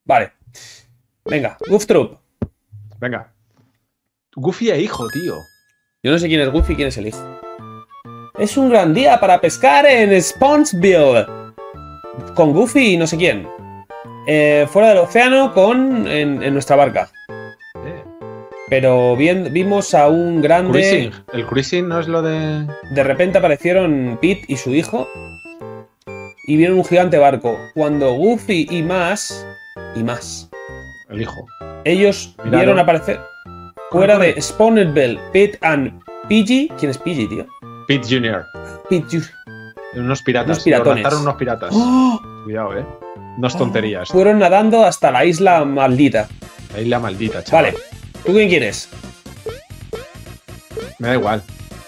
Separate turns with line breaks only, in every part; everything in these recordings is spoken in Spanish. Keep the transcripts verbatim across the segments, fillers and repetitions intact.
Vale. Venga, Goof Troop.
Venga. Goofy e hijo, tío.
Yo no sé quién es Goofy y quién es el hijo. Es un gran día para pescar en Spongeville. Con Goofy y no sé quién. Eh, fuera del océano con en, en nuestra barca.
Eh.
Pero bien, vimos a un grande...
Cruising. El cruising no es lo de...
De repente aparecieron Pete y su hijo. Y vieron un gigante barco. Cuando Goofy y más... Y más.
El hijo.
Ellos
Míralo.
vieron aparecer... Fuera de Spongeville, Pete and Pidgey. ¿Quién es Pidgey, tío?
Pete junior
Pete Junior
Unos piratas.
Unos piratones.
Lo mataron unos piratas.
¡Oh!
Cuidado, eh. No es tonterías.
Fueron nadando hasta la isla maldita.
La isla maldita, chaval.
Vale. ¿Tú quién quieres?
Me da igual.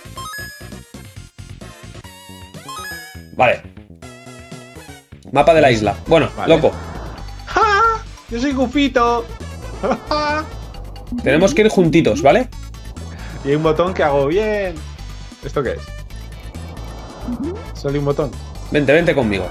Vale. Mapa de la isla. Bueno,
Vale.
loco.
¡Ja! Yo soy Gufito.
Tenemos que ir juntitos, ¿vale?
Y hay un botón que hago bien. ¿Esto qué es? Solo hay un botón.
Vente, vente conmigo.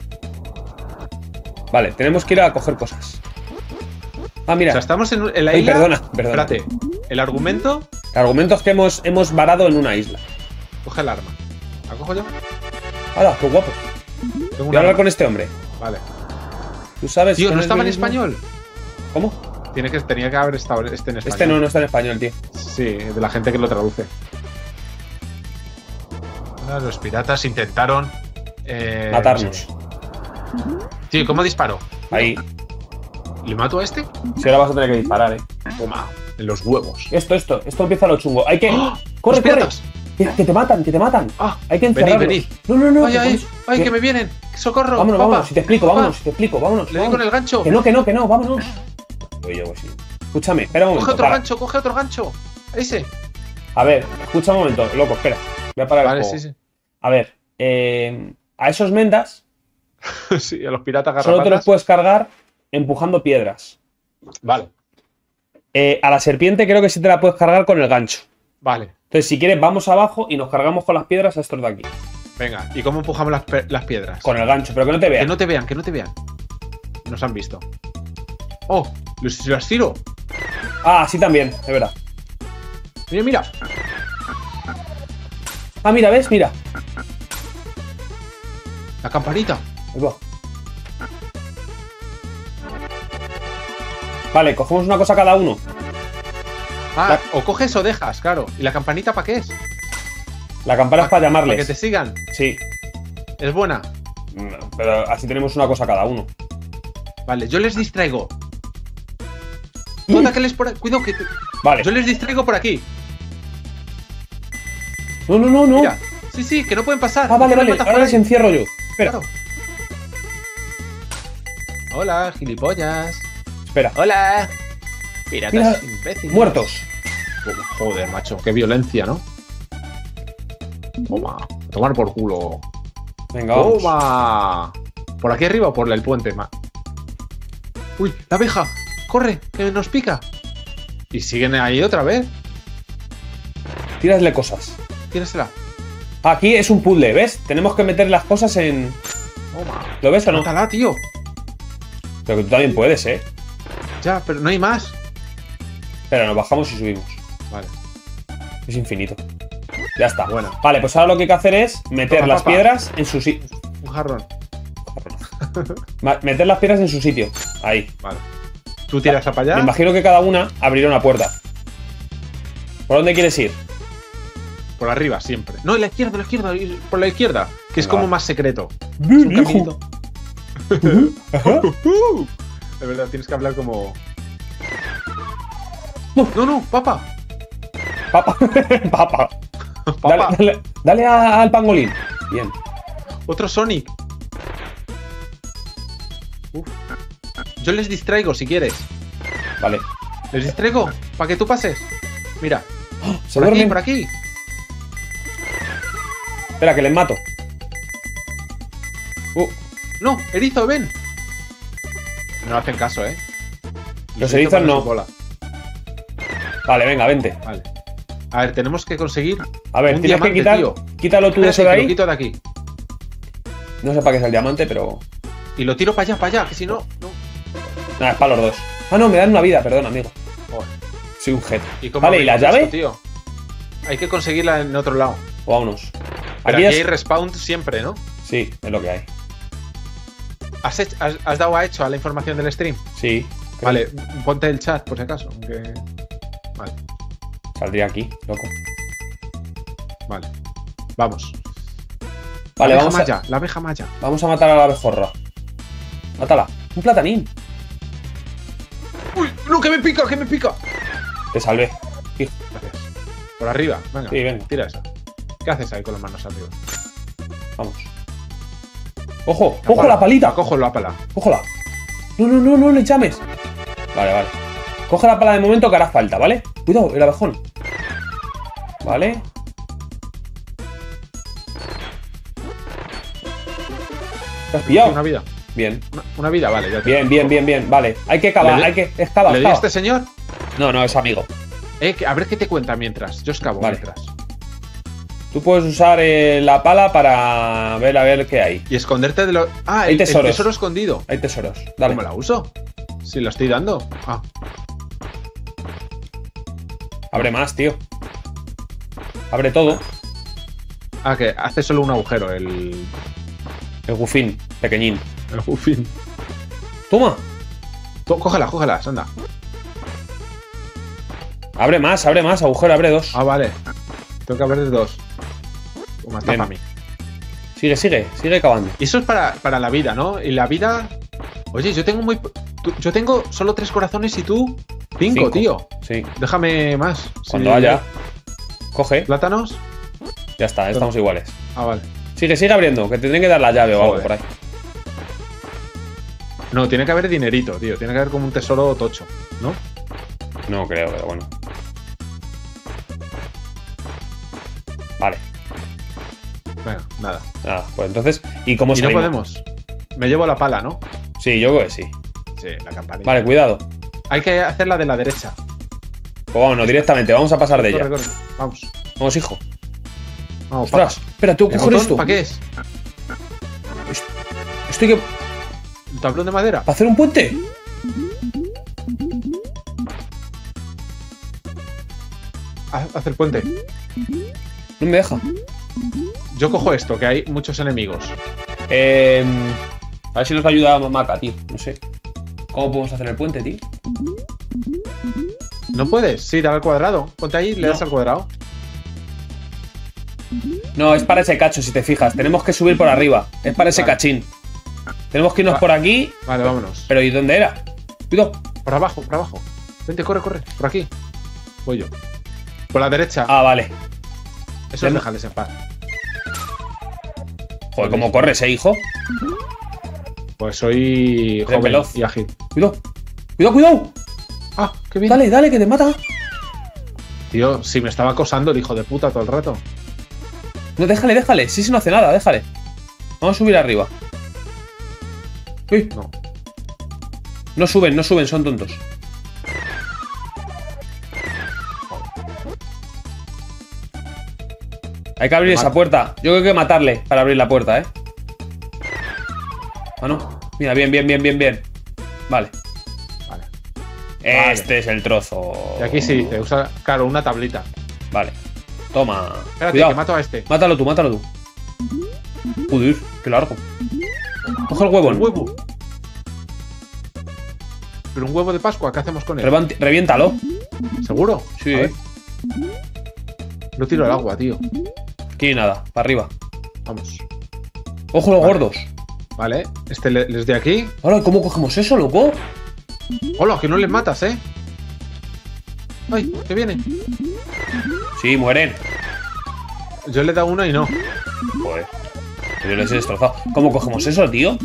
Vale, tenemos que ir a coger cosas. Ah, mira.
O sea, estamos en, en la
Ay,
isla.
perdona, perdona.
Espérate. El argumento.
El argumento es que hemos, hemos varado en una isla.
Coge el arma. ¿La cojo yo?
¡Hala, qué guapo!
Tengo
Voy
un
a hablar
arma.
con este hombre.
Vale.
¿Tú sabes?
Tío,
con
¿no
el
estaba en
mismo?
español?
¿Cómo?
Tiene que, tenía que haber estado este en español.
Este no, no está en español, tío.
Sí, de la gente que lo traduce. Ah, los piratas intentaron... Eh,
Matarnos.
no sé. Tío, ¿cómo disparo?
Ahí.
¿Le mato a este?
Si ahora vas a tener que disparar, eh.
Toma, en los huevos.
Esto, esto. Esto empieza lo chungo. Hay que...
¡Oh!
¡Corre,
¡Los
corre!
piratas!
Que, que te matan, que te matan.
¡Ah!
Hay que
Venid,
encerrarlos.
venid.
No, no, no.
¡Ay,
que
ay!
pones-
¡Ay,
que-
que me vienen! ¡Socorro!
Vámonos,
papá!
vámonos. Si te explico,
Papá,
vámonos. Si te explico, vámonos.
Le doy con el gancho.
Que no, que no, que no. Vámonos. Voy yo, voy sí. Escúchame, espera un
Coge
momento.
otro
para.
gancho, coge otro gancho. Ese.
A ver, escucha un momento, loco, espera. Voy a parar
Vale,
el juego.
sí, sí.
A ver, eh, a esos mendas
Sí, a los piratas
solo te los
garrapatas.
puedes cargar empujando piedras.
Vale,
Eh, a la serpiente creo que sí te la puedes cargar con el gancho.
vale.
Entonces, si quieres, vamos abajo y nos cargamos con las piedras a estos de aquí.
Venga, ¿y cómo empujamos las, pe- las piedras?
Con el gancho, pero que no te
Que
vean.
no te vean, que no te vean. Nos han visto. ¡Oh! ¿Los, los tiro?
Ah, sí también, es verdad.
Mira, mira.
Ah, mira, ¿ves? Mira.
La campanita.
Ahí va. Vale, cogemos una cosa cada uno.
Ah, o coges o dejas, claro. ¿Y la campanita para qué es?
La campana es para
Para
llamarles.
que te sigan.
Sí.
Es buena.
No, pero así tenemos una cosa cada uno.
Vale, yo les distraigo. Tú atácales por ahí. Cuidado que te...
Vale.
Yo les distraigo por aquí.
No, no, no, no.
Mira. Sí, sí, que no pueden pasar.
Ah, vale,
Que no
vale.
matas
Ahora
por
les
ahí.
encierro yo. Espera.
Claro. Hola, gilipollas.
Espera.
Hola. Piratas
Mira,
imbéciles.
Muertos.
Joder, macho. Qué violencia, ¿no? Toma. A tomar por culo.
Venga, vamos.
Toma. ¿Por aquí arriba o por el puente? Ma- Uy, la abeja. Corre, que nos pica. Y siguen ahí otra vez.
Tírasle cosas.
Tírasela.
Aquí es un puzzle, ¿ves? Tenemos que meter las cosas en...
Toma.
¿Lo ves o no?
Mátala, tío.
Pero que tú también puedes, ¿eh?
Ya, pero no hay más.
Pero nos bajamos y subimos.
Vale.
Es infinito. Ya está.
Bueno.
Vale, pues ahora lo que hay que hacer es meter
Toma,
las
papa.
piedras en su sitio.
Un jarrón.
Meter las piedras en su sitio. Ahí.
Vale. Tú tiras para
Me
allá.
imagino que cada una abrirá una puerta. ¿Por dónde quieres ir?
Por arriba, siempre. No, en la izquierda, en la izquierda. ir Por la izquierda. Que es
Venga,
como
va.
más secreto. Es
Bien,
un
hijo.
caminito.
Ajá.
De verdad, tienes que hablar como.
No.
No, no, papá.
Papa. Papa.
Papá.
Dale, dale, dale a- al pangolín. Bien.
Otro Sonic. Uf. Yo les distraigo si quieres.
Vale.
Les distraigo para que tú pases. Mira,
Se
por aquí,
duermen.
por aquí.
Espera, que les mato. Uh,
No, erizo, ven. No hacen caso, ¿eh?
Los erizos
van a
no.
su bola.
Vale, venga, vente.
Vale. A ver, tenemos que conseguir.
A ver,
un
tienes que
diamante,
quitar.
tío.
Quítalo tú de eso
Espérate,
de
que lo
ahí.
quito de aquí.
No sé para qué es el diamante, pero.
Y lo tiro para allá, para allá, que si no. No.
Nada, es para los dos. Ah, no, me dan una vida, perdón, amigo.
Joder.
Soy un jeto.
¿Y cómo
Vale, ¿y la
abrimos
llave?
esto, tío? Hay que conseguirla en otro lado.
Vámonos.
Pero
Aquí
aquí
es-
hay respawn siempre, ¿no?
Sí, es lo que hay.
¿Has, hecho- has- has dado a hecho a la información del stream?
Sí. creo.
Vale, ponte el chat por si acaso. aunque- Vale,
Saldría aquí, loco.
vale. Vamos.
Vale,
la
vamos
abeja
a,
maya, la abeja maya.
vamos a matar a la abejorra. Mátala. Un platanín.
¡Uy! ¡No, que me pica, que me pica!
Te salvé. Hijo.
Gracias. Por arriba, venga.
Sí, venga.
Tira esa. ¿Qué haces ahí con las manos arriba?
Vamos. ¡Ojo! ¡Ojo la palita!
Cojo la pala.
¡Cógela! No, no, no, no le llames. Vale, vale. Coge la pala de momento que hará falta, ¿vale? Cuidado, el abejón. Vale. ¿Te has pillado?
Una vida.
Bien.
Una, una vida, vale. Ya te-
Bien, bien, bien, bien. Vale. Hay que cavar,
¿Le di-
hay que. Excava,
¿Le di a
excava.
este señor?
No, no, es amigo.
Eh, que- a ver qué te cuenta mientras. Yo excavo
Vale.
mientras.
Tú puedes usar eh, la pala para ver a ver qué hay.
Y esconderte de los. Ah,
Hay
el, el
tesoros.
tesoro escondido.
Hay tesoros. Dale.
¿Cómo la uso? Si lo estoy dando. Ah,
Abre más, tío. Abre todo.
ah, que hace solo un agujero el.
El gufín, pequeñín.
El Huffin.
Toma.
Tó- Cógela, cógela, anda.
Abre más, abre más. Agujero, abre dos.
Ah, vale. Tengo que abrir dos. Toma, está
Bien.
para mí.
Sigue, sigue. Sigue cavando.
Y eso es para, para la vida, ¿no? Y la vida. Oye, yo tengo muy. tú- Yo tengo solo tres corazones y tú. Cinco,
Cinco.
tío.
Sí.
Déjame más.
Cuando
Sí.
haya. Coge.
¿Plátanos?
Ya está, estamos iguales.
Ah, vale.
Sigue, sigue abriendo. Que te tienen que dar la llave o algo
Joder.
por ahí.
No, tiene que haber dinerito, tío. Tiene que haber como un tesoro tocho, ¿no?
No creo, pero bueno. Vale.
Venga, nada.
Nada, pues entonces. ¿Y cómo
Y no
salimos?
podemos. Me llevo la pala, ¿no?
Sí, yo creo que sí.
Sí, la campanilla.
Vale, cuidado.
Hay que hacer la de la derecha.
Pues vámonos, directamente. Vamos a pasar de ella.
Corre, corre. Vamos.
Vamos, hijo.
Vamos,
Ostras. Espera, tengo que
¿El
coger
botón
esto.
para qué es?
Estoy que.
¿Un tablón de madera?
¿Para hacer un puente?
Haz haz el puente.
No me deja.
Yo cojo esto, que hay muchos enemigos.
Eh, a ver si nos ayuda Maca, tío. No sé. ¿Cómo podemos hacer el puente, tío?
¿No puedes? Sí, dale al cuadrado. Ponte ahí y le
No.
das al cuadrado.
No, es para ese cacho, si te fijas. Tenemos que subir por arriba. Es para ese
Vale.
cachín. Tenemos que irnos
Va-
por aquí.
Vale, vámonos.
Pero ¿y dónde era? Cuidado.
Por abajo, por abajo. Vente, corre, corre. Por aquí. Voy yo. Por la derecha.
Ah, vale.
Eso es
Ven.
déjales en paz.
Joder, ¿cómo corres, eh, hijo?
Pues soy joven
veloz.
y ágil.
Cuidado. Cuidado, cuidado.
Ah, qué bien.
Dale, dale, que te mata.
Tío, si me estaba acosando el hijo de puta todo el rato.
No, déjale, déjale. Sí, sí, no hace nada, déjale. Vamos a subir arriba. Uy,
No.
no suben, no suben, son tontos. Hay que abrir esa puerta. Yo creo que hay que matarle para abrir la puerta, ¿eh? Ah, no. Mira, bien, bien, bien, bien, bien. Vale.
Vale.
Este es el trozo.
Y aquí sí, te usa, claro, una tablita.
Vale. Toma.
Espérate,
Cuidado.
que mato a este.
Mátalo tú, mátalo tú. Joder, qué largo. Coge el huevo.
El huevo. Pero un huevo de Pascua, ¿qué hacemos con él?
Revanti- Reviéntalo.
¿Seguro?
Sí.
A ver. Lo tiro al agua, tío.
Aquí nada, para arriba.
Vamos.
Ojo los
Vale.
gordos.
Vale, este le- les de aquí.
Ahora, ¿cómo cogemos eso, loco?
Hola, que no les matas, ¿eh? Ay, que viene.
Sí, mueren.
Yo le he dado uno y no.
Joder. Yo les he destrozado. ¿Cómo cogemos eso, tío?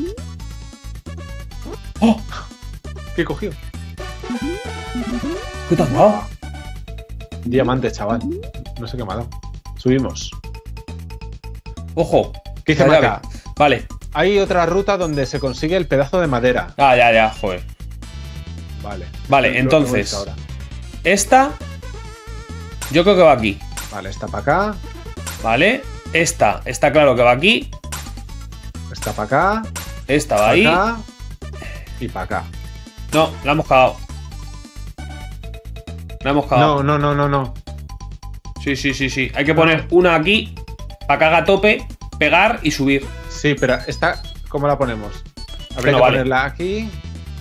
¡Oh!
¿Qué he cogido?
¿Qué te has dado?
Diamante, chaval. No sé qué me ha dado. Subimos.
Ojo.
¿Qué dice
La llave.
Maca?
Vale.
Hay otra ruta donde se consigue el pedazo de madera.
Ah, ya, ya, joder.
Vale.
Vale,
Lo- lo-
entonces.
lo voy a hacer
Esta. Yo creo que va aquí.
ahora. Vale, está para acá.
Vale. Esta, está claro que va aquí.
Está para acá.
Esta va
Para
ahí.
acá. Y para acá.
No, la hemos cagado. La hemos cagado.
No, no, no, no, no.
Sí, sí, sí, sí. Hay que poner una aquí para que haga tope, pegar y subir.
Sí, pero esta, ¿cómo la ponemos? Habría
No
que
vale.
ponerla aquí.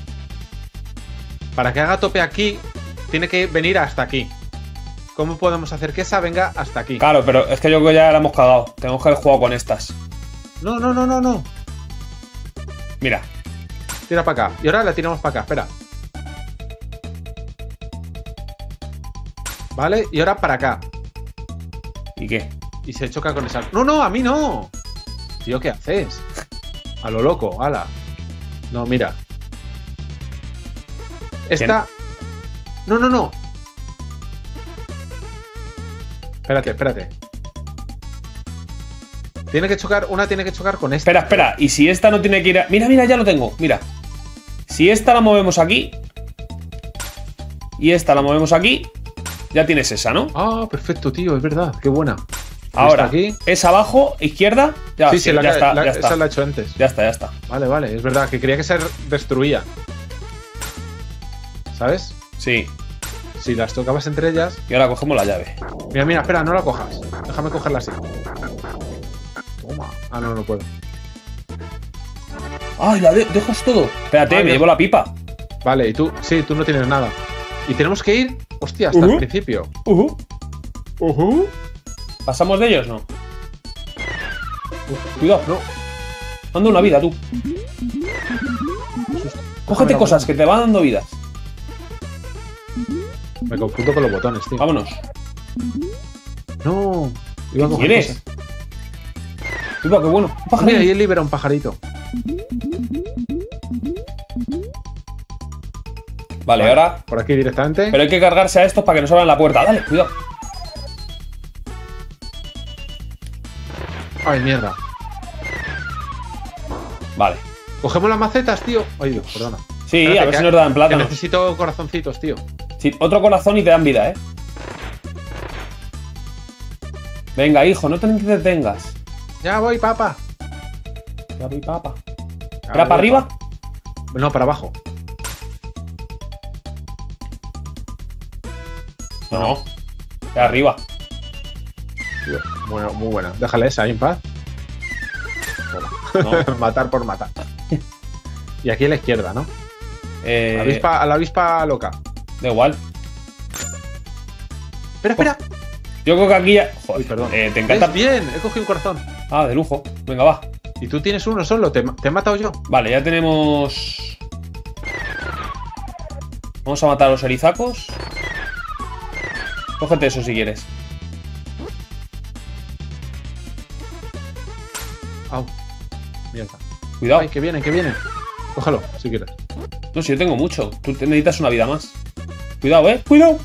Para que haga tope aquí, tiene que venir hasta aquí. ¿Cómo podemos hacer que esa venga hasta aquí?
Claro, pero es que yo creo que ya la hemos cagado. Tenemos que haber jugado con estas.
No, no, no, no, no.
Mira.
Tira para acá. Y ahora la tiramos para acá, espera. Vale, y ahora para acá.
¿Y qué?
Y se choca con esa. No, no, a mí no. Tío, ¿qué haces? A lo loco, ala. No, mira. Esta. No, no, no. Espérate, espérate. Tiene que chocar, una tiene que chocar con esta.
Espera, espera. ¿Y si esta no tiene que ir a... Mira, mira, ya lo tengo. Mira. Si esta la movemos aquí y esta la movemos aquí, ya tienes esa, ¿no?
Ah, perfecto, tío, es verdad. Qué buena.
Ahora,
aquí.
es abajo, izquierda. Ya,
sí,
sí,
sí, la,
ya, está,
la-
ya
esa
está.
la he hecho antes.
Ya está, ya está.
Vale, vale, es verdad, que creía que se destruía. ¿Sabes?
Sí.
Si las tocabas entre ellas.
Y ahora cogemos la llave.
Mira, mira, espera, no la cojas. Déjame cogerla así. Toma. Ah, no, no puedo.
¡Ay, la de dejas todo! Espérate,
Ah,
me
mira.
llevo la pipa.
Vale, y tú, sí, tú no tienes nada. Y tenemos que ir, hostia, hasta
Ujú.
el principio.
Uh -huh. ¿Pasamos de ellos? No.
Uf,
Cuidado.
no.
Dando una vida, tú. Cógete
la
cosas
mano.
que te van dando vidas.
Me confundo con los botones, tío.
Vámonos.
No. Iba a
¿Qué
coger
quieres?
cosas.
Cuidado, qué bueno. Un
Ah, mira,
pajarillo.
ahí él libera un pajarito.
Vale,
Vale,
ahora.
Por aquí directamente.
Pero hay que cargarse a estos para que nos abran la puerta. Dale, cuidado.
Ay, mierda.
Vale.
Cogemos las macetas, tío. Ay, Dios, perdona.
Sí,
Espérate,
a ver
que-
si nos dan
que
plátano.
necesito corazoncitos, tío.
Sí, otro corazón y te dan vida, ¿eh? Venga, hijo, no te detengas.
Ya voy, papá.
Ya voy, papa.
Ya
¿Era
voy,
para arriba?
papá. No, para abajo.
No, no. De arriba.
Tío, bueno, muy buena. Déjale esa ahí en paz.
No.
Matar por matar. Y aquí a la izquierda, ¿no?
Eh,
La avispa, a la avispa loca.
Da igual.
Espera, espera.
Yo creo que aquí ya. Joder,
Uy, perdón.
eh, te encanta.
¿Ves? Bien, he cogido un corazón.
Ah, de lujo. Venga, va.
Y tú tienes uno solo, te, te he matado yo.
Vale, ya tenemos. Vamos a matar a los erizacos. Cógete eso si quieres.
Au. Mierda.
Cuidado.
Ay, que vienen, que vienen. Cógelo, si quieres.
No, si yo tengo mucho. Tú te necesitas una vida más. Cuidado, eh. Cuidado.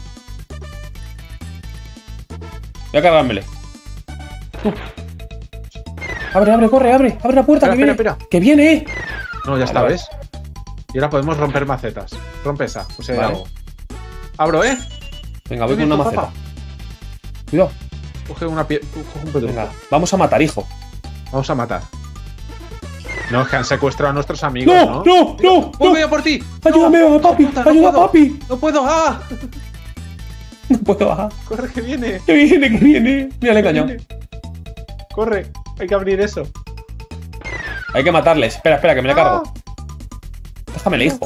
Voy a cargármele. Uh. Abre, abre, corre, abre. Abre la puerta.
Espera,
que viene.
espera, espera.
Que viene, eh.
No, ya
Vale,
está,
vale.
¿ves? Y ahora podemos romper macetas. Rompe esa, pues ahí
Vale.
hago. Abro, ¿eh?
Venga, voy
Muy
con una
bien,
maceta.
papá.
Cuidado.
Coge una pie... Coge un pedro.
Venga, vamos a matar, hijo.
Vamos a matar. No, es que han secuestrado a nuestros amigos,
¡No!
¿no?
¡No! ¡No!
¡Voy,
no.
voy a por ti!
¡Ayúdame,
¡No!
papi!
¡Puta, no
¡Ayuda,
puedo!
papi!
¡No puedo! ¡Ah!
No puedo bajar.
¡Corre, que viene!
Que viene, que viene. Mira, le he engañado.
Viene. ¡Corre! Hay que abrir eso.
Hay que matarles. Espera, espera, que me le cargo. Déjamele, hijo.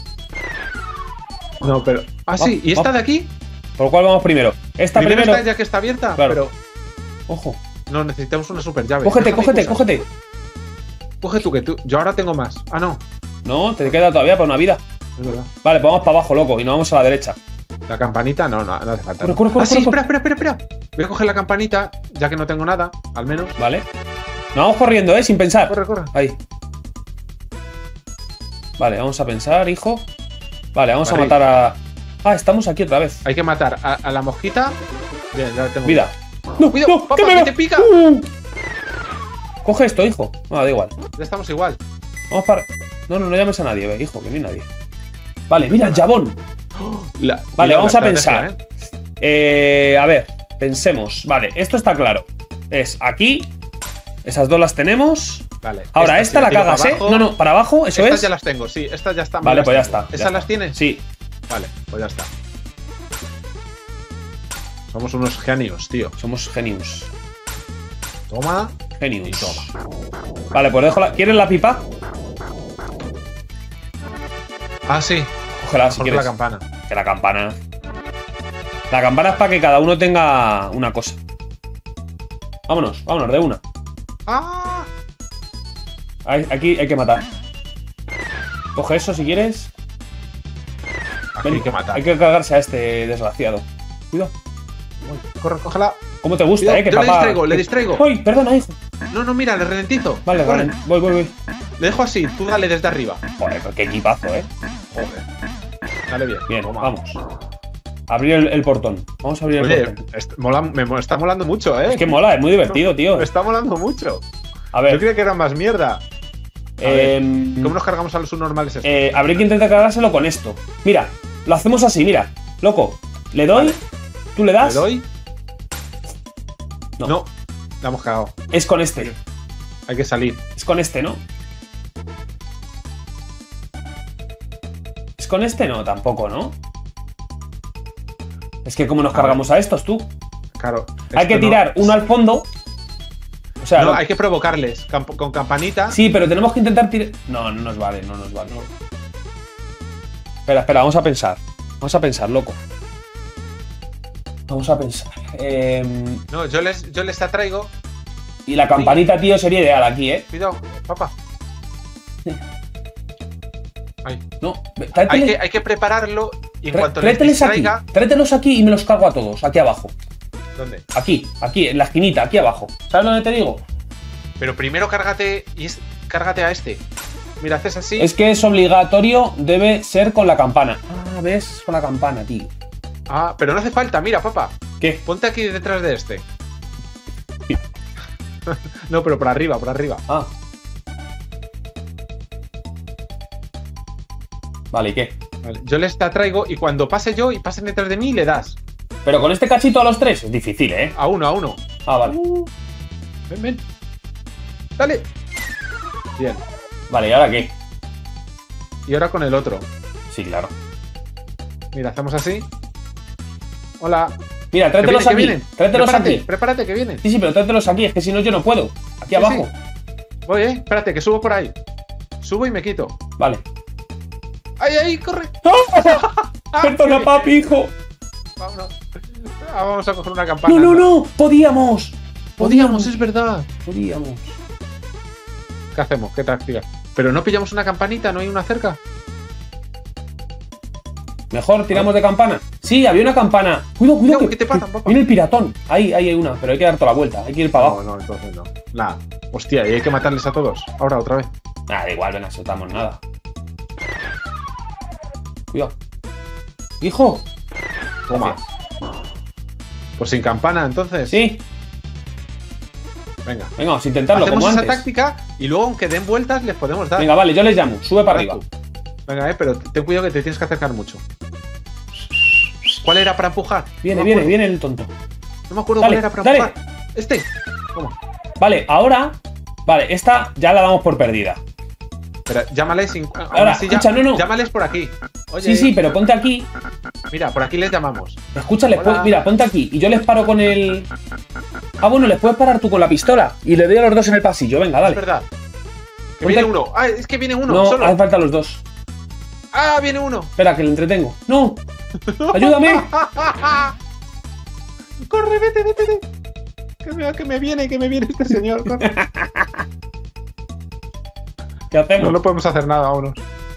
No, pero... Ah, sí. ¿Y esta de aquí?
¿Por lo cual vamos primero? Esta
Primero
primero.
esta ya que está abierta,
Claro.
pero...
Ojo.
No, necesitamos una super llave.
Cógete,
Déjame
cógete,
cosas.
cógete.
Coge tú, que tú... Yo ahora tengo más. Ah, no.
No, te queda todavía para una vida.
Es verdad.
Vale, pues vamos para abajo, loco. Y nos vamos a la derecha.
La campanita, no, no, no hace falta.
Corre, corre, corre,
ah, sí,
corre,
espera, espera, espera, espera. Voy a coger la campanita, ya que no tengo nada, al menos.
Vale. Nos vamos corriendo, ¿eh? Sin pensar.
Corre, corre.
Ahí. Vale, vamos a pensar, hijo. Vale, vamos
Vale.
a matar a... Ah, estamos aquí otra vez.
Hay que matar a, a la mosquita. Bien, ya la tengo.
Vida. No,
Cuidado,
no,
papá,
que me
que
va.
te pica.
Uh. Coge esto, hijo. No, da igual.
Ya estamos igual.
Vamos para... No, no, no llames a nadie, ve, hijo, que no hay nadie. Vale, mira, Jabón.
La-
Vale,
cuidado,
vamos
la
a pensar.
estrategia, ¿eh?
Eh, a ver, pensemos. Vale, esto está claro. Es aquí. Esas dos las tenemos.
Vale.
Ahora, esta,
si
la
tiro
cagas,
para
¿eh?
abajo,
No, no, para abajo, eso
estas
es.
ya las tengo, sí, estas ya están.
Vale,
las
pues ya
tengo.
está.
¿Esas
ya
las
está.
tienes?
Sí.
Vale, pues ya está. Somos unos genios, tío.
Somos genius.
Toma.
Genius.
Y toma.
Vale, pues dejo la... ¿Quieres la pipa?
Ah, sí.
Cógela si
Mejor que
quieres.
la campana.
Que la campana. La campana es para que cada uno tenga una cosa. Vámonos, vámonos, de una.
¡Ah!
Ahí- Aquí hay que matar. Coge eso si quieres.
Aquí
Ven,
hay que matar.
Hay que cargarse a este desgraciado. Cuidado.
Corre, cógela.
¿Cómo te gusta,
Cuidado,
eh? Que
yo le
papá...
distraigo, le distraigo.
¡Uy! Perdona, hijo.
No, no, mira, le ralentizo.
Vale,
Corre.
vale. Voy, voy, voy.
Le dejo así, tú dale desde arriba.
Joder, qué equipazo, eh.
Joder. Dale bien.
Bien,
Toma.
vamos. Abrir el, el portón. Vamos a abrir el
Oye,
portón.
est- mola- me mo- está molando mucho, ¿eh?
Es que mola, es muy divertido, tío.
Me está molando mucho.
A
Yo
ver.
creía que era más mierda.
Eh,
¿Cómo nos cargamos a los subnormales estos?
eh, habría que intentar cargárselo con esto. Mira, lo hacemos así, mira. Loco, le doy.
Vale.
¿Tú le das?
¿Le doy?
No.
No. La hemos cagado.
Es con este.
Hay que salir.
Es con este, ¿no? Es con este, no, tampoco, ¿no? Es que ¿cómo nos
A
cargamos a estos, tú?
Claro.
Hay que
esto no-
tirar uno al fondo. O sea,
No,
lo-
hay que provocarles. Camp- con campanita.
sí, pero tenemos que intentar tirar. No, no nos vale, no nos vale. no. Espera, espera, vamos a pensar. Vamos a pensar, loco. Vamos a pensar. Em,
No, yo les, yo les atraigo.
y la campanita, tío, sería ideal aquí, ¿eh?
Cuidado, papá. Ahí.
No,
Hay
tráetele-
que, hay que prepararlo y en
trá-
cuanto les
tráeteles aquí.
distraiga.
Tráetelos aquí y me los cargo a todos, aquí abajo.
¿Dónde?
Aquí, aquí, en la esquinita, aquí abajo. ¿Sabes dónde te digo?
Pero primero cárgate y es- cárgate a este. Mira, haces así.
Es que es obligatorio, debe ser con la campana. Ah, ves, con la campana, tío.
Ah, pero no hace falta, mira, papá.
¿Qué?
Ponte aquí detrás de este. No, pero por arriba, por arriba.
Ah. Vale, ¿y qué?
Vale, yo les te atraigo y cuando pase yo y pasen detrás de mí, le das.
Pero con este cachito a los tres es difícil, ¿eh?
A uno, a uno.
Ah, vale.
Ven, ven. Dale. Bien.
Vale, ¿y ahora qué?
Y ahora con el otro.
Sí, claro.
Mira, hacemos así. Hola.
Mira,
Que
tráetelos
vienen, que
aquí.
vienen.
Tráetelos
Prepárate,
aquí.
prepárate, que vienen.
Sí, sí, pero tráetelos aquí, es que si no yo no puedo. Aquí
Sí,
abajo.
Voy, eh. Espérate, que subo por ahí. Subo y me quito.
Vale.
¡Ay, ay! ¡Corre! Ah,
Perdona,
qué
papi, hijo.
Vámonos. Ah, vamos a coger una campana.
No, no, no. Podíamos.
Podíamos, es verdad.
Podíamos.
¿Qué hacemos? ¿Qué táctica? Pero no pillamos una campanita, no hay una cerca.
Mejor tiramos de campana. Sí, había una campana. Cuidado, cuidado.
Cuidado,
que,
que te pasan,
que
papá.
viene el piratón. Ahí, ahí hay una, pero hay que dar toda la vuelta. Hay que ir para abajo.
No, no, entonces no. Nada. Hostia, y hay que matarles a todos. Ahora, otra vez.
Nada, da igual, no soltamos nada. Cuidado. Hijo.
Toma.
Gracias.
Pues sin campana, entonces.
Sí.
Venga.
Venga, vamos a intentarlo
Hacemos
como
esa
antes.
táctica y luego, aunque den vueltas, les podemos dar.
Venga, vale, yo les llamo. Sube para
Venga,
arriba.
tú. Venga, eh, pero ten cuidado que te tienes que acercar mucho. ¿Cuál era para empujar?
Viene,
no me
viene,
acuerdo.
viene el tonto.
No me acuerdo
Dale,
cuál era para
dale.
empujar. Este. Toma.
Vale, ahora. Vale, esta ya la damos por perdida.
Pero llámales. sin- aún
Ahora,
así, ya-
escucha, no, no.
Llámales por aquí. Oye,
Sí, sí, pero ponte aquí.
Mira, por aquí les llamamos.
Escucha, les
Hola.
puedo- mira, ponte aquí. Y yo les paro con el. Ah, bueno, les puedes parar tú con la pistola. Y le doy a los dos en el pasillo. Venga,
Es
dale.
verdad. Que
Ponte-
viene uno. Ah, es que viene uno.
No,
solo.
hace falta los dos.
Ah, viene uno.
Espera, que le entretengo. ¡No! ¡Ayúdame!
Corre, vete, vete, vete. Que me, que me viene, que me viene este señor. corre.
¿Qué hacemos?
No podemos hacer nada, vámonos.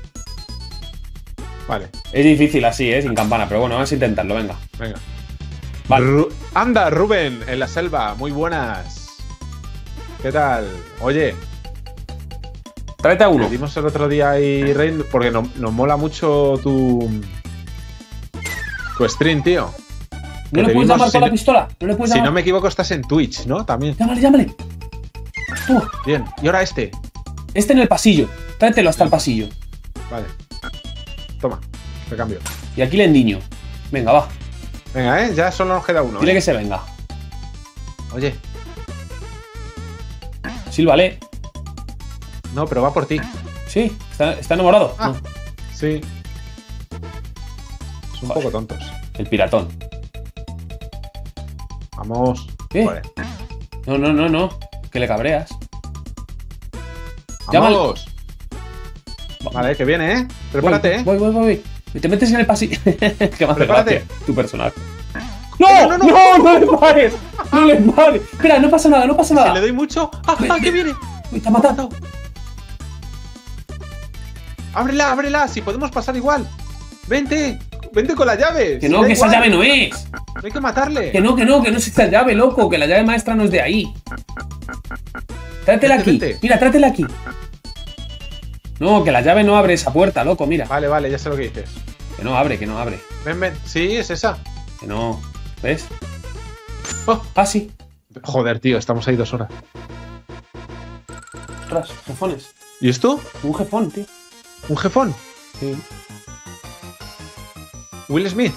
Vale,
Es difícil así, ¿eh? Sin campana. Pero bueno, vamos a intentarlo, venga.
venga.
Vale.
Ru- Anda, Rubén, en la selva. Muy buenas. ¿Qué tal? Oye,
Tráete a uno.
le dimos el otro día ahí, Rain, porque no- nos mola mucho tu. Tu stream, tío.
¿No
que
le
te
puedes
vimos,
llamar
si
con la
no-
pistola? ¿No le puedes
Si
llamar?
no me equivoco, estás en Twitch, ¿no? También.
Llámale, llámale. Tú,
Bien. Y ahora este.
este en el pasillo. Tráetelo hasta el pasillo.
Vale. Toma, te cambio.
Y aquí le endiño. Venga, va.
Venga, ¿eh? Ya solo nos queda uno.
Dile
¿eh?
que se venga.
Oye,
Sílvale.
No, pero va por ti.
Sí, está, está enamorado.
Ah.
No.
Sí. Son un
Joder.
poco tontos.
El piratón.
Vamos.
¿Qué?
Joder.
No, no, no, no. Que le cabreas. Llámale.
Vamos. Vale, que viene, ¿eh? Prepárate, ¿eh?
Voy, voy, voy, voy. Te metes en el pasillo. Que me hace
Prepárate.
gracia tu personaje. ¡No!
No,
¡No,
no,
no, no le pares! ¡No le pares! Espera, no pasa nada, no pasa
Si
nada.
le doy mucho. ¡Ah,
Ven,
ah, que
ven.
viene!
Uy, te ha matado.
¡Ábrela, ábrela! Si podemos pasar igual. Vente. Vente con la llave.
Que
si
no,
da
que esa
igual.
llave no es.
No hay que matarle.
Que no, que no, que no es esa llave, loco. Que la llave maestra no es de ahí. Trátela
Vente,
aquí.
vente.
Mira, trátela aquí. No, que la llave no abre esa puerta, loco, mira.
Vale, vale, ya sé lo que dices.
Que no abre, que no abre.
Ven, ven. Sí, es esa.
Que no. ¿Ves?
Oh.
Ah, sí.
Joder, tío, estamos ahí dos horas.
Ostras, jefones.
¿Y esto?
Un jefón, tío.
¿Un jefón?
Sí.
Will Smith.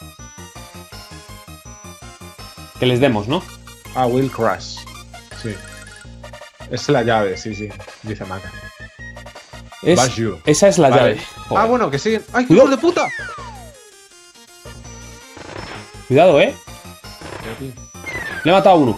Que les demos, ¿no?
Ah, Will Crash. Sí. Es la llave, sí, sí. Dice Maca.
Es,
Bashu.
esa es la
Vale.
llave. Joder.
Ah, bueno, que siguen. ¡Ay, qué
Cuidado.
hijo de puta!
Cuidado, ¿eh? Le he matado a uno.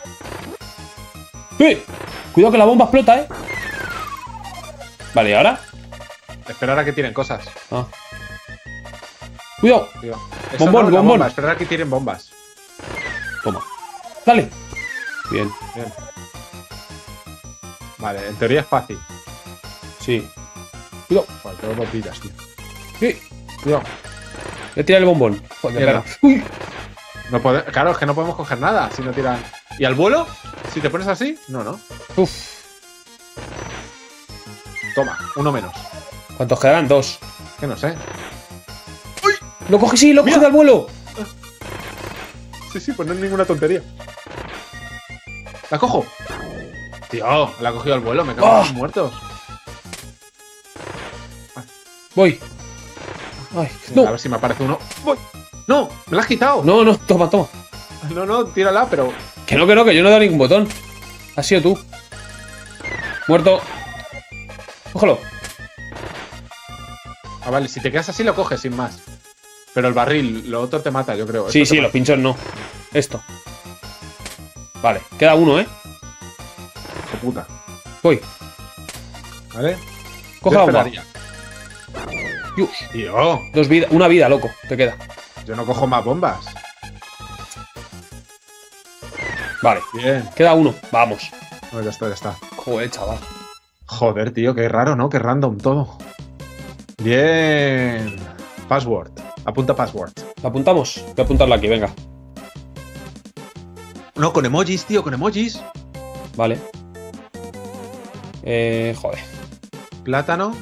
¡Eh! Cuidado que la bomba explota, ¿eh? Vale, ¿y ahora?
Esperar a que tiren cosas.
Ah. Cuidado.
Tío. Eso
Bombón,
no, la
bombón.
bomba, esperar a que tiren bombas.
Toma. Dale. Bien.
Bien. Vale, en teoría es fácil.
Sí. Cuidado.
Joder, tengo dos vidas, tío.
¡Eh!
Cuidado.
Voy a tirar el bombón. Joder,
Mierda.
perra. Uy.
No pode- Claro, es que no podemos coger nada si no tiran. ¿Y al vuelo? Si te pones así, no, no.
Uf.
Toma, uno menos.
¿Cuántos quedarán? Dos.
Que no sé.
¡Lo coge, sí! ¡Lo coge
Mira.
al vuelo!
Sí, sí, pues no es ninguna tontería. ¿La cojo? Tío, la ha cogido al vuelo, me cago en
¡Ah!
los muertos.
Voy. Ay,
A
no.
ver si me aparece uno. ¡Voy! ¡No! ¡Me la has quitado!
No, no, toma, toma.
no, no, tírala, pero.
Que no, que no, que yo no he dado ningún botón. Has sido tú. Muerto. Cógelo.
Ah, vale, si te quedas así lo coges sin más. Pero el barril, lo otro te mata, yo creo.
Sí,
Esto te
sí, los
mata.
pinchos no. Esto. Vale, queda uno, ¿eh?
Hijo de puta.
Voy.
¿Vale?
Coge
Yo
la bomba.
esperaría.
Dios.
Tío,
Dos vidas, una vida, loco. Te queda.
yo no cojo más bombas.
Vale.
Bien.
Queda uno. Vamos.
No, ya está, ya está.
Joder, chaval.
Joder, tío, qué raro, ¿no? Qué random todo. Bien. Password. Apunta password.
¿La apuntamos? Voy a apuntarla aquí, venga.
No, con emojis, tío, con emojis.
Vale. Eh, joder.
Plátano.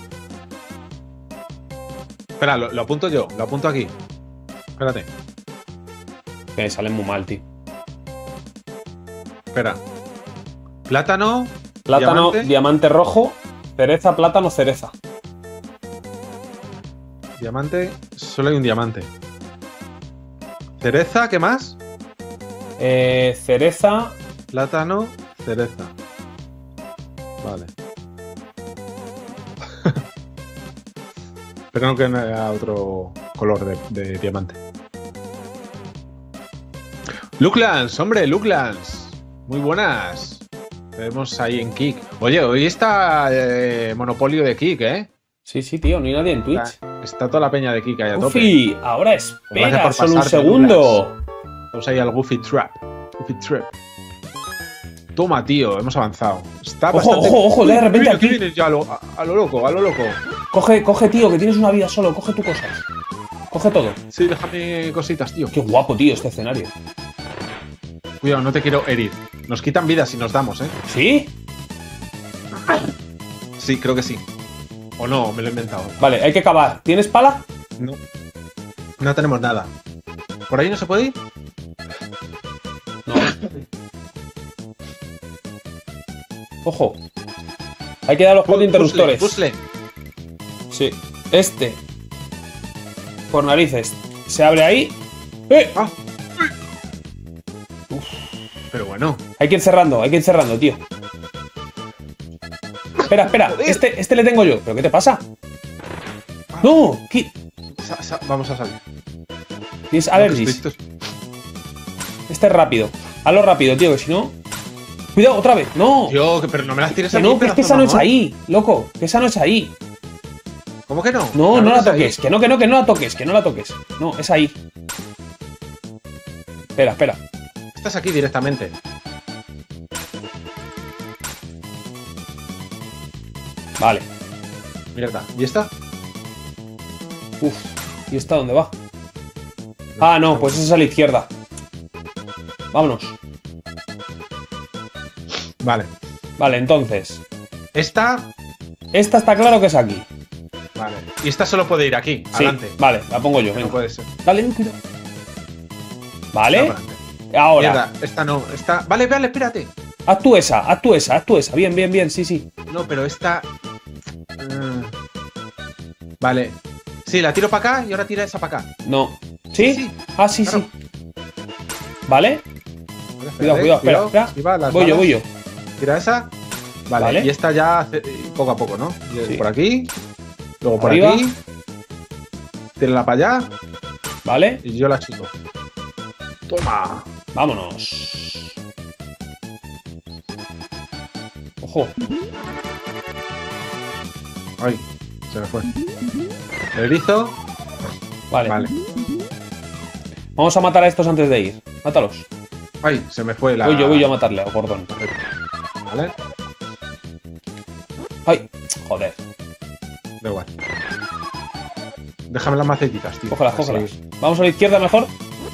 Espera, lo, lo apunto yo, lo apunto aquí. Espérate,
Que me salen muy mal, tío.
espera. Plátano.
Plátano,
diamante,
diamante rojo. Cereza, plátano, cereza.
diamante, solo hay un diamante. Cereza, ¿qué más?
Eh, cereza.
Plátano, cereza. Vale. Espero que no haya otro color de, de diamante. Looklands, hombre, Looklands. Muy buenas. Vemos ahí en Kik. Oye, hoy está eh, monopolio de Kik, ¿eh?
Sí, sí, tío, no hay nadie en Twitch.
Está, está toda la peña de Kik ahí a tope.
Ufi, ahora
Gracias
espera,
por
solo un
pasarte,
segundo.
Vamos ahí al Goofy Trap. Goofy Trap. Toma, tío, hemos avanzado. Está
Ojo,
bastante...
ojo, ojo, de
Uy,
repente
mira,
aquí.
que vienes ya a lo, a, a lo loco, a lo loco.
Coge, coge, tío, que tienes una vida solo. Coge tu cosas. Coge todo.
Sí, déjame cositas, tío.
Qué guapo, tío, este escenario.
Cuidado, no te quiero herir. Nos quitan vidas si nos damos, ¿eh?
¿Sí?
Sí, creo que sí. O no, me lo he inventado.
Vale, hay que cavar. ¿Tienes pala?
No. No tenemos nada. ¿Por ahí no se puede ir?
No. Ojo. Hay que dar los cuatro interruptores.
Puzzle,
Sí. Este. Por narices. Se abre ahí. ¡Eh!
Ah. Pero bueno.
Hay que ir cerrando, hay que ir cerrando, tío. espera, espera. Este, este le tengo yo. ¿Pero qué te pasa? ¡No! ¿Qué?
Sa- sa- Vamos a salir.
Tienes
No, que
alergies.
estoy- estoy-
Este es rápido. Hazlo rápido, tío, que si no. Cuidado, otra vez. ¡No!
Tío, que- pero no me las tires
Que
a
no,
mí,
que es que
pedazo
esa no es
mamón.
ahí, loco. Que esa no es ahí.
¿Cómo que no?
No,
Claro
no
que
la
es ahí.
toques. Que no, que no, que no la toques. Que no la toques. No, es ahí. Espera, espera.
Estás aquí directamente.
Vale.
Mierda. ¿Y esta?
Uf. ¿Y esta dónde va? Ah, no, pues esa es a la izquierda. Vámonos.
Vale.
Vale, entonces.
Esta.
Esta está claro que es aquí.
Vale. Y esta solo puede ir aquí.
Sí,
Adelante.
vale, la pongo yo.
No
Venga.
puede ser.
Dale, cuidado. Vale.
No, para adelante.
Ahora.
Mierda, esta no. Esta. Vale, vale, espérate.
Haz tú esa, haz tú esa, haz tú esa. Bien, bien, bien, sí, sí.
No, pero esta. Mm. Vale. Sí, la tiro para acá y ahora tira esa para acá.
No. ¿Sí?
Sí,
Ah, sí,
claro.
sí. Vale.
Vale,
Cuidado, cuidado, espera, espera.
Sí, va, las
Voy yo,
balas.
voy yo.
Tira esa. Vale.
Vale.
Y esta ya hace- poco a poco, ¿no?
Sí.
Por aquí. Luego por
Arriba.
aquí. Tírala para allá.
Vale.
Y yo la chuto. Toma.
Vámonos. Ojo.
Ay, se me fue. El erizo.
Vale.
Vale.
Vamos a matar a estos antes de ir. Mátalos.
Ay, se me fue la.
Voy yo, voy yo a matarle a Gordon.
Vale.
Ay, joder.
Da igual. Déjame las macetitas, tío.
Cógelas,
Así.
cógelas. Vamos a la izquierda mejor.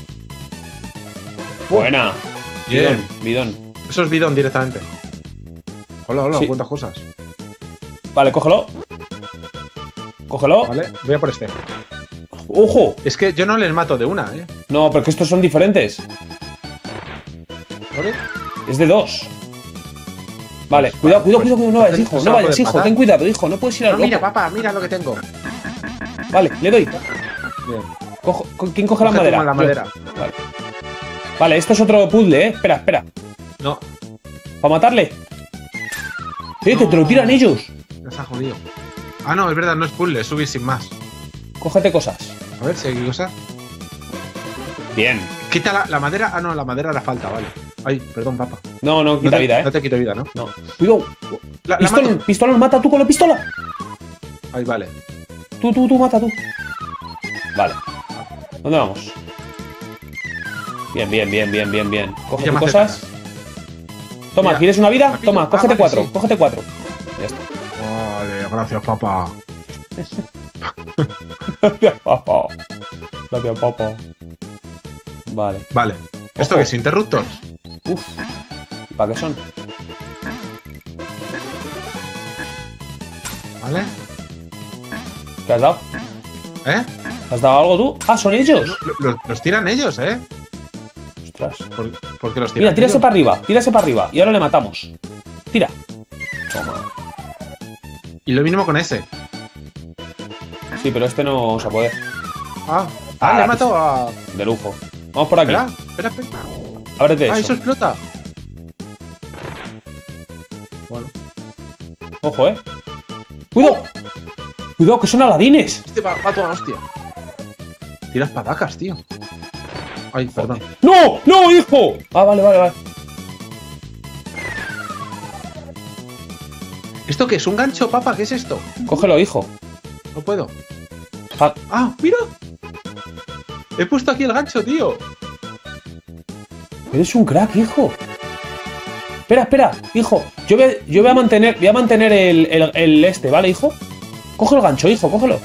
Buena.
Bien.
Bidón, bidón.
Eso es bidón directamente. Hola, hola,
Sí.
cuántas cosas.
Vale, cógelo. Cógelo.
Vale, voy a por este.
¡Ojo!
Es que yo no les mato de una, ¿eh?
No, pero que estos son diferentes.
¿Vale?
Es de dos. Vale,
Pues,
cuidado, cuidado,
pues,
cuidado, cuidado, no vayas,
pues,
hijo,
pues
no
se va a
vayas,
poder
hijo,
matar.
ten cuidado, hijo, no puedes ir al
No,
loco.
mira, papá, mira lo que tengo.
Vale, le doy.
Bien.
Cojo- co- ¿Quién coge la
Coge tú
madera?
la
Yo.
madera.
Vale. Vale, esto es otro puzzle, eh. Espera, espera.
No,
¿Para matarle? Eh, que te lo tiran ellos.
ya se ha jodido. Ah, no, es verdad, no es puzzle, es subir sin más.
Cógete cosas.
A ver si hay cosa.
Bien.
Quita la, la madera. Ah, no, la madera hará falta, vale. Ay, perdón, papá.
No, no,
No
quita
te,
vida,
no
eh.
te quito vida, ¿no?
No. Cuidado.
La, la
Pistolón,
mato.
pistolón, mata tú con la pistola.
Ay, vale.
Tú, tú, tú, mata tú. Vale. ¿Dónde vamos? Bien, bien, bien, bien, bien, bien. Coge
Ya
tus
me hace
cosas. Toma,
Mira,
¿quieres una vida?
¿la pillo?
Toma,
Ah,
cógete
vale,
cuatro,
sí.
cógete cuatro. Ya está.
Vale, gracias, papá.
Gracias, papá. Gracias, papá. Vale.
Vale. ¿Esto
Ojo.
qué es? ¿Interruptor?
Uf. ¿Para qué son?
¿Vale?
¿Qué has dado?
¿Eh?
¿Has dado algo tú? Ah, son ellos.
Lo- lo- los tiran ellos, ¿eh?
Ostras.
¿Por, por qué los tiran
Mira, tírase
ellos?
para arriba, tírase para arriba. Y ahora le matamos. Tira. Toma.
Y lo mínimo con ese.
Sí, pero este no vamos a poder.
Ah,
Ah,
ah, le
la
he matado a.
De lujo. Vamos por aquí.
Espera, espera, espera.
Ábrete
Ah,
eso.
eso explota. Bueno,
Ojo, eh. ¡Cuidado! ¡Cuidado, que son aladines!
este va, va toda hostia. Tira espadacas, tío. Ay, perdón.
¡No! ¡No, hijo! Ah, vale, vale, vale.
¿Esto qué es? ¿Un gancho, papá? ¿Qué es esto?
Cógelo, hijo.
No puedo.
Ah,
¡Ah, mira! He puesto aquí el gancho, tío.
eres un crack, hijo. Espera, espera, hijo. Yo voy a, yo voy a mantener, voy a mantener el, el, el este, ¿vale, hijo? Coge el gancho, hijo, cógelo.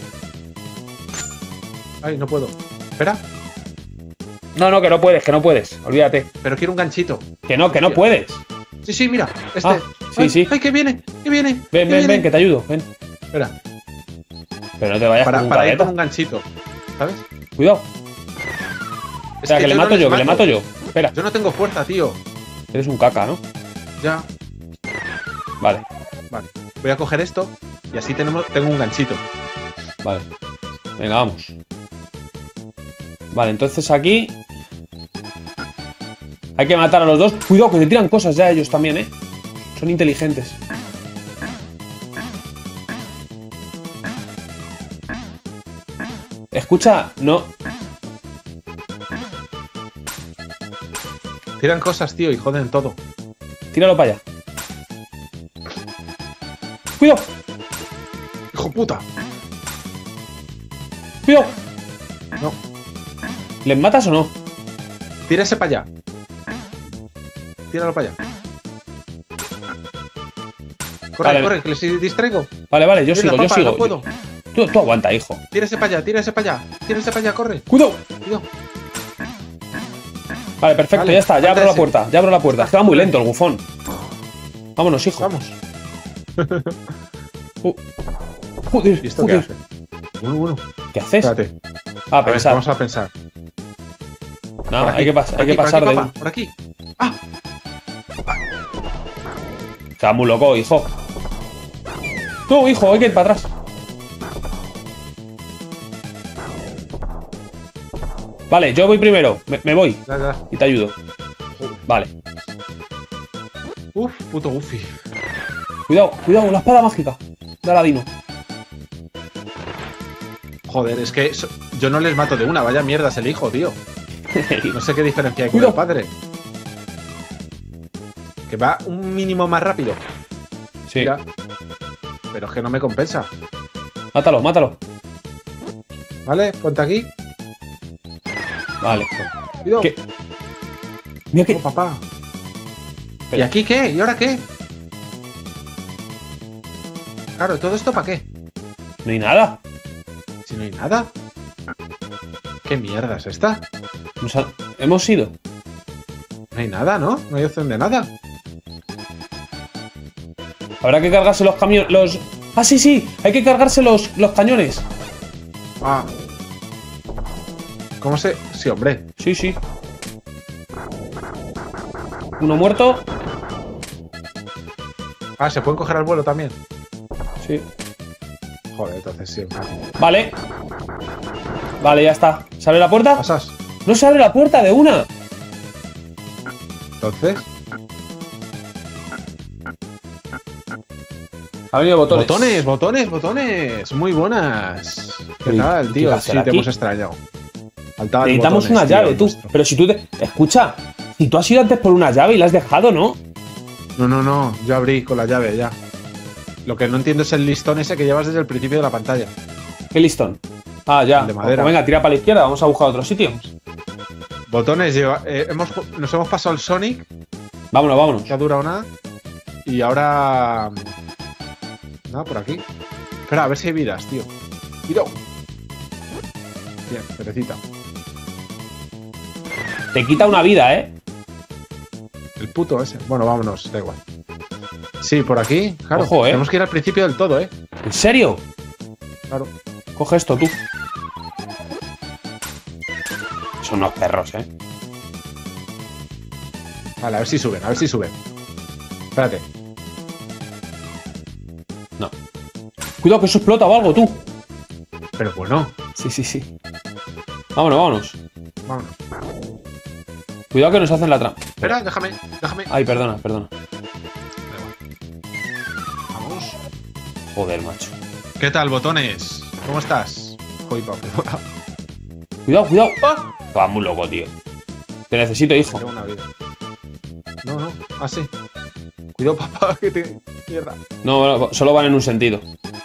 Ay, no puedo. Espera,
No, no, que no puedes, que no puedes. Olvídate.
pero quiero un ganchito.
Que no, que no puedes.
Sí, sí, mira. Este.
Ah, sí,
ay,
sí.
Ay, que viene, que viene.
Ven,
que
ven,
viene.
ven, que te ayudo. Ven.
Espera,
Pero no te vayas
para,
con un
para ir
careta.
con un ganchito. ¿Sabes?
Cuidado.
Es
Espera, que, le
no
mato
les
yo, que le mato yo. Espera.
Yo no tengo fuerza, tío.
Eres un caca, ¿no?
Ya.
Vale,
Vale. Voy a coger esto y así tenemos, tengo un ganchito.
vale. Venga, vamos. Vale, entonces aquí hay que matar a los dos. Cuidado, que te tiran cosas ya ellos también, ¿eh? Son inteligentes. Escucha, no.
Tiran cosas, tío, y joden todo.
Tíralo para allá. ¡Cuidado!
¡Hijo puta!
¡Cuidado!
No.
¿Les matas o no?
Tira ese para allá. Tíralo para allá. Corre,
Vale.
corre, que les distraigo.
Vale, vale, yo
Mierda,
sigo, yo
papá,
sigo.
no puedo.
Tú, tú aguanta, hijo.
Tírese para allá, tírese para allá. Tírese para allá, corre.
¡Cuidado!
Cuidado.
Vale, perfecto,
Vale,
ya está, ya
anda
abro la
ese.
puerta, ya abro la puerta. Es que va muy lento el bufón. Vámonos, hijo.
Vamos.
Uh, joder,
¿Y esto qué
joder.
hace? Bueno, bueno.
¿Qué haces?
Espérate.
Ah,
A ver,
pensar.
vamos a pensar.
No,
Por aquí,
hay que, pas-
por
hay que
aquí, por
pasar
aquí,
de.
papá, por aquí. ¡Ah!
Está muy loco, hijo. Tú, hijo, hay que ir para atrás. Vale, yo voy primero. Me, me voy
Ya, ya.
y te ayudo. Vale.
Uf, puto Goofy.
Cuidado, cuidado, la espada mágica de Aladino.
Joder, es que so- yo no les mato de una. Vaya mierda es el hijo, tío. No sé qué diferencia hay con
Cuidado.
el padre. Que va un mínimo más rápido.
Sí,
Mira. Pero es que no me compensa.
mátalo, mátalo.
¿Vale? Ponte aquí.
Vale.
Cuidado.
¿Qué? Mira que.
Oh, papá.
Espera.
¿Y aquí qué? ¿Y ahora qué? Claro, ¿todo esto para qué?
No hay nada.
Si no hay nada. ¿Qué mierda es esta?
Nos ha- Hemos ido.
No hay nada, ¿no? No hay opción de nada.
Habrá que cargarse los camiones. Los. Ah, sí, sí. Hay que cargarse los, los cañones.
Ah. ¿Cómo se...? Sí, hombre.
Sí, sí. Uno muerto.
Ah, ¿se pueden coger al vuelo también?
Sí.
Joder, entonces sí.
Vale. Vale, ya está. ¿Se abre la puerta?
¿Pasas?
No se abre la puerta de una.
Entonces...
Ha venido botones.
Botones, botones, botones. Muy buenas. ¿Qué
Uy,
tal,
¿qué
tío?
vas a
Sí,
hacer
te
aquí?
hemos extrañado. Faltaban
Necesitamos
botones,
una
tío,
llave, tú.
nuestro.
Pero si tú te. Escucha. Si tú has ido antes por una llave y la has dejado, ¿no?
No, no, no. Yo abrí con la llave ya. Lo que no entiendo es el listón ese que llevas desde el principio de la pantalla.
¿Qué listón? Ah, ya.
El de madera.
Pues venga, tira para la izquierda. Vamos a buscar otro sitio.
Botones, lleva- eh, hemos, nos hemos pasado el Sonic,
Vámonos, vámonos.
que ha durado nada. Y ahora... Nada, por aquí. Espera, a ver si hay vidas, tío. Cuidado. Bien, perecita.
Te quita una vida, ¿eh?
El puto ese. Bueno, vámonos, da igual. Sí, por aquí, claro.
Ojo, ¿eh?
Tenemos que ir al principio del todo, ¿eh?
¿En serio?
Claro.
Coge esto, tú. Son unos perros, ¿eh?
Vale, a ver si suben, a ver si suben. Espérate.
No. Cuidado que eso explota o algo, tú.
Pero bueno,
Sí, sí, sí. Vámonos, vámonos.
vámonos.
Cuidado que nos hacen la trampa.
Espera, déjame, déjame.
Ay, perdona, perdona.
Vamos.
Joder, macho.
¿Qué tal, botones? ¿Cómo estás? Joder, papá.
Cuidado, cuidado.
¡Ah!
Va muy loco, tío. Te necesito, hijo.
Tengo una vida. No, no. Ah, sí. Cuidado, papá, que te... Mierda.
No, no, solo van en un sentido.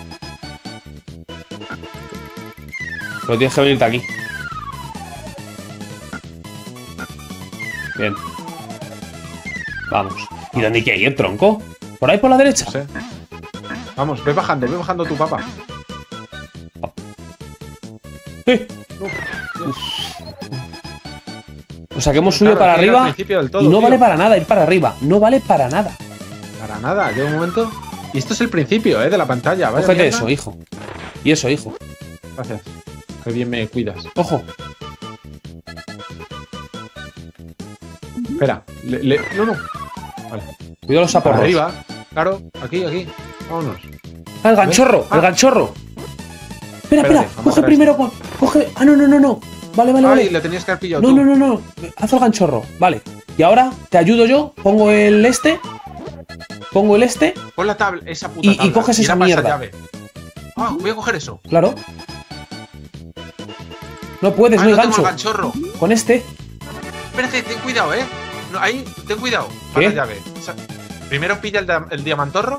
Pero tienes que venirte aquí. Bien. Vamos. ¿Y dónde hay que ir, tronco? ¿Por ahí por la derecha?
No sé. Vamos, ve bajando, ve bajando tu papá.
¡Eh!
Uf.
O sea que hemos subido
Claro,
para
hay que ir al
arriba
principio del todo,
y no
tío.
vale para nada ir para arriba. No vale para nada.
Para nada, llega un momento. Y esto es el principio, ¿eh? De la pantalla. Vaya
Cógete
mierda.
eso, hijo. Y eso, hijo.
Gracias. Qué bien me cuidas.
Ojo.
Espera. Le, le- No, no. Vale.
Cuidado los
Por
saporros.
arriba. Claro. Aquí, aquí. Vámonos.
Ah, el ganchorro,
Ah.
el ganchorro. Espera,
Espérate,
espera.
vamos a
Coge
hacer
primero con. Coge. Ah, no, no, no, no. Vale, vale,
Ay,
vale.
le tenías que haber pillado
No,
tú.
no, no, no. Haz el ganchorro. Vale. Y ahora te ayudo yo. Pongo el este. Pongo el este.
Pon la tabla, esa puta
Y- y
tabla.
coges esa
era para
mierda.
llave. Ah, voy a coger eso.
Claro. No puedes,
Ay,
no hay
no tengo
gancho.
el ganchorro.
Con este.
Espérate, ten cuidado, eh. No, ahí, ten cuidado.
¿Qué?
Para la llave. O sea, primero pilla el, da- el diamantorro.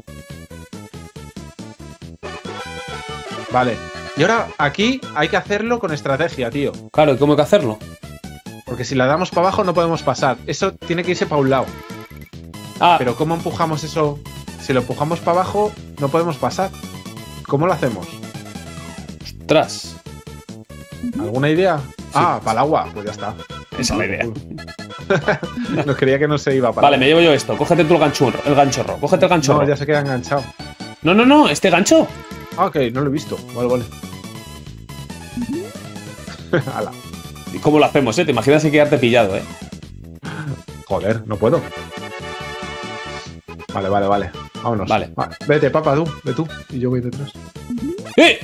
Vale. Y ahora aquí hay que hacerlo con estrategia, tío.
Claro, ¿y cómo hay que hacerlo?
Porque si la damos para abajo no podemos pasar. Eso tiene que irse para un lado.
Ah,
Pero ¿cómo empujamos eso? Si lo empujamos para abajo, no podemos pasar. ¿Cómo lo hacemos?
ostras.
¿Alguna idea? Ah, para el agua. Pues ya está.
Esa es la idea.
No creía que no se iba para
Vale, me llevo yo esto. Cógete tú el ganchurro, el ganchorro. Cógete el ganchorro.
No, ya se queda enganchado.
No, no, no, este gancho.
Ah, ok, no lo he visto. Vale, vale. Ala.
¿Y cómo lo hacemos, eh? Te imaginas que quedarte pillado, eh.
Joder, no puedo. Vale, vale, vale. Vámonos.
Vale.
Va, vete, papá, tú. Ve tú. Y yo voy detrás.
¡Eh!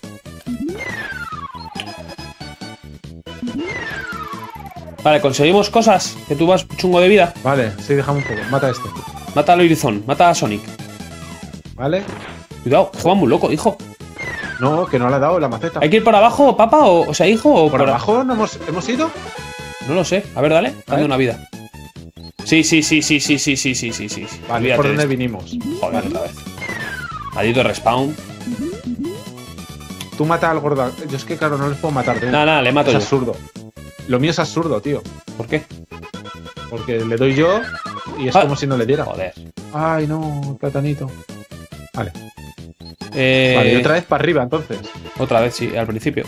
Vale, conseguimos cosas. Que tú vas chungo de vida.
Vale, sí, déjame un poco. Mata a este.
Mata a Loirizón, mata a Sonic.
Vale.
Cuidado, que va muy loco, hijo.
No, que no le ha dado la maceta.
¿Hay que ir por abajo, papá? O, o sea, hijo, o
¿Por abajo no hemos, hemos ido?
No lo sé. A ver, dale. Dame
ver.
una vida. Sí, sí, sí, sí, sí, sí, sí, sí, sí, sí.
Vale,
Olvídate
por
de
donde
esto.
vinimos.
Joder, otra vez. Maldito respawn.
Tú mata al gordo. Yo es que, claro, no les puedo matar de uno.
Nada, nada, le mato
Es
yo.
absurdo. Lo mío es absurdo, tío.
¿Por qué?
Porque le doy yo y es
Ah.
como si no le diera.
Joder.
Ay, no, platanito. Vale.
Eh,
Vale, y otra vez para arriba, entonces.
Otra vez, sí, al principio.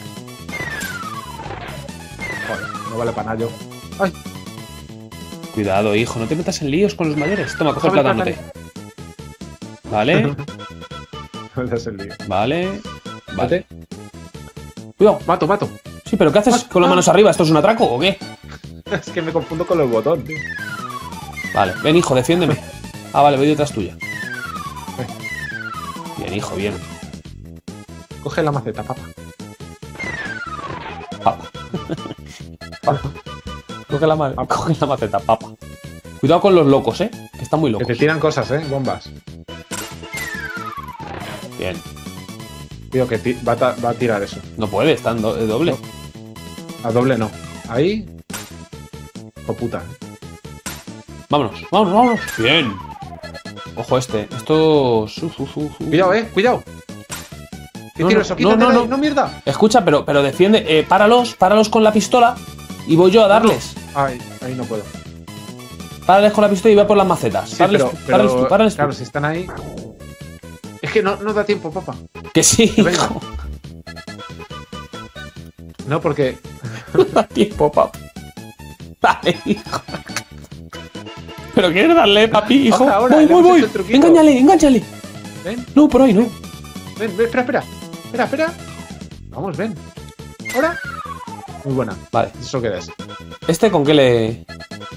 Joder, no vale para nada yo. Ay,
Cuidado, hijo, no te metas en líos con los mayores. Toma, coge el
Déjame el
plátanote. Vale,
no te has el lío.
vale. Vale.
Vete.
Cuidado.
Mato, mato.
Sí, pero ¿qué haces
Ah,
con las
ah.
manos arriba? ¿Esto es un atraco o qué?
Es que me confundo con los botones, tío.
Vale, ven, hijo, defiéndeme. Ah, vale, voy detrás tuya. Bien, hijo, bien.
Coge la maceta, papá.
Papa. Papa. Coge la, ma- coge la maceta, papa. Cuidado con los locos, ¿eh? Que están muy
Que
locos.
te tiran cosas, ¿eh? Bombas.
Bien.
Tío, que ti- va, a ta- va a tirar eso.
No puede, está en do- eh, doble.
A doble no. Ahí. Oh, puta.
Vámonos, vámonos, vámonos. Bien. Ojo este. Esto... uf, uf, uf, uf.
Cuidado, eh. Cuidado. ¿Qué
No,
tiro
no,
eso?
no,
Quítate
no,
de ahí,
no.
no mierda.
Escucha, pero, pero defiende. Eh, páralos, páralos con la pistola y voy yo a darles.
Ay, ahí no puedo.
Párales con la pistola y voy a por las macetas.
Sí,
párales,
pero,
tú, párales
pero
tú, párales tú.
claro, si están ahí. Es que no, no da tiempo, papá.
Que sí,
Venga.
hijo.
No, porque.
No da tiempo, papi. Dale, hijo. ¿Pero quieres darle, papi, hijo?
Ahora, ahora,
voy,
le
voy,
hemos
voy.
hecho el truquito.
Engáñale, engáñale.
Ven,
No, por ahí no.
ven, ven, espera, espera. Espera, espera. Vamos, ven. Ahora. Muy buena.
Vale.
Eso queda es.
¿Este con qué le...?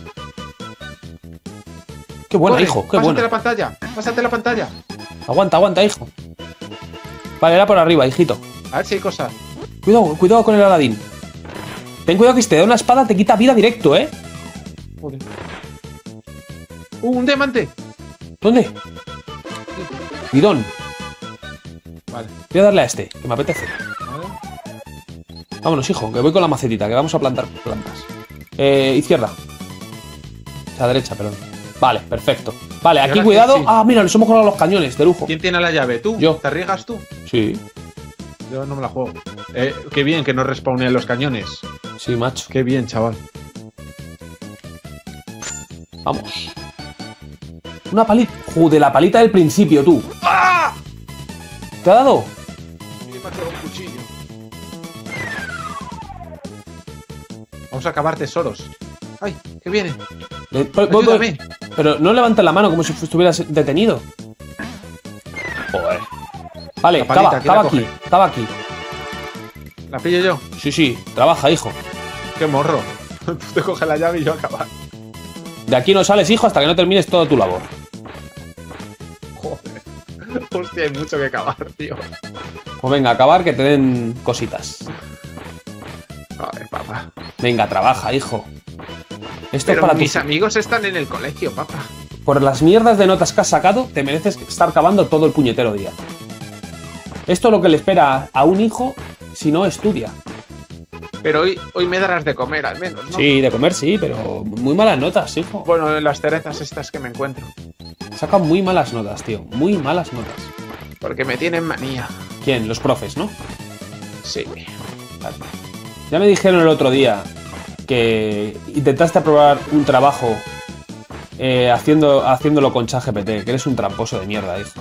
Qué buena,
Corre,
hijo, qué
pásate
buena.
la pantalla. Pásate la pantalla.
Aguanta, aguanta, hijo. Vale, era por arriba, hijito.
A ver si hay cosas.
Cuidado, cuidado con el Aladín. Ten cuidado que si te da una espada te quita vida directo, ¿eh?
Joder. Uh, un diamante.
¿Dónde? Bidón.
Vale.
Voy a darle a este, que me apetece.
Vale.
Vámonos, hijo, que voy con la macetita, que vamos a plantar plantas. Eh, izquierda. O sea, derecha, perdón. Vale, perfecto. Vale, aquí
ahora
cuidado.
que sí.
Ah, mira, les hemos colgado los cañones, de lujo.
¿Quién tiene la llave? ¿Tú?
Yo.
¿Te arriesgas tú?
Sí,
Yo no me la juego. Eh, qué bien que no respawnen los cañones.
sí, macho.
Qué bien, chaval.
Vamos. Una palita. Joder, la palita del principio, tú.
¡Ah!
¿Te ha dado?
Me ha quedado un cuchillo. Vamos a acabar tesoros. ¡Ay! ¿Qué viene?
Le- voy- voy- voy.
Ayúdame.
Pero no levantes la mano como si estuvieras detenido. Joder. Vale,
La palita,
cava,
¿quién la
cava aquí,
coge?
cava aquí.
¿La pillo yo?
Sí, sí, trabaja, hijo.
¡Qué morro! Tú te coges la llave y yo acabar.
De aquí no sales, hijo, hasta que no termines toda tu labor.
Joder. Hostia, hay mucho que acabar, tío.
Pues venga, acabar que te den cositas.
Ay, papá.
Venga, trabaja, hijo. Esto es
Pero
para
mis
tus...
amigos están en el colegio, papá.
Por las mierdas de notas que has sacado, te mereces estar cavando todo el puñetero día. Esto es lo que le espera a un hijo si no estudia.
Pero hoy, hoy me darás de comer, al menos, ¿no?
Sí, de comer sí, pero muy malas notas, hijo.
Bueno, las cerezas estas que me encuentro.
Sacan muy malas notas, tío. Muy malas notas.
Porque me tienen manía.
¿Quién? Los profes, ¿no?
Sí.
Vale. Ya me dijeron el otro día que intentaste aprobar un trabajo eh, haciendo, haciéndolo con ChatGPT, que eres un tramposo de mierda, hijo.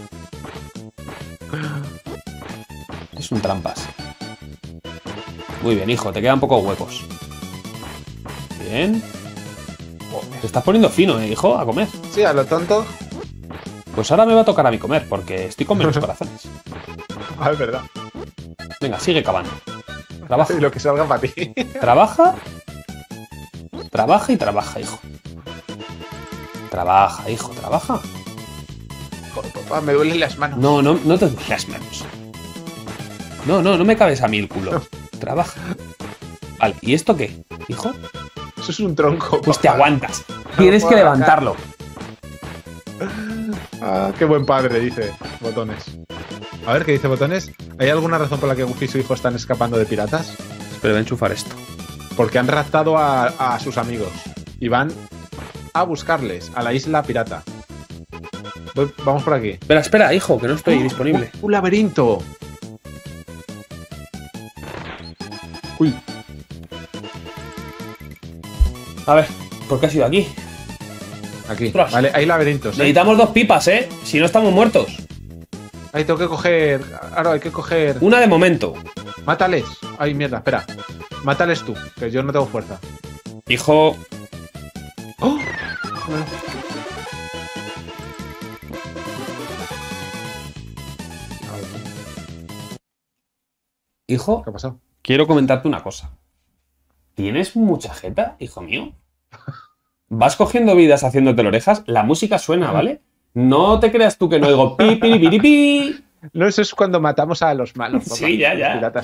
Es un trampas. Muy bien, hijo, te quedan pocos huecos. Bien. Te estás poniendo fino, ¿eh, hijo? A comer.
Sí, a lo tonto.
Pues ahora me va a tocar a mí comer, porque estoy con menos corazones.
Ah, es verdad.
Venga, sigue cavando. Trabaja.
Y lo que salga para ti.
Trabaja. Trabaja y trabaja, hijo. Trabaja, hijo, trabaja.
Joder, papá, me duelen las manos.
No, no, no te duelen las manos. No, no, no me cabes a mí el culo. Trabaja. Vale, ¿y esto qué, hijo?
Eso es un tronco.
Pues
papá.
te aguantas. Tienes que levantarlo.
Ah, qué buen padre, dice Botones. A ver, ¿qué dice Botones? ¿Hay alguna razón por la que Goofy y su hijo están escapando de piratas?
Espera, voy a enchufar esto.
Porque han raptado a, a sus amigos y van a buscarles a la isla pirata. Voy- vamos por aquí.
Espera, espera, hijo, que no estoy disponible.
¡Un laberinto! Uy,
A ver, ¿por qué has ido aquí?
aquí.
Ostras.
Vale, hay laberintos. ¿eh?
Necesitamos dos pipas, ¿eh? Si no estamos muertos.
Ahí tengo que coger. Ahora hay que coger.
Una de momento.
Mátales. Ay, mierda, espera. Mátales tú, que yo no tengo fuerza.
Hijo.
¡Oh!
Hijo,
¿Qué ha pasado?
quiero comentarte una cosa. ¿Tienes mucha jeta, hijo mío? Vas cogiendo vidas haciéndote orejas. La música suena, ¿vale? No te creas tú que no oigo pi, pi, pi, pi, pi.
No, eso es cuando matamos a los malos. papá,
Sí, ya,
los
ya.
Piratas.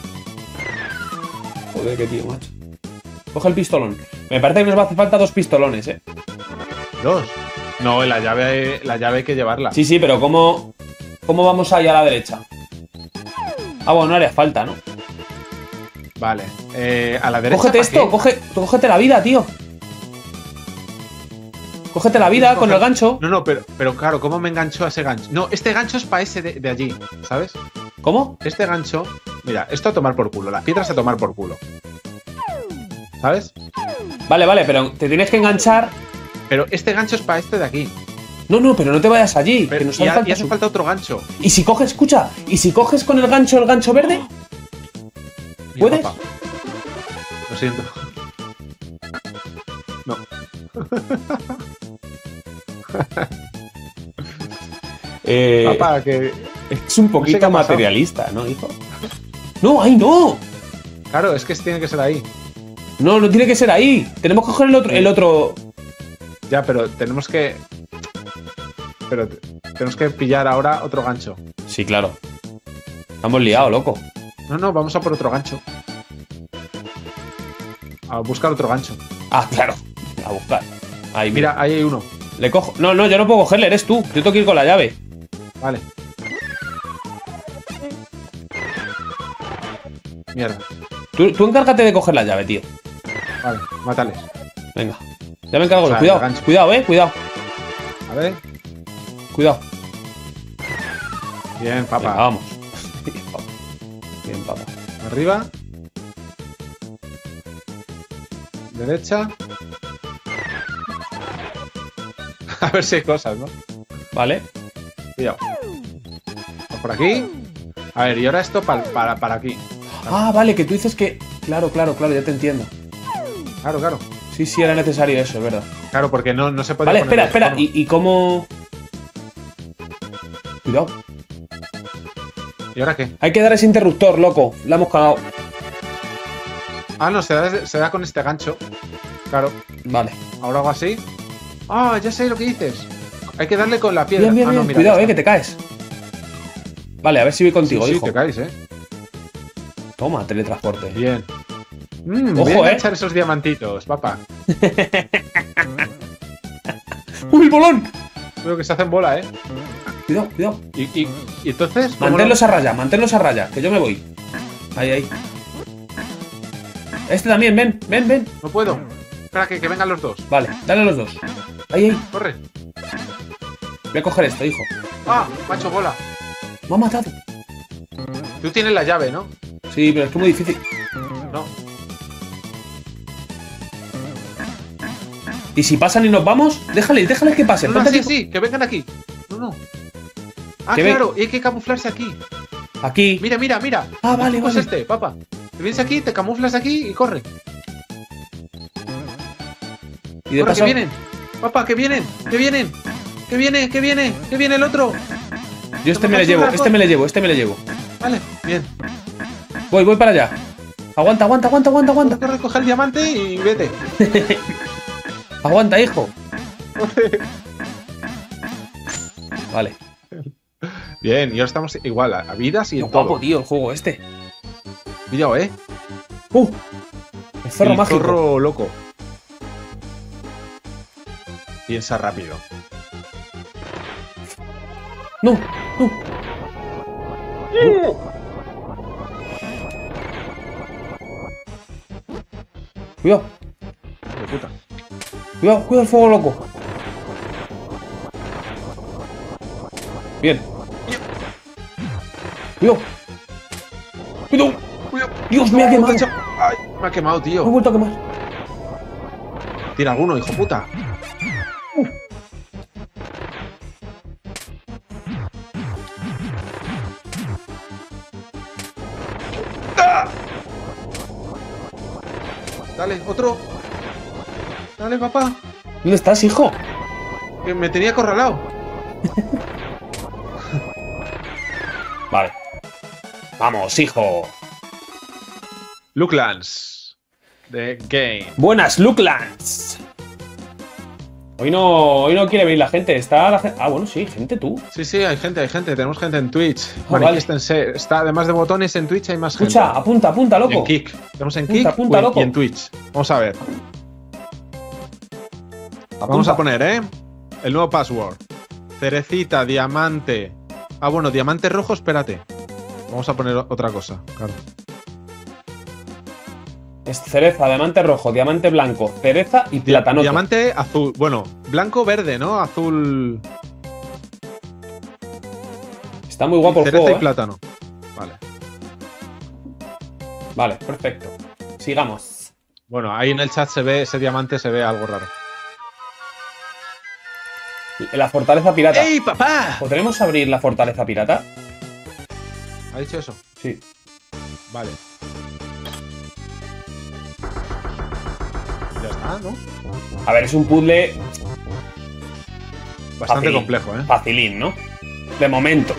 Joder, qué tío, macho. Coge el pistolón. Me parece que nos va a hacer falta dos pistolones, ¿eh?
Dos. No, la llave, la llave hay que llevarla.
Sí, sí, pero ¿cómo, cómo vamos ahí a la derecha? Ah, bueno, no haría falta, ¿no?
Vale. Eh, a la derecha.
Cógete
¿para
esto,
qué?
coge, tú cógete la vida, tío. Cógete la vida con el gancho.
No, no, pero, pero claro, ¿cómo me engancho a ese gancho? No, este gancho es para ese de, de allí, ¿sabes?
¿Cómo?
Este gancho. Mira, esto a tomar por culo. Las piedras a tomar por culo. ¿Sabes?
Vale, vale, pero te tienes que enganchar.
Pero este gancho es para este de aquí.
No, no, pero no te vayas allí.
Pero-
que nos
y,
hace
ha-
falta
y hace
su-
falta otro gancho.
Y si coges, escucha, y si coges con el gancho el gancho verde,
Mira,
¿puedes?
papá. Lo siento. No.
eh,
Papá, que.
es un
qué
poquito
ha pasado.
materialista, ¿no, hijo? ¡No, ay, no!
Claro, es que tiene que ser ahí.
No, no tiene que ser ahí. Tenemos que coger el otro, el otro.
Ya, pero tenemos que. Pero te- tenemos que pillar ahora otro gancho.
Sí, claro. Estamos liados, loco.
No, no, vamos a por otro gancho. A buscar otro gancho.
Ah, claro. A buscar. Ahí, mira.
Mira, ahí hay uno.
Le cojo. No, no, yo no puedo cogerle, eres tú. Yo tengo que ir con la llave.
Vale. Mierda.
Tú, tú encárgate de coger la llave, tío.
Vale, mátales.
Venga. Ya me encargo.
O sea,
cuidado,
el gancho.
cuidado, eh. Cuidado,
A ver.
cuidado.
Bien,
Venga,
papá.
vamos. Bien, papá.
Arriba. Derecha. A ver si hay cosas, ¿no?
Vale.
Cuidado. Por aquí. A ver, y ahora esto pa- para, para aquí.
Ah, vale, que tú dices que. Claro, claro, claro, ya te entiendo.
Claro, claro.
Sí, sí, era necesario eso, es verdad.
Claro, porque no, no se puede.
Vale,
poner
espera,
de
espera.
otra
¿Y, y cómo.? Cuidado.
forma. ¿Y ahora qué?
Hay que dar ese interruptor, loco. La hemos cagado.
Ah, no, se da, se da con este gancho. Claro.
Vale.
Ahora hago así. Ah, ya sé lo que dices. Hay que darle con la piedra.
Bien, bien,
Ah, no,
bien.
mira,
Cuidado,
ya
eh, que
está.
te caes. Vale, a ver si voy contigo,
Sí, sí,
hijo.
te caes, eh.
Toma, teletransporte.
Bien. Mm,
Ojo,
voy a
eh.
enganchar esos diamantitos, papá.
¡Uy, el bolón!
Creo que se hacen bola, eh.
Cuidado, cuidado.
Y, y, y entonces. ¿cómo
Manténlos
lo-
a raya, manténlos a raya, que yo me voy. Ahí, ahí. Este también, ven, ven, ven.
No puedo. Espera, que, que vengan los dos.
Vale, dale a los dos. Ahí, ahí.
Corre.
Voy a coger esto, hijo.
Ah, macho, bola.
Me ha matado.
Tú tienes la llave, ¿no?
Sí, pero es que es muy difícil.
No.
¿Y si pasan y nos vamos? Déjales, déjales que pasen.
No, no,
Ponte
sí,
aquí.
sí, que vengan aquí. No, no. Ah,
Que ve-
claro, y hay que camuflarse aquí.
Aquí.
Mira, mira, mira.
Ah, vale,
El truco es
vale.
este, papá. Te vienes aquí, te camuflas aquí y corre.
Y de
Corre,
paso.
que vienen. Papá, que vienen, que vienen. Que viene, que viene, que viene el otro.
Yo este me le llevo, este me le llevo, este me le llevo.
Vale, bien.
Voy, voy para allá. Aguanta, aguanta, aguanta, aguanta, aguanta.
Corre, coge el diamante y vete.
Aguanta, hijo. Vale.
Bien, y ahora estamos igual, a, a vidas y
Qué
en todo.
guapo, tío, el juego este.
Cuidado, eh.
Uh, el zorro
el
mágico.
zorro loco. Piensa rápido.
No, no. Cuidado,
De puta.
cuidado, cuidado el fuego loco. Bien. Cuidado. Cuidado.
Cuidado.
Dios, me ha quemado.
Macho. Ay, me ha quemado,
Me he
tío.
vuelto a quemar.
Tira alguno, hijo puta. ¡Ah! Dale, otro. Dale, papá.
¿Dónde estás, hijo?
Que me tenía acorralado.
Vale. Vamos, hijo.
Looklands. The Game.
Buenas, Looklands. Hoy no, hoy no quiere venir la gente. Está la gente. Ah, bueno, sí, gente tú.
Sí, sí, hay gente, hay gente. Tenemos gente en Twitch.
Ah, vale.
Manifiéstense. Está, además de botones en Twitch hay más
Escucha,
gente.
apunta, apunta,
Y
loco.
en Kick. Tenemos en
Apunta,
Kick
apunta,
y en-
loco.
y en Twitch. Vamos a ver. Vamos
Apunta.
a poner, ¿eh? El nuevo password. Cerecita, diamante. Ah, bueno, diamante rojo, espérate. Vamos a poner otra cosa, claro.
Es cereza, diamante rojo, diamante blanco, cereza y plátano.
Diamante azul. Bueno, blanco, verde, ¿no? Azul.
Está muy guapo el
cereza
juego,
y
¿eh?
plátano. Vale.
Vale, perfecto. Sigamos.
Bueno, ahí en el chat se ve, ese diamante se ve algo raro.
La fortaleza pirata.
¡Ey, papá!
¿Podremos abrir la fortaleza pirata?
¿Ha dicho eso?
Sí.
Vale. Ya está, ¿no?
A ver, es un puzzle
Bastante
Facilín.
complejo, ¿eh?
facilín, ¿no? De momento.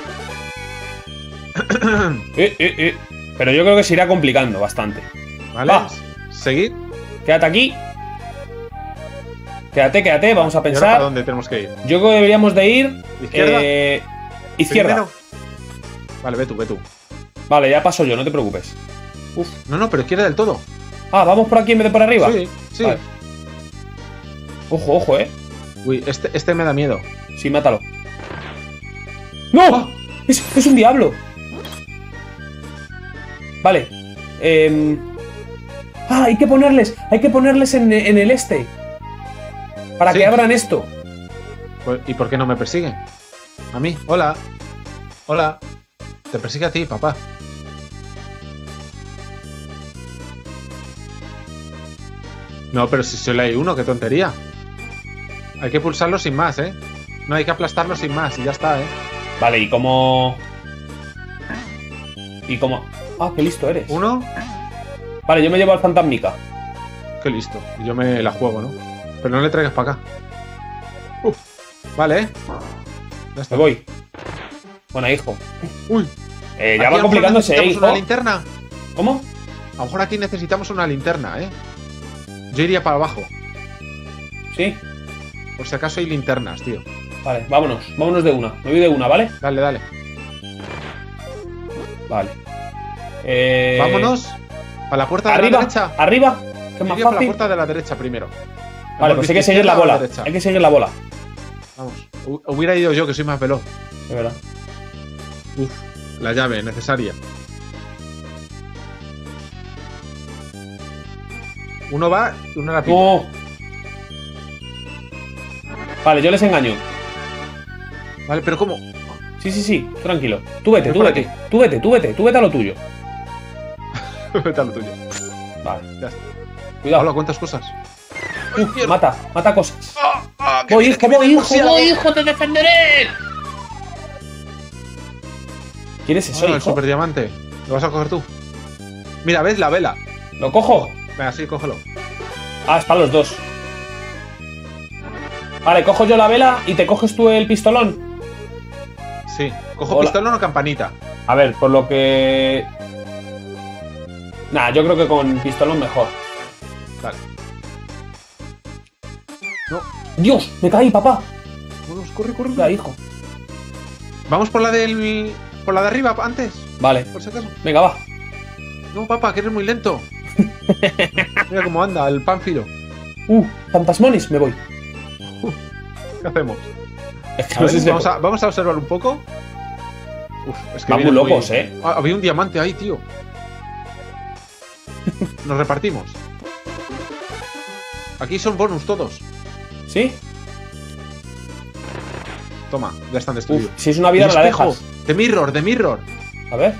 eh, eh, eh. Pero yo creo que se irá complicando bastante.
Vale.
Va.
Seguid.
Quédate aquí. Quédate, quédate. Vamos a
¿Y ahora
pensar.
para dónde tenemos que ir?
Yo creo que deberíamos de ir.
¿Izquierda?
eh, izquierda.
Primero. Vale, ve tú, ve tú.
Vale, ya paso yo, no te preocupes. Uf.
No, no, pero izquierda del todo.
Ah, vamos por aquí en vez de por arriba.
Sí, sí.
Vale. Ojo, ojo, eh.
Uy, este, este me da miedo.
Sí, mátalo. ¡No!
¡Ah!
Es, es un diablo. Vale. Eh... Ah, hay que ponerles. Hay que ponerles en, en el este. Para
Sí.
que abran esto.
Pues, ¿y por qué no me persigue? A mí. Hola. Hola. Te persigue a ti, papá. No, pero si solo hay uno, qué tontería. Hay que pulsarlo sin más, ¿eh? No, hay que aplastarlo sin más y ya está, ¿eh?
Vale, y como... Y como... Ah, qué listo eres.
Uno,
Vale, yo me llevo al fantasmica.
qué listo. Y yo me la juego, ¿no? Pero no le traigas para acá. Uf. Vale, ¿eh? Ya está.
Me voy. Bueno, hijo.
Uy.
Eh,
Aquí
ya
a
va
lo mejor
complicándose, ¿eh,
necesitamos
hijo?
una linterna.
¿Cómo?
A lo mejor aquí necesitamos una linterna, ¿eh? Yo iría para abajo.
Sí.
Por si acaso hay linternas, tío.
Vale, vámonos. Vámonos de una. Me voy de una, ¿vale?
Dale, dale.
Vale. Eh...
Vámonos. A la puerta de
Arriba,
la derecha.
arriba. Que
Yo
es más
iría para la
fácil.
puerta de la derecha primero.
Vale,
Hemos
pues hay
visto
que seguir la
izquierda o
bola.
derecha.
Hay que seguir la bola.
Vamos. Hu- Hubiera ido yo, que soy más veloz.
De verdad.
Uf. La llave necesaria. Uno va y uno la pilla.
No. Vale, yo les engaño.
Vale, pero ¿cómo?
Sí, sí, sí, tranquilo. Tú vete,
Voy
tú
por
vete.
aquí.
Tú vete, tú vete, tú vete a lo tuyo.
Vete a lo tuyo.
Vale,
Ya está.
cuidado.
Hola, ¿cuántas cosas?
Uh, mata, mata cosas.
¡Ah! ¡Ah! que
Voy,
viene,
hijo,
que viene
voy,
el
hijo,
murciélago!
voy, hijo, te defenderé. ¿Quieres eso,
Ah, el
hijo?
super diamante. ¿Lo vas a coger tú? Mira, ¿ves la vela?
¿Lo cojo?
Venga, sí, cógelo.
Ah, es para los dos. Vale, cojo yo la vela y te coges tú el pistolón.
Sí. ¿Cojo
Hola.
pistolón o campanita?
A ver, por lo que... Nah, yo creo que con pistolón mejor.
Vale. No.
¡Dios! ¡Me caí, papá!
Vamos, corre, corre.
Ya, hijo.
Vamos por la del... por la de arriba antes,
Vale,
por si acaso.
venga, va.
No, papá, que eres muy lento. Mira cómo anda, el pánfilo.
Uh, fantasmones, me voy.
¿Qué hacemos?
Es que
A
no
ver,
sé si...
vamos, a, vamos a observar un poco. Uf, es que
Van muy
vienen
locos, ¿eh?
Ah, había un diamante ahí, tío. Nos repartimos. Aquí son bonus todos.
¿Sí?
Toma, ya están destruidos.
Uf, si es una vida
Un
me la
espejo.
dejas.
De mirror, de mirror.
A ver.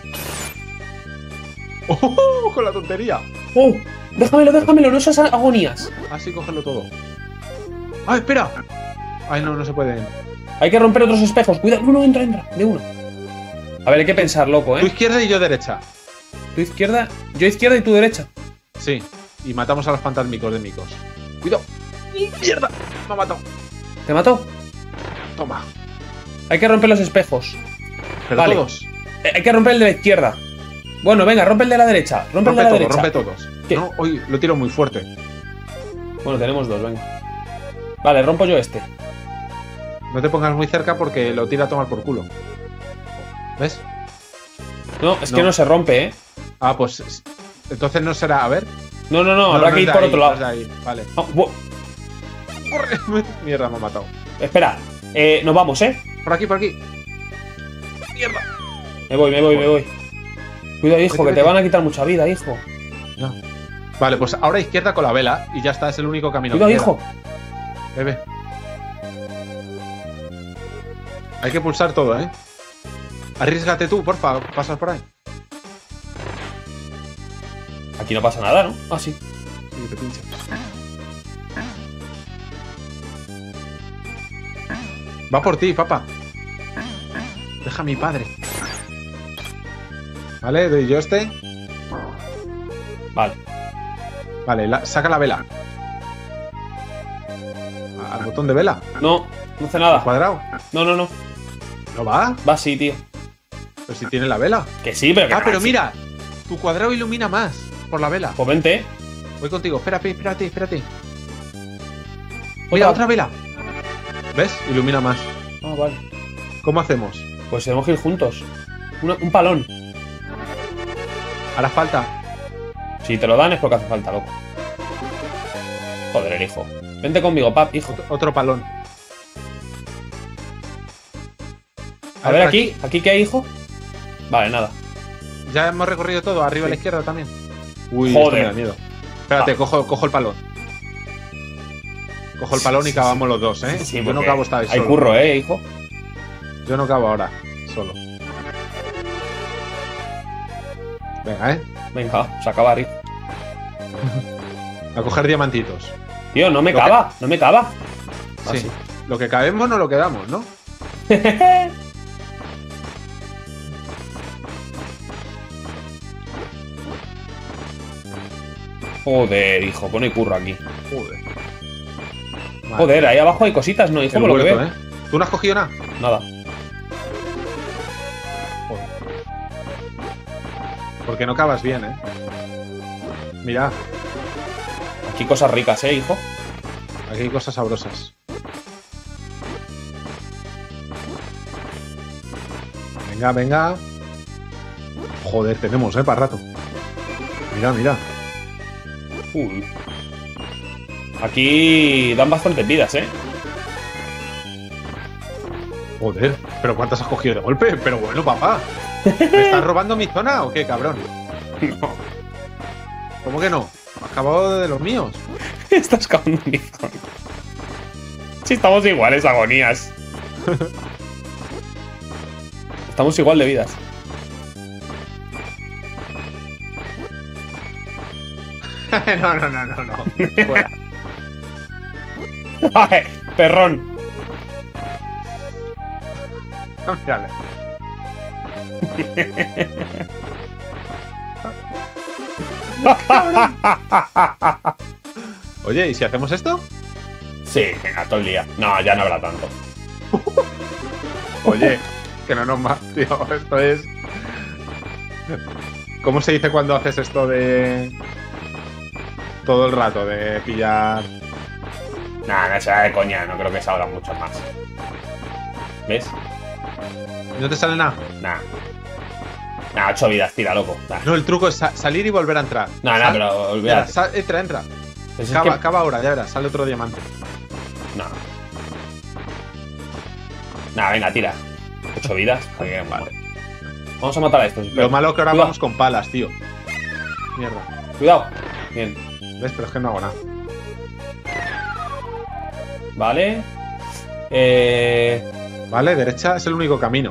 Oh, con la tontería.
¡Oh! Déjamelo, déjamelo, no esas agonías.
Así cogerlo todo. ¡Ah, espera! Ay, no, no se puede.
Hay que romper otros espejos. Cuidado, uno entra, entra, de uno. A ver, hay que pensar, loco,
Tu
¿eh?
izquierda y yo derecha.
Tu izquierda, yo izquierda y tú derecha.
Sí. Y matamos a los fantasmicos de micos. Cuidado. ¡Mierda! Me ha matado.
¿Te mató?
Toma.
Hay que romper los espejos.
Pero
Vale.
todos.
Eh, Hay que romper el de la izquierda. Bueno, venga, rompe el de la derecha. Rompe,
Rompe
el de la
todos,
derecha.
rompe todos.
¿Qué?
No, hoy lo tiro muy fuerte.
Bueno, tenemos dos, venga. Vale, rompo yo este.
No te pongas muy cerca porque lo tira a tomar por culo. ¿Ves?
No, es
No.
que no se rompe, ¿eh?
Ah, pues entonces no será. A ver.
No, no, no, habrá
no
que
es
ir
de
por
ahí,
otro
no
lado.
es de ahí. Vale.
No, bu-
Corre. Mierda, me ha matado.
espera, eh, nos vamos, ¿eh?
Por aquí, por aquí. Mierda.
Me voy, me voy, me voy. Cuidado, hijo,
Vete,
que te
vete.
van a quitar mucha vida, hijo.
No. Vale, pues ahora izquierda con la vela y ya está, es el único camino.
Cuidado,
que queda.
hijo.
Bebe. Hay que pulsar todo, ¿eh? Arriesgate tú, porfa, pasas por ahí.
Aquí no pasa nada, ¿no? Ah, sí.
Sí, te pincha. Va por ti, papá. Deja a mi padre. Vale, doy yo este.
Vale.
Vale, la- saca la vela. Al botón de vela.
No, no hace
Al
nada.
cuadrado.
No, no, no.
No va.
Va así, tío.
Pero si tiene la vela.
Que sí, pero que
Ah,
no,
pero
sí.
mira. Tu cuadrado ilumina más por la vela.
Pues vente.
Voy contigo. Espérate, espérate, espérate.
Otra.
Mira, otra vela. ¿Ves? Ilumina más.
Ah, vale.
¿Cómo hacemos?
Pues tenemos que ir juntos. Una- un palón.
Hará falta.
Si te lo dan es porque hace falta, loco. Joder, el hijo. Vente conmigo, pap, hijo.
Otro, otro palón.
A ver, aquí. ¿Aquí qué hay, hijo? Vale, nada.
Ya hemos recorrido todo. Arriba a la
Sí.
izquierda también. Uy,
Joder.
esto me da miedo. Espérate,
Ah.
cojo, cojo el palón. Cojo el palón
Sí,
y
sí,
cavamos
sí.
los dos, ¿eh?
Sí,
Yo no
porque
cavo esta vez
hay
solo.
curro, ¿eh, hijo?
Yo no cavo ahora, solo. Venga, ¿eh?
Venga, vamos a acabar, hijo.
A coger diamantitos.
Tío, no me
Lo que-
cava, no me cava. Ah,
Sí.
sí.
Lo que cabemos no lo quedamos, ¿no?
Joder, hijo, pone curro aquí.
Joder. Vale.
Joder, ahí abajo hay cositas, ¿no, hijo?
El
Por lo que
huerto,
veo.
¿eh? ¿Tú no has cogido nada?
Nada.
Joder. Porque no cavas bien, ¿eh? Mira,
Aquí cosas ricas, ¿eh, hijo?
aquí hay cosas sabrosas. Venga, venga. Joder, tenemos, ¿eh? Para rato. Mira, mira.
Uy. Aquí dan bastantes vidas, ¿eh?
Joder, pero ¿cuántas has cogido de golpe? Pero bueno, papá. ¿Me estás robando mi zona o qué, cabrón?
No.
¿Cómo que no? Acabado de los míos.
Estás cagando un hijo. Si estamos iguales, agonías. Estamos igual de vidas.
no, no, no, no, no. Fuera.
Ay, perrón.
Mírale. Oye, ¿y si hacemos esto?
Sí, venga, todo el día. No, ya no habrá tanto.
Oye, que no nos más, tío. Esto es. ¿Cómo se dice cuando haces esto de. Todo el rato de pillar.
Nada, que sea de coña, no creo que salgan muchos más. ¿Ves?
¿No te sale nada?
Nah. Nah, ocho vidas, tira, loco. Nah.
No, el truco es sa salir y volver a entrar.
No, no,
Sal,
pero
mira,
olvídate.
sal, entra, entra.
Pues es
Acaba,
que-
acaba ahora, ya verás, sale otro diamante.
No. Nah, venga, tira. Ocho vidas. Vale. Vamos a matar a estos.
Lo malo que ahora
Cuidado.
vamos con palas, tío. Mierda.
Cuidado. Bien.
¿Ves? Pero es que no hago nada.
Vale. Eh...
Vale, derecha es el único camino.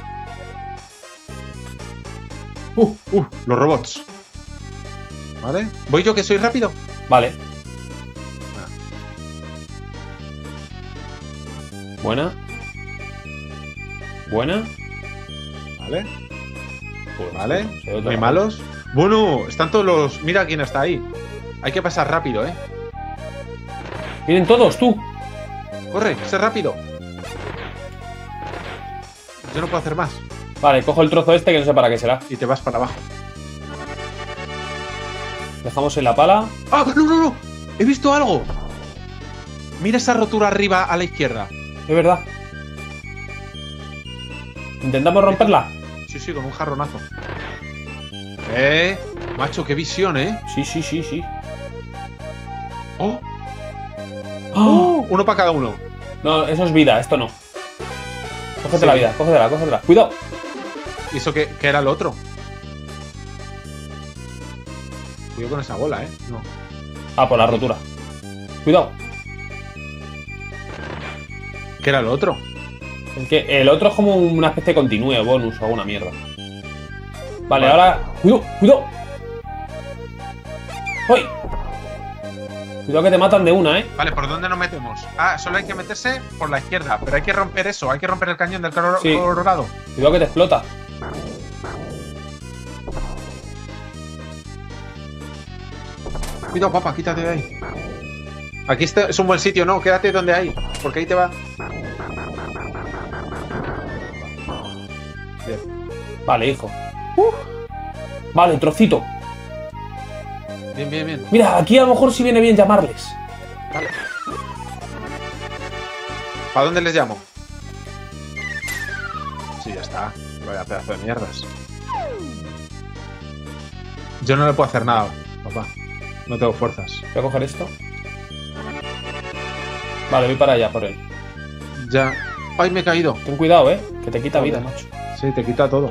Uh, uh, los robots. Vale. ¿Voy yo que soy rápido?
Vale. Buena. Buena.
Vale.
Pues,
Vale.
soy otra
Muy
vez.
malos. Bueno, están todos los. Mira quién está ahí. Hay que pasar rápido, eh.
Vienen todos, tú.
Corre, sé rápido. Yo no puedo hacer más.
Vale, cojo el trozo este que no sé para qué será.
Y te vas para abajo.
Dejamos en la pala.
¡Ah! ¡No, no, no! ¡He visto algo! Mira esa rotura arriba a la izquierda.
Es verdad. ¿Intentamos romperla?
Sí, sí, con un jarronazo. Eh, macho, qué visión, ¿eh?
Sí, sí, sí, sí.
¡Oh!
¡Oh!
Uno para cada uno.
No, eso es vida, esto no. Cógete
Sí.
la vida, cógetela, cógetela. Cuidado.
¿Y eso qué, qué era el otro? Cuidado con esa bola, ¿eh? No.
Ah, por la rotura. Cuidado.
¿Qué era el otro?
Es que el otro es como una especie de continúe, bonus o alguna mierda. Vale,
Vale.
ahora. ¡Cuidado! ¡Cuidado! ¡Uy! Cuidado que te matan de una, ¿eh?
Vale, ¿por dónde nos metemos? Ah, solo hay que meterse por la izquierda. Pero hay que romper eso. Hay que romper el cañón del colo-
Sí.
colorado.
Cuidado que te explota.
Cuidado, papá, quítate de ahí. Aquí está, es un buen sitio, no, quédate donde hay. Porque ahí te va. Bien.
Vale, hijo. Vale, trocito.
Bien, bien, bien.
Mira, aquí a lo mejor sí viene bien llamarles.
Vale. ¿Para dónde les llamo? Sí, ya está. Vaya pedazo de mierdas. Yo no le puedo hacer nada, papá. No tengo fuerzas.
Voy a coger esto. Vale, voy para allá por él.
Ya. ¡Ay, me he caído!
Ten cuidado, eh. Que te quita
Joder.
vida, macho.
Sí, te quita todo.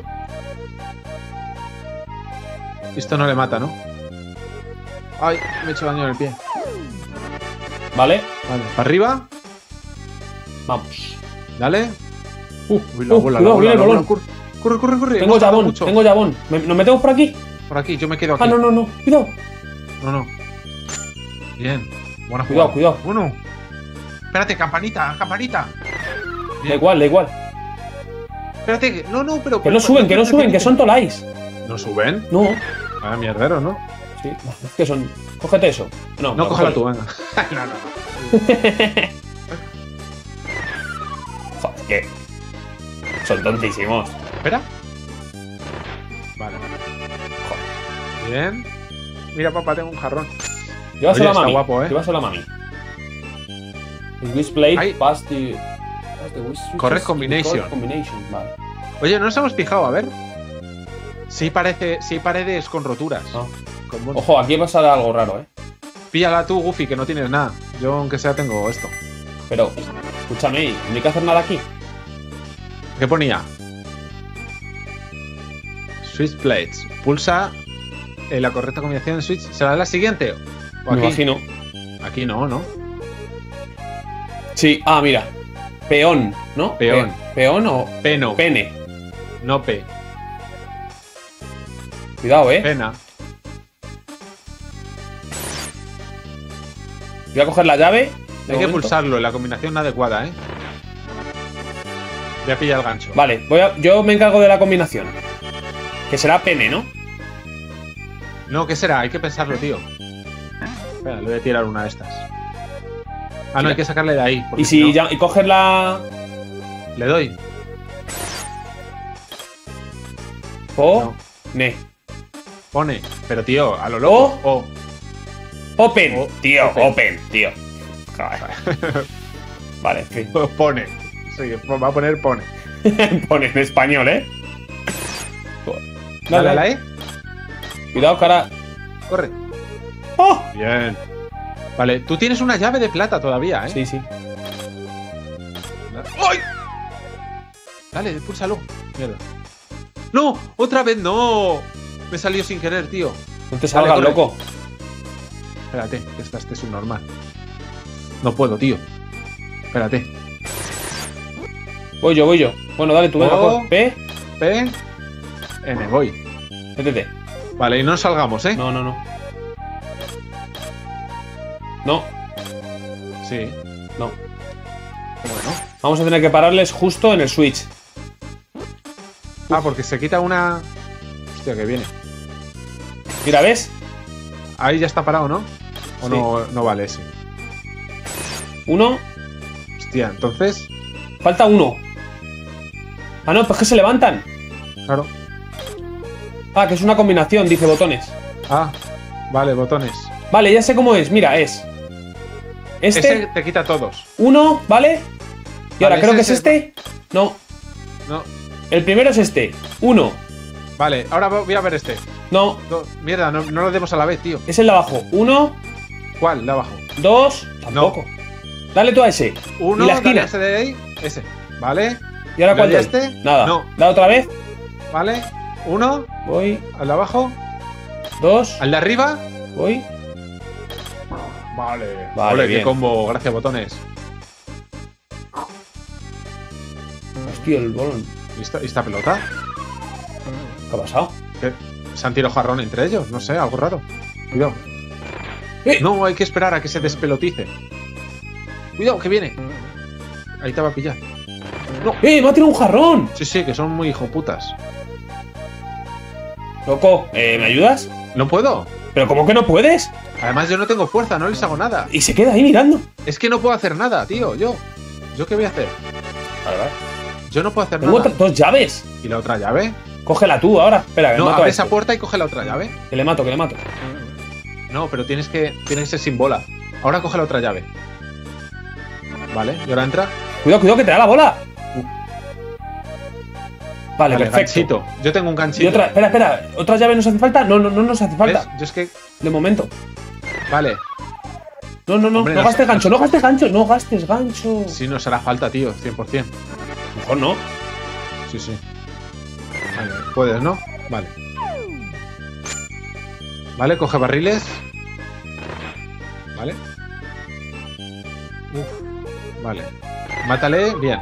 Esto no le mata, ¿no? ¡Ay! Me he hecho daño en el pie.
Vale,
Vale. ¿Para arriba?
vamos.
Dale.
Uh,
Uy, la
uh,
bola,
cuidado,
la bola,
viene el
la bola.
balón.
Corre, corre, corre. corre.
Tengo
Hemos tardado
jabón,
mucho.
tengo jabón. ¿Me- ¿Nos metemos por aquí?
Por aquí, yo me quedo aquí.
Ah, no, no, no. Cuidado.
No, no. Bien. Buena
Cuidado,
jugada.
cuidado.
Bueno. Espérate, campanita, campanita.
Da igual, da igual.
Espérate, que- no, no, pero.
Que no suben, que no suben, que son tolais.
¿No suben?
No.
Ah, mierdero, ¿no?
Sí, es que son. Cógete eso. No,
No,
no,
cógela
cógelo.
tú, venga. no, no, no.
Joder, que. Son tontísimos.
Espera. Vale. Bien. Mira, papá, tengo un jarrón.
Llévaselo
Oye,
a
está
mami.
guapo, ¿eh?
Llévaselo a mami. In this plate,
Ahí.
pass the. pass the which switches
Correct
to the
combination.
correct combination. Vale.
Oye, no nos hemos fijado, a ver. Sí parece, sí hay paredes con roturas.
Ah.
Con bonos.
Ojo, aquí pasará algo raro, eh.
Píllala tú, Goofy, que no tienes nada. Yo, aunque sea, tengo esto.
Pero, escúchame, no hay que hacer nada aquí.
¿Qué ponía? Switch plates. Pulsa eh, la correcta combinación en Switch. ¿Será la siguiente? ¿O
Me
aquí?
imagino.
Aquí no, ¿no?
Sí, ah, mira. Peón, ¿no?
Peón.
Pe- peón o
Peno.
pene.
No P.
Cuidado, eh.
Pena.
Voy a coger la llave. de
Hay que
momento.
pulsarlo en la combinación adecuada, ¿eh? Voy a pillar el gancho.
Vale, voy a, yo me encargo de la combinación. Que será pene, ¿no?
No, ¿qué será? Hay que pensarlo, tío. Espera, le voy a tirar una de estas. Ah, no, hay que sacarle de ahí. porque
Y si
no,
ya, y coger la.
Le doy.
O.
No.
Ne.
Pone. Pero, tío, a lo loco. O.
Open,
O-
tío,
open.
open, tío. Joder. Vale, en fin.
Pone. Sí, va a poner pone.
Pone en español, ¿eh?
Dale a la E.
Cuidado, cara.
Corre.
¡Oh!
Bien. Vale, tú tienes una llave de plata todavía, ¿eh?
Sí, sí.
¡Ay! Dale, púlsalo. Mierda. ¡No! ¡Otra vez no! Me salió sin querer, tío.
No te salgas,
corre.
loco.
Espérate, que esta este es un normal. No puedo, tío. Espérate.
Voy yo, voy yo. Bueno, dale, tú venga,
Oh.
por P.
P. N, voy.
Métete.
Vale, y no salgamos, ¿eh?
No, no, no. No,
Sí.
no.
Bueno.
Vamos a tener que pararles justo en el switch.
Ah, porque se quita una... Hostia, que viene.
Mira, ¿ves?
Ahí ya está parado, ¿no? ¿O
Sí.
no, no vale ese?
Uno.
Hostia, entonces...
Falta uno. Ah, no, pues que se levantan.
Claro.
Ah, que es una combinación, dice botones.
Ah, vale, botones.
Vale, ya sé cómo es. Mira, es. Este,
Ese te quita todos.
uno, ¿vale? Y ahora
Vale,
creo
ese
que es
es el-
este. No,
No.
el primero es este. Uno.
Vale, ahora voy a ver este.
No,
No, mierda, no, no lo demos a la vez, tío.
es el de abajo. Uno,
¿Cuál? De abajo.
dos. Tampoco. Dale tú a ese.
Uno,
Y la
dale
esquina.
a ese de ahí. Ese. Vale.
¿Y ahora
¿Le
cuál
doy a
doy?
este?
Nada.
No.
Da otra vez.
Vale. Uno.
Voy.
Al de abajo.
Dos.
Al de arriba.
Voy.
Vale.
Vale,
Ole,
bien.
qué combo. Gracias, botones.
Hostia, el bolón.
¿Y esta, y esta pelota?
¿Qué ha pasado?
¿Qué? ¿Se han tirado jarrón entre ellos? No sé, algo raro. Cuidado.
¡Eh!
No, hay que esperar a que se despelotice. Cuidado, que viene. Ahí te va a pillar.
¡Eh! ¡Me ha tirado un jarrón!
Sí, sí, que son muy hijoputas.
Loco, ¿eh, ¿me ayudas?
No puedo.
¿Pero cómo que no puedes?
Además, yo no tengo fuerza, no les hago nada.
Y se queda ahí mirando.
Es que no puedo hacer nada, tío. Yo. ¿Yo qué voy a hacer?
Vale, vale.
Yo no puedo hacer
Tengo
nada.
otra- dos llaves.
¿Y la otra llave?
Cógela tú ahora. Espera, que
No,
le mato
abre
a
esa
este.
puerta y coge la otra llave.
Que le mato, que le mato.
No, pero tienes que, tienes que ser sin bola. Ahora coge la otra llave. Vale, y ahora entra.
Cuidado, cuidado, que te da la bola. Vale,
Vale,
perfecto.
ganchito. Yo tengo un ganchito.
Y otra, espera, espera. ¿Otra llave nos hace falta? No, no, no nos hace
¿Ves?
falta.
Yo es que.
De momento.
Vale.
No, no, no.
Hombre,
no
no
gastes
sé.
gancho, no gastes gancho, no gastes gancho.
Sí, nos hará falta, tío. cien por cien.
Mejor no.
Sí, sí. Vale, puedes, ¿no? Vale. Vale, coge barriles. Vale. Uf, vale. Mátale, bien.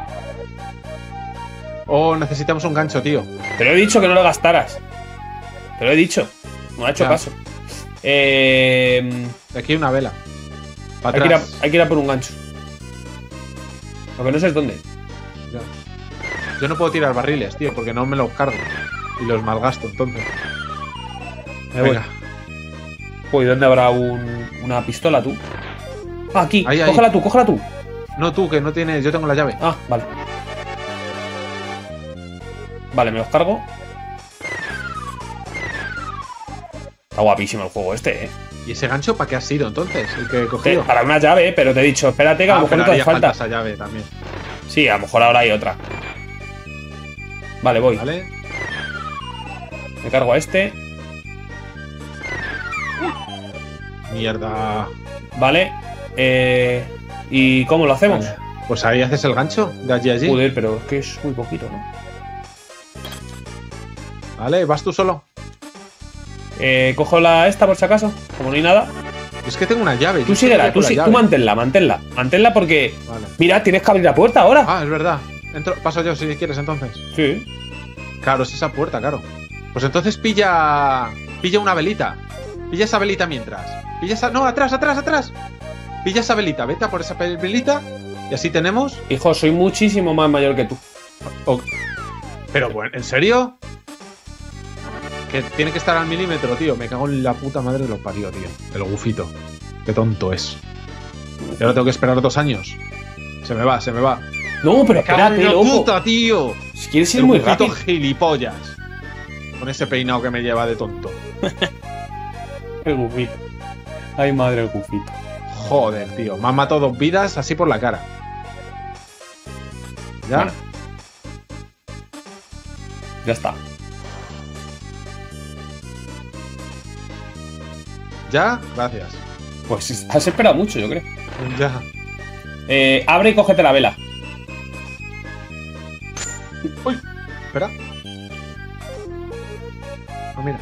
Oh, necesitamos un gancho, tío.
Te lo he dicho que no lo gastaras. Te lo he dicho. No ha hecho
Ya.
caso. Eh,
Aquí hay una vela. Para
hay, que ir a,
atrás.
hay que ir a por un gancho. Lo que no sé es dónde.
Ya. Yo no puedo tirar barriles, tío, porque no me los cargo. Y los malgasto, entonces.
Me voy.
Venga.
Uy, ¿dónde habrá un- una pistola tú? Ah, aquí.
Ahí, ahí.
Cógela tú, cógela tú.
No, tú, que no tienes. Yo tengo la llave.
Ah, vale. Vale, me los cargo. Está guapísimo el juego este, eh.
¿Y ese gancho para qué ha sido entonces? El que he
Te-
cogido.
para una llave, pero te he dicho, espérate que a
Ah,
lo mejor
pero
no te hace
haría falta
falta.
esa llave también.
Sí, a lo mejor ahora hay otra. Vale, voy.
¿Vale?
Me cargo a este.
Mierda.
Vale. Eh, ¿Y cómo lo hacemos?
Vale. Pues ahí haces el gancho, de allí a allí.
Joder, pero es que es muy poquito, ¿no?
Vale, vas tú solo.
Eh, cojo la esta por si acaso, como no hay nada.
Es que tengo una llave.
Tú síguela, tú, sí, tú manténla, manténla. Manténla porque...
Vale.
Mira, tienes que abrir la puerta ahora.
Ah, es verdad. Entro, paso yo si quieres entonces.
Sí.
Claro, es esa puerta, claro. Pues entonces pilla... Pilla una velita. Pilla esa velita mientras. Pilla esa... No, atrás, atrás, atrás. Pilla esa velita. Vete a por esa velita. Y así tenemos...
Hijo, soy muchísimo más mayor que tú.
Oh. Pero bueno, ¿en serio? Que tiene que estar al milímetro, tío. Me cago en la puta madre de los parió, tío. El gufito. Qué tonto es. Y ahora tengo que esperar dos años. Se me va, se me va.
No, pero
Me cago en
espérate,
la
loco.
puta, tío.
Si quieres ir
El
muy
gufito
rápido.
gilipollas. Con ese peinado que me lleva de tonto.
El gufito. Ay, madre, el gufito.
Joder, tío. Me han matado dos vidas así por la cara. ¿Ya?
Bueno. Ya está.
¿Ya? Gracias.
Pues has esperado mucho, yo creo.
Ya.
Eh, abre y cógete la vela.
Uy, espera. Ah, mira.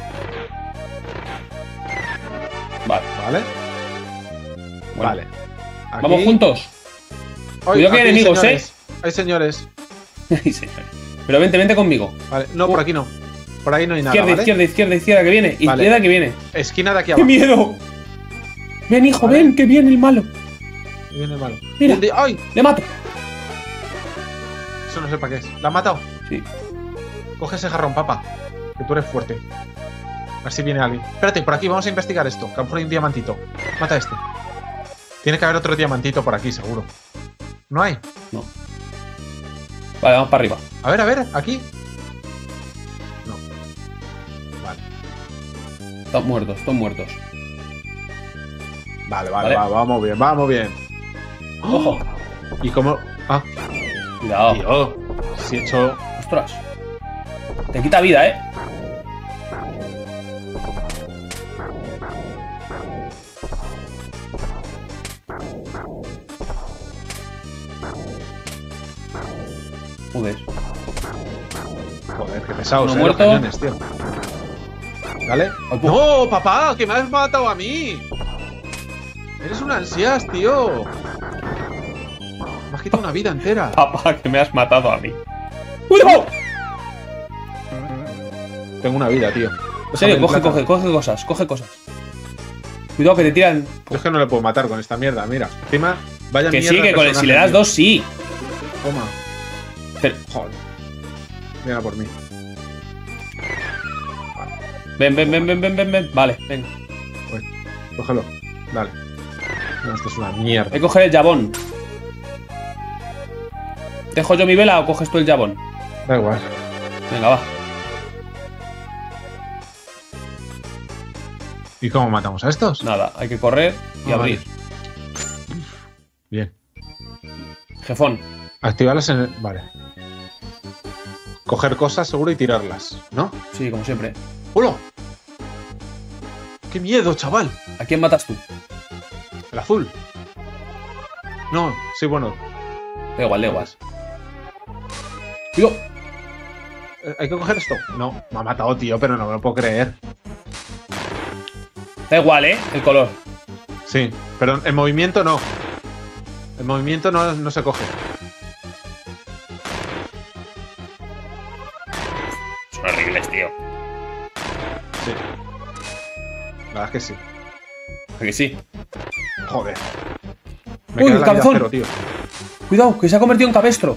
Vale.
Vale.
Bueno.
Vale. Aquí-
Vamos juntos.
Ay,
Cuidado que hay
aquí
enemigos,
señores. Hay señores.
Ay, señor. Pero vente, vente conmigo.
Vale. No, por aquí no. Por ahí no hay nada,
Izquierda,
¿vale?
izquierda, izquierda, izquierda, que viene.
Vale.
Izquierda, que viene.
Esquina de aquí
¡Qué
abajo.
miedo! Ven, hijo,
Vale.
ven, que viene el malo.
Ahí viene el malo.
Mira.
El de- ¡Ay!
Le mato.
Eso no sé para qué es. ¿La has matado?
Sí.
Coge ese jarrón, papá. Que tú eres fuerte. A ver si viene alguien. Espérate, por aquí vamos a investigar esto. Que a lo mejor hay un diamantito. Mata a este. Tiene que haber otro diamantito por aquí, seguro. ¿No hay?
No. Vale, vamos para arriba.
A ver, a ver, aquí. No. Vale.
Están muertos, están muertos.
Vale, vale,
Vale.
va, vamos bien, vamos bien.
Ojo.
¿Y cómo? Ah,
Cuidado.
tío. Si he hecho.
Ostras. Te quita vida, eh. Joder.
Joder, qué pesados,
Uno
eh, los
muerto.
cañones, tío. ¿Vale?
Ay, pu-
¡No, papá! ¡Que me has matado a mí! Eres un ansias, tío. Me has quitado una vida entera.
Papá, que me has matado a mí. ¡Cuidado!
Tengo una vida, tío.
En serio,
Déjame
coge,
el plata.
coge, coge cosas, coge cosas. Cuidado que te tiran.
Yo es que no le puedo matar con esta mierda, mira. Encima, vaya
Que
mierda.
sí, que
de
con el, si le das
personaje,
dos, sí.
tío. Toma.
Pero-
Joder. Mira por mí.
ven, ven, ven, ven, ven, ven, ven. Vale, venga.
Pues, cógelo. Dale. No, esto es una mierda.
Voy a coger el jabón. ¿Dejo yo mi vela o coges tú el jabón?
Da igual.
Venga, va.
¿Y cómo matamos a estos?
Nada, hay que correr y
Ah,
abrir.
Bien.
Jefón.
Activarlas en el... Vale. Coger cosas seguro y tirarlas, ¿no?
Sí, como siempre.
¡Hola! ¡Qué miedo, chaval!
¿A quién matas tú?
El azul. No, sí, bueno.
Da igual, da igual. Digo,
Eh, ¿Hay que coger esto? No, me ha matado, tío, pero no me lo puedo creer.
da igual, ¿eh? El color.
Sí, pero en movimiento no. En movimiento no, no se coge.
Son horribles, tío.
Sí. La verdad es que sí.
¿A que sí?
Joder.
Uy,
queda la vida
cabezón.
cero, tío.
Cuidado, que se ha convertido en cabestro.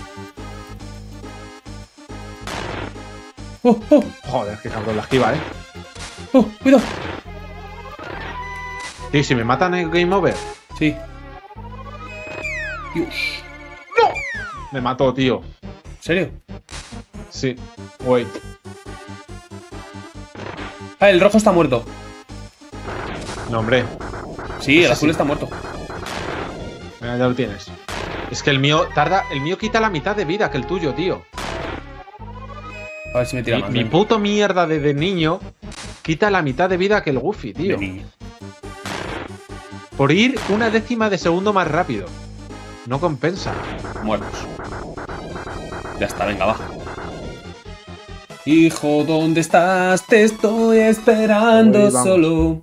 Oh, oh,
Joder, qué cabrón la esquiva, eh.
oh, cuidado.
Tío, ¿y si me matan en Game Over?
Sí. Dios.
Me mató, tío.
¿En serio?
Sí. Wait.
Ah, el rojo está muerto.
No, hombre.
Sí, el
Ese
azul
sí.
está muerto.
Mira, ya lo tienes. Es que el mío tarda... El mío quita la mitad de vida que el tuyo, tío.
A ver si me tira
Mi,
más.
mi
ven.
puto mierda de, de niño quita la mitad de vida que el Goofy,
De
tío.
niño.
Por ir una décima de segundo más rápido. No compensa.
Muertos. Ya está, venga, va. Hijo, ¿dónde estás? Te estoy esperando
Uy, vamos.
solo.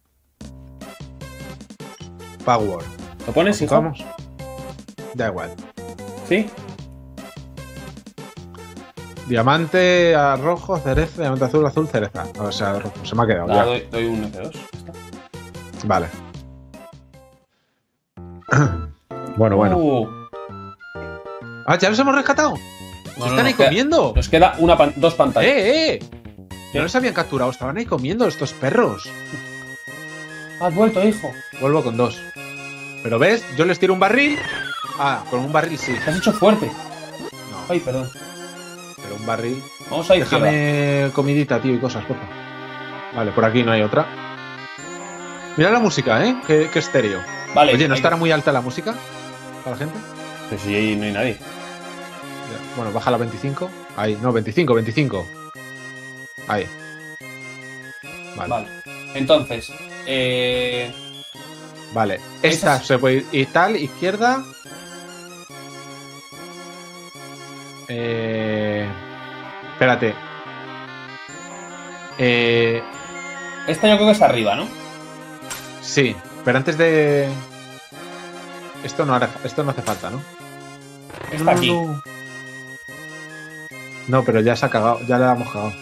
Power.
¿Lo pones, hijo?
Vamos. Da igual.
¿Sí?
Diamante a rojo, cereza, diamante azul, azul, cereza. O sea, rojo. Se me ha quedado.
Ah,
ya.
doy, doy un F dos.
Vale. Bueno, bueno.
Uh,
Ah, ¿ya los hemos rescatado?
no,
¿Se
no,
están
nos
ahí
queda-
comiendo?
Nos queda una pan- dos pantallas.
¡Eh, eh!
¿Qué?
No los habían capturado, estaban ahí comiendo estos perros.
Has vuelto, hijo.
Vuelvo con dos. Pero ves, yo les tiro un barril. Ah, con un barril sí.
Te has hecho fuerte.
No,
Ay, perdón.
pero un barril.
Vamos a ir.
Déjame comidita, tío, y cosas, porfa. Vale, por aquí no hay otra. Mira la música, ¿eh? Qué, qué estéreo.
Vale.
Oye, ¿no
hay-
estará muy alta la música para la gente?
Pues sí, ahí no hay nadie.
Ya, bueno, baja la veinticinco. Ahí, no, veinticinco, veinticinco. Ahí. Vale.
Vale. Entonces, eh...
Vale. Esta
Esas-
se puede ir. Y tal, izquierda. Eh... Espérate. Eh...
esta yo creo que es arriba, ¿no?
Sí, pero antes de. Esto no, hará- esto no hace falta, ¿no?
Está
No,
aquí.
No, No, pero ya se ha cagado, ya le hemos cagado.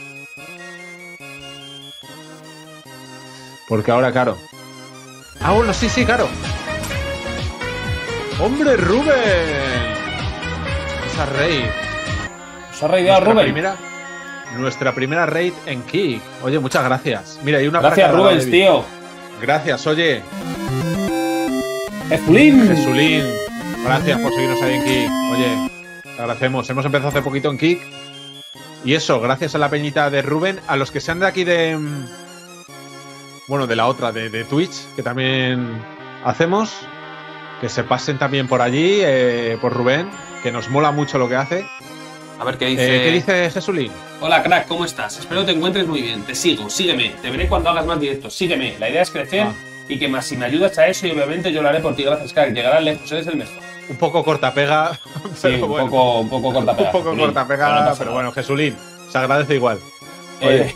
Porque ahora, claro. Ah, bueno, sí, sí, claro. ¡Hombre, Rubén! Esa raid.
¿Os ha raideado
Nuestra
Rubén?
primera, nuestra primera raid en Kick. Oye, muchas gracias. Mira, hay una
Gracias,
placa de
Rubens,
David.
tío.
Gracias, oye.
¡Ezulín!
Jesulín, gracias por seguirnos ahí en Kick. Oye, te agradecemos. Hemos empezado hace poquito en Kick. Y eso, gracias a la peñita de Rubén, a los que sean de aquí de. mm, Bueno, de la otra, de, de Twitch, que también hacemos. Que se pasen también por allí, eh, por Rubén, que nos mola mucho lo que hace.
A ver qué
Eh,
dice.
¿Qué dice Jesulín?
Hola, crack, ¿cómo estás? Espero te encuentres muy bien. Te sigo, sígueme. Te veré cuando hagas más directos. Sígueme. La idea es crecer
Ah.
y que más si me ayudas a eso y obviamente yo lo haré por ti. Gracias, crack. Llegarás lejos. Eres el mejor.
Un poco corta pega.
Sí,
pero
un,
bueno.
poco, un poco corta pega.
Un poco
Jolín.
corta
Pero no
pega,
pasa
pero
nada.
bueno, Jesulín, se agradece igual.
Eh,